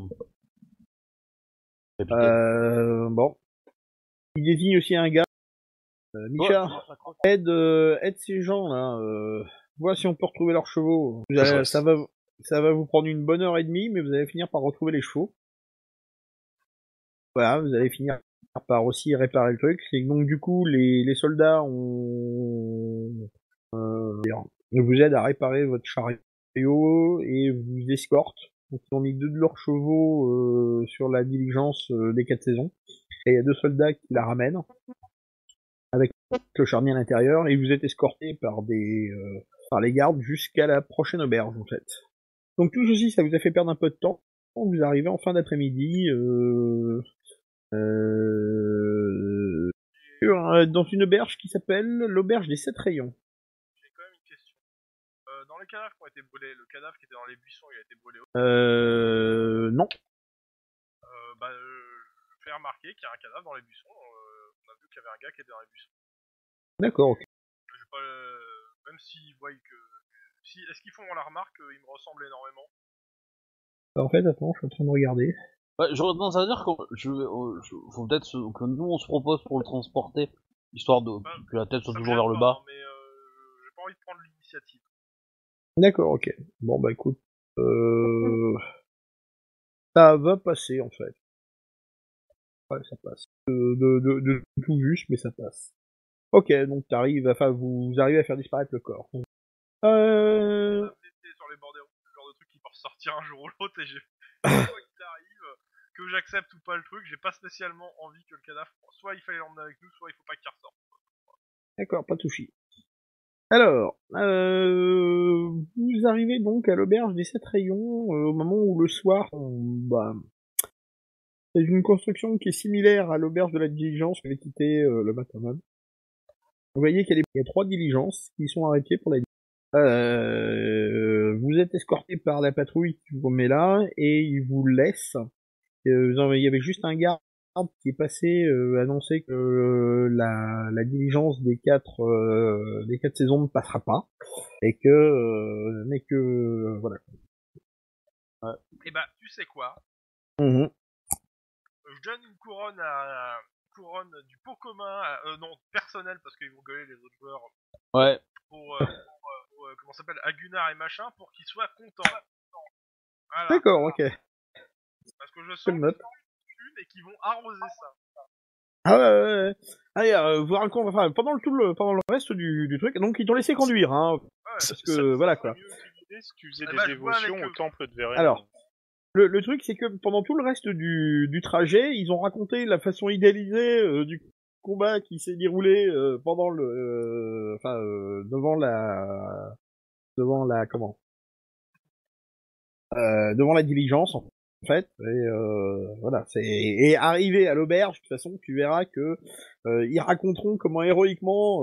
Capitaine. Bon. Il désigne aussi un gars. Micha, aide ces gens là. Vois si on peut retrouver leurs chevaux. Ça va vous prendre une bonne heure et demie, mais vous allez finir par retrouver les chevaux. Voilà, vous allez finir par aussi réparer le truc. Et donc du coup, les soldats vous aident à réparer votre chariot et vous escortent. Donc ils ont mis 2 de leurs chevaux sur la diligence des 4 saisons. Et il y a 2 soldats qui la ramènent avec le charnier à l'intérieur et vous êtes escorté par les gardes jusqu'à la prochaine auberge en fait. Donc tout ceci, ça vous a fait perdre un peu de temps. Vous arrivez en fin d'après-midi dans une auberge qui s'appelle l'auberge des 7 rayons. J'ai quand même une question. Dans les cadavres qui ont été brûlés, le cadavre qui était dans les buissons, il a été brûlé. Non. Je fais remarquer qu'il y a un cadavre dans les buissons. On a vu qu'il y avait un gars qui était dans les buissons. D'accord, ok. Même s'ils voient que... Est-ce qu'ils font la remarque qu'il me ressemble énormément? En fait, attends, je suis en train de regarder. Ouais, non, ça veut dire faut peut-être que nous on se propose pour le transporter, histoire que la tête soit toujours vers le bas. Mais j'ai pas envie de prendre l'initiative. D'accord, ok. Bon bah écoute, ça va passer en fait. Ouais, ça passe. De tout juste, mais ça passe. Ok, donc vous arrivez à faire disparaître le corps. Sur les bords des routes, le genre de truc qui peut ressortir un jour ou l'autre, et j'ai quoi qu'il arrive, que j'accepte ou pas le truc, j'ai pas spécialement envie que le cadavre, soit il fallait l'emmener avec nous, soit il faut pas qu'il ressorte. D'accord, pas de souci. Alors, vous arrivez donc à l'auberge des 7 rayons au moment où le soir, c'est une construction qui est similaire à l'auberge de la diligence que vous avez quitté le matin même. Vous voyez qu'il y a 3 diligences qui sont arrêtées pour la vous êtes escorté par la patrouille qui vous met là et il vous laisse. Il y avait juste un garde qui est passé annoncer que la diligence des 4 saisons ne passera pas et que voilà. Ouais. Et bah tu sais quoi, je donne une couronne couronne du pot commun, non personnel parce qu'ils vont gueuler les autres joueurs. Ouais. Pour comment ça s'appelle, à Gunnar et machin, pour qu'ils soient contents. Voilà. D'accord, ok. Parce que je sens qu'ils ont une et qu'ils vont arroser ça. Ah ouais. Allez, vous racontez, enfin, pendant le reste du truc, donc ils t'ont laissé conduire, hein. Ouais, parce que voilà quoi. Si tu faisais des dévotions au temple de Veren. Alors, le truc c'est que pendant tout le reste du trajet, ils ont raconté la façon idéalisée du combat qui s'est déroulé pendant devant la diligence en fait, et voilà, et arrivé à l'auberge, de toute façon, tu verras que ils raconteront comment héroïquement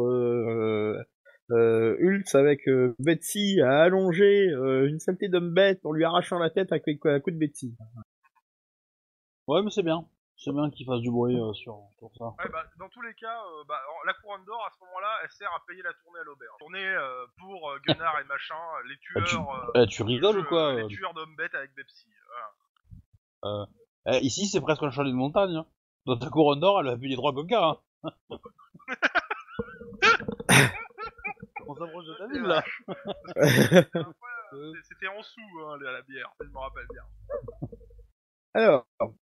Hultz avec Betsy a allongé une saleté d'homme bête en lui arrachant la tête à coup de Betsy. Ouais, mais c'est bien. C'est bien qu'il fasse du bruit sur ça. Ouais, bah, dans tous les cas, la couronne d'or, à ce moment-là, elle sert à payer la tournée à l'auberge. Tournée pour Gunnar et machin, les tueurs... tu rigoles ou quoi Les tueurs d'hommes bêtes avec Betsy, voilà. Ici, c'est presque un chalet de montagne. Hein. Dans ta couronne d'or, elle a bu les 3 coca. Hein. On s'approche de ta ville, là. C'était en sous, hein, la bière, je me rappelle bien. Alors,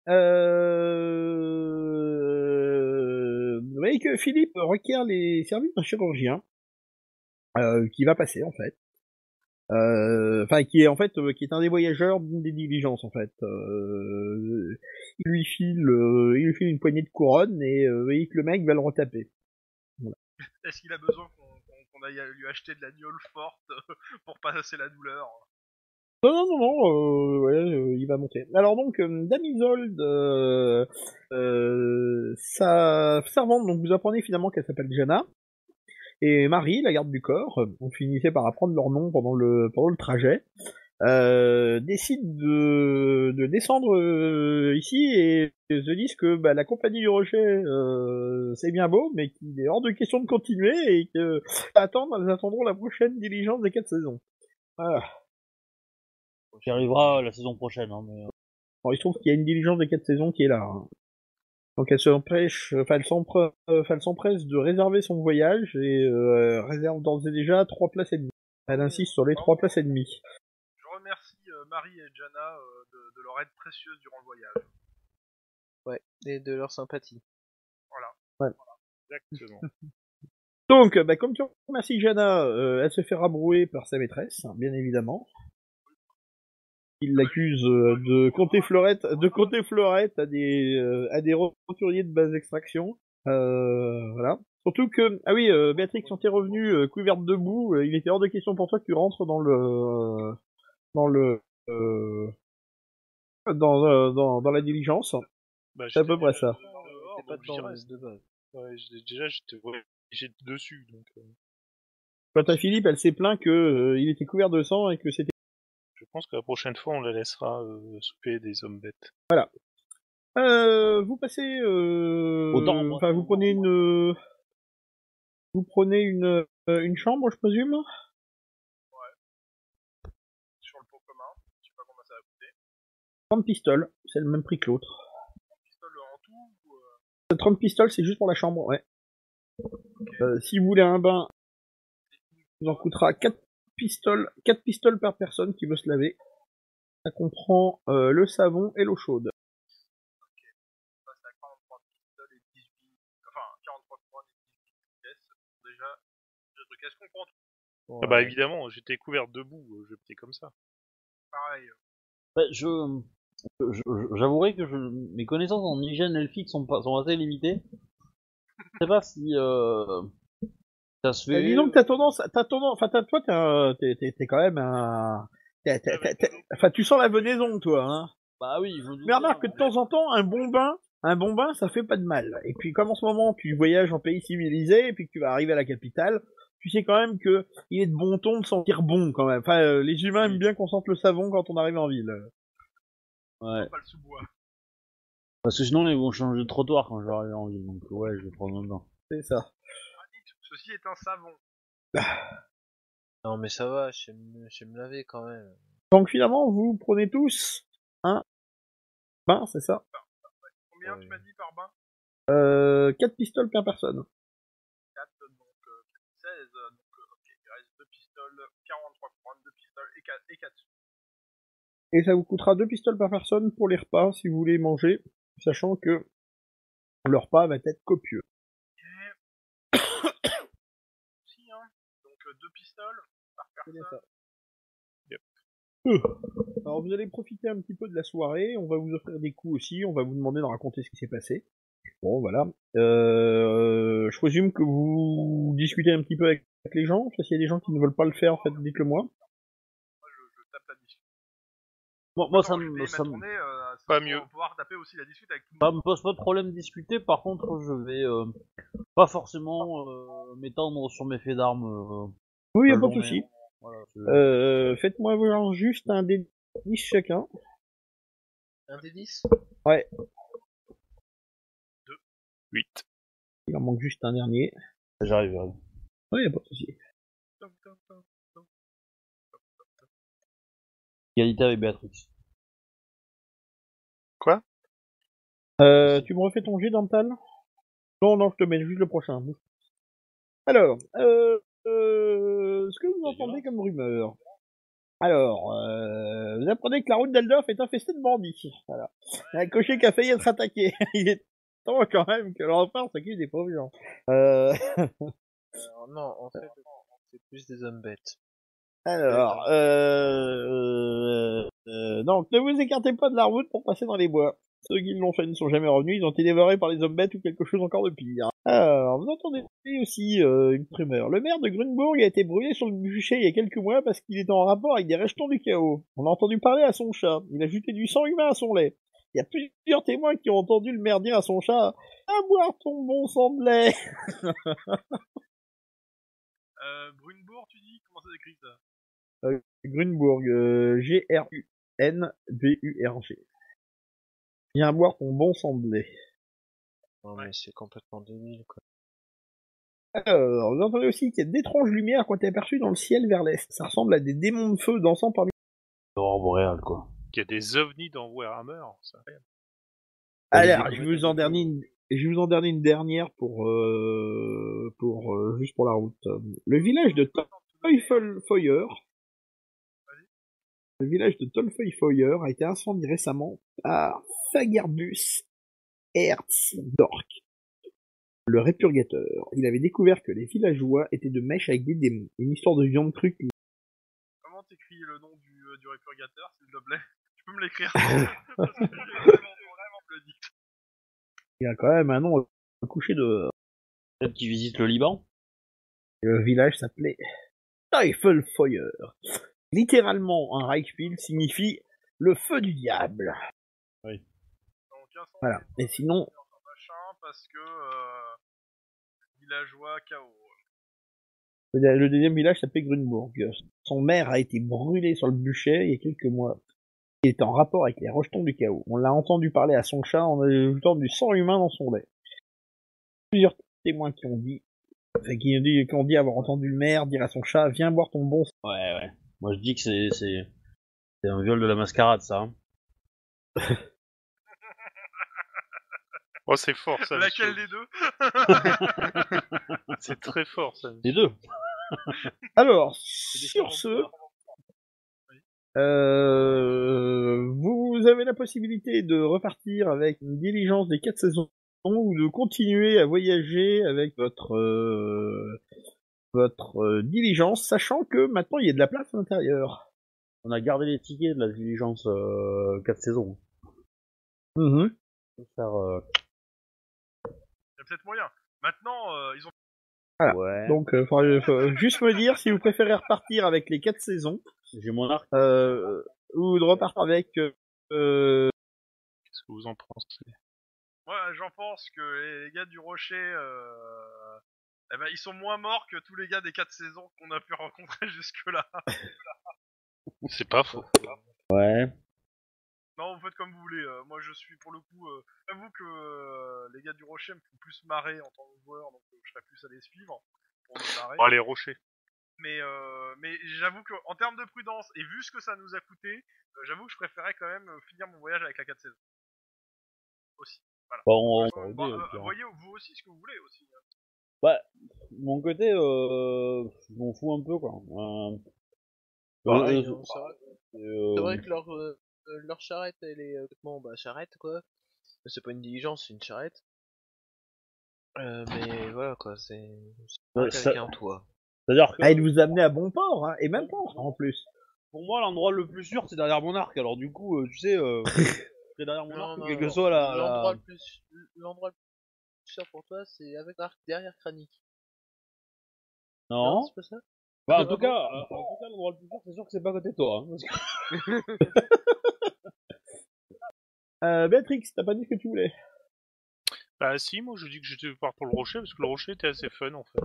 vous voyez que Philippe requiert les services d'un chirurgien qui va passer en fait. Qui est un des voyageurs d'une des diligences en fait. Il lui file une poignée de couronne et vous voyez que le mec va le retaper. Voilà. Est-ce qu'il a besoin qu'on aille lui acheter de la gnôle forte pour passer la douleur? Non, il va monter. Alors donc, Dame Isolde, sa servante, donc vous apprenez finalement qu'elle s'appelle Jana, et Marie, la garde du corps, on finissait par apprendre leur nom pendant le trajet. décident de descendre ici et se disent que la compagnie du Rocher c'est bien beau, mais qu'il est hors de question de continuer et que elles attendront la prochaine diligence des 4 saisons. Voilà. Qui arrivera la saison prochaine. Hein, mais... Bon, il se trouve qu'il y a une diligence des 4 saisons qui est là. Hein. Donc elle s'empresse de réserver son voyage et réserve d'ores et déjà 3 places et demie. Elle insiste sur les 3 places et demie. Je remercie Marie et Jana de leur aide précieuse durant le voyage. Ouais, et de leur sympathie. Exactement. Donc, comme tu remercies Jana, elle se fait rabrouer par sa maîtresse, bien évidemment. Il l'accuse de compter fleurette à des roturiers de basse extraction. Voilà. Surtout que, Béatrix, quand t'es revenu couverte de boue, il était hors de question pour toi que tu rentres dans la diligence. Bah, C'est à peu près ça. T'es pas dedans de base. Ouais, déjà, j'étais dessus, donc... Quant à Philippe, elle s'est plaint que il était couvert de sang et que c'était... Je pense que la prochaine fois, on la laissera souper des hommes bêtes. Voilà. Vous passez... Autant, moi, Enfin, vous prenez une chambre, je présume. Sur le pot commun, je sais pas combien ça va coûter. 30 pistoles, c'est le même prix que l'autre. Pistole en tout ou 30 pistoles, c'est juste pour la chambre, ouais. Si vous voulez un bain, il en coûtera 4 pistoles par personne qui veut se laver. Ça comprend le savon et l'eau chaude. on passe à 43 pistoles et 18... Enfin, 43 points et 18 pièces. Déjà, le truc, est-ce qu'on prend tout Ah bah évidemment, j'étais couvert debout, j'étais comme ça. pareil J'avouerai que mes connaissances en hygiène elfique sont assez limitées. Je sais pas si ça se fait. Disons que toi, t'es quand même un... Enfin, tu sens la venaison, toi, hein. Bah oui, je me doute Mais remarque que bien, de temps en temps, un bon bain, ça fait pas de mal. Et puis, comme en ce moment, tu voyages en pays civilisé, et puis que tu vas arriver à la capitale, tu sais quand même que il est de bon ton de sentir bon, quand même. Enfin, les humains aiment bien qu'on sente le savon quand on arrive en ville. Ouais. pas le sous-bois. Parce que sinon, ils vont changer de trottoir quand j'arrive en ville. Donc ouais, je vais prendre un bain. C'est ça. Ceci est un savon. Non mais ça va, je sais me laver quand même. Donc, finalement, vous prenez tous un bain, c'est ça? Combien tu m'as dit par bain 4 pistoles per personne. 4, donc 16, donc ok, il reste 2 pistoles, 43 points, 2 pistoles et 4 sous. Et ça vous coûtera 2 pistoles par personne pour les repas, si vous voulez manger, sachant que le repas va être copieux. Si, hein. Donc 2 pistoles par personne. Ça. Alors vous allez profiter un petit peu de la soirée, on va vous offrir des coups aussi, on va vous demander de raconter ce qui s'est passé. Bon voilà. Je présume que vous discutez un petit peu avec les gens, s'il y a des gens qui ne veulent pas le faire, en fait, dites-le moi. Moi je tape la discute. Moi, ça je vais me ma tournée, Pas pour mieux. pouvoir taper aussi la discute avec tout le Ça monde. me pose pas de problème de discuter. Par contre, je vais pas forcément m'étendre sur mes faits d'armes. Oui, y a la pas de journée, souci. hein. Voilà, Faites-moi voir juste un dé 10 chacun. Un des 10 Ouais, 8. il en manque juste un dernier. j'arrive. Ouais, y a pas de souci. Égalité avec Béatrix. Quoi? Tu me refais ton jet dental? Non, je te mets juste le prochain. Alors, ce que vous entendez comme rumeur. Alors, vous apprenez que la route d'Eldorf est infestée de bandits. Voilà. Il y a un cocher qui a failli être attaqué. Il est temps quand même que l'enfant s'occupe des pauvres gens. Alors non, en fait, c'est plus des hommes bêtes. Alors, donc ne vous écartez pas de la route pour passer dans les bois. Ceux qui l'ont fait ne sont jamais revenus, ils ont été dévorés par les hommes bêtes ou quelque chose encore de pire. Alors, vous entendez aussi une rumeur. Le maire de Grunburg a été brûlé sur le bûcher il y a quelques mois parce qu'il était en rapport avec des rejetons du chaos. On a entendu parler à son chat. Il a ajouté du sang humain à son lait. Il y a plusieurs témoins qui ont entendu le maire dire à son chat « À boire ton bon sang de lait !» Brunebourg, tu dis? Comment ça s'écrit ça? Grunburg, Grunburg. Viens boire ton bon sang de lait. Non, mais c'est complètement débile, quoi. Alors, vous entendez aussi qu'il y a d'étranges lumières qui ont été aperçues dans le ciel vers l'est. Ça ressemble à des démons de feu dansant parmi... L'aurore boréale, quoi. Il y a des ovnis dans Warhammer, ça rien. Alors, je vous en dernier une dernière pour juste pour la route. Le village de Teufelsfeuer, a été incendié récemment par Fagerbus Herzdork, le répurgateur. Il avait découvert que les villageois étaient de mèche avec des démons. Une histoire de viande crue qui... Comment t'écris le nom du répurgateur, s'il te plaît? Tu peux me l'écrire? Parce que j'ai vraiment le dit. Il a quand même un nom couché de... Peut-être qu'ils visitent le Liban. Le village s'appelait Teufelsfeuer. Littéralement, un Reichspiel signifie le feu du diable. Oui. Donc, incendie, Voilà. Et sinon, machin, parce que villageois chaos. le deuxième village s'appelait Grunburg. Son maire a été brûlé sur le bûcher il y a quelques mois. Il est en rapport avec les rejetons du chaos. On l'a entendu parler à son chat en ajoutant du sang humain dans son lait. Plusieurs témoins qui ont dit avoir entendu le maire dire à son chat, viens boire ton bon sang. Ouais. Moi, je dis que c'est un viol de la mascarade, ça. Hein. Oh, c'est fort, ça. Laquelle monsieur. des deux? C'est très fort, ça. Les deux. Alors, sur ce, vous avez la possibilité de repartir avec une diligence des 4 saisons ou de continuer à voyager avec votre diligence, sachant que maintenant il y a de la place à l'intérieur. On a gardé les tickets de la diligence 4 saisons. Mm-hmm. On peut faire, Il y a peut-être moyen. Maintenant, ils ont... Voilà. Ouais. Donc, faut juste me dire si vous préférez repartir avec les 4 saisons, J'ai mon arc. ou de repartir avec... Qu'est-ce que vous en pensez? Moi, j'en pense que les gars du Rocher, eh ben, ils sont moins morts que tous les gars des 4 saisons qu'on a pu rencontrer jusque-là. C'est pas faux. Ouais. Non, vous faites comme vous voulez. Moi, je suis pour le coup... J'avoue que les gars du Rocher me font plus marrer en tant que joueur, donc je serais plus à les suivre pour me marrer. Oh, les rochers. Mais j'avoue que en termes de prudence, et vu ce que ça nous a coûté, j'avoue que je préférais quand même finir mon voyage avec la 4 saisons. Aussi. Voilà. Bon, Voyez vous aussi ce que vous voulez aussi. bah, de mon côté, je m'en fous un peu, quoi. Pareil, euh, hein, c'est vrai. euh, C'est vrai que leur charrette, elle est complètement charrette, quoi. C'est pas une diligence, c'est une charrette. Mais voilà, quoi, c'est Ouais, avec ça- un toit. C'est-à-dire que, Ah, il vous amener à bon port, hein, et même port en plus. pour moi, l'endroit le plus sûr, c'est derrière mon arc. Alors, du coup, tu sais, c'est derrière mon arc, Non, quel non, que soit l'endroit le plus sûr pour toi, c'est avec l'arc derrière Kranik. Non. C'est pas ça? Bah, en Ah tout bon cas, l'endroit le plus sûr, c'est sûr que c'est pas à côté de toi. Hein, parce que... Béatrix, t'as pas dit ce que tu voulais. Bah si, moi je dis que j'étais part pour le rocher, parce que le rocher était assez fun, en fait.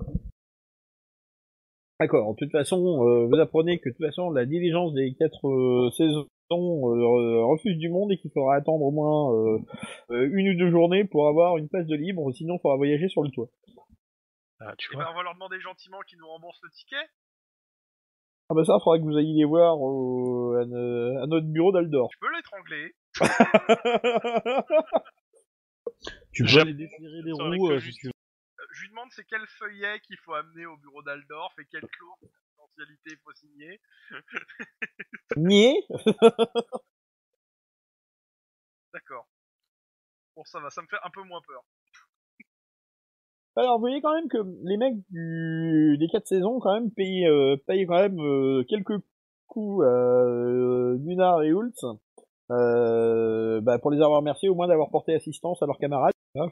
D'accord, de toute façon, vous apprenez que de toute façon, la diligence des 4 saisons refuse du monde et qu'il faudra attendre au moins 1 ou 2 journées pour avoir une place de libre, sinon il faudra voyager sur le toit. Ah, tu Et vois. ben, on va leur demander gentiment qu'ils nous remboursent le ticket. Ah bah ça, faudra que vous ayez les voir à notre bureau d'Aldor. Je peux l'étrangler. Tu peux J'aime- aller déchirer les Ça aurait roues que si juste- tu veux. Je lui demande c'est quel feuillet qu'il faut amener au bureau d'Aldorf et quelle clause de confidentialité il faut signer. Nier. D'accord. Bon, ça va, ça me fait un peu moins peur. Alors, vous voyez quand même que les mecs des 4 saisons, quand même, payent quand même quelques coups à Gunnar et Hultz, pour les avoir remerciés au moins d'avoir porté assistance à leurs camarades. Hein,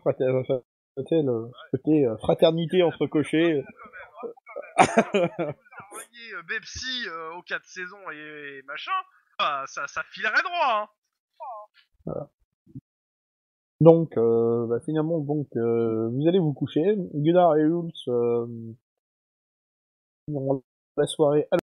côté fraternité entre cochers. Vous envoyez Bepsi aux 4 saisons et machin, ça filerait droit, hein. Donc, finalement, vous allez vous coucher. Gunnar et Hultz ont la soirée à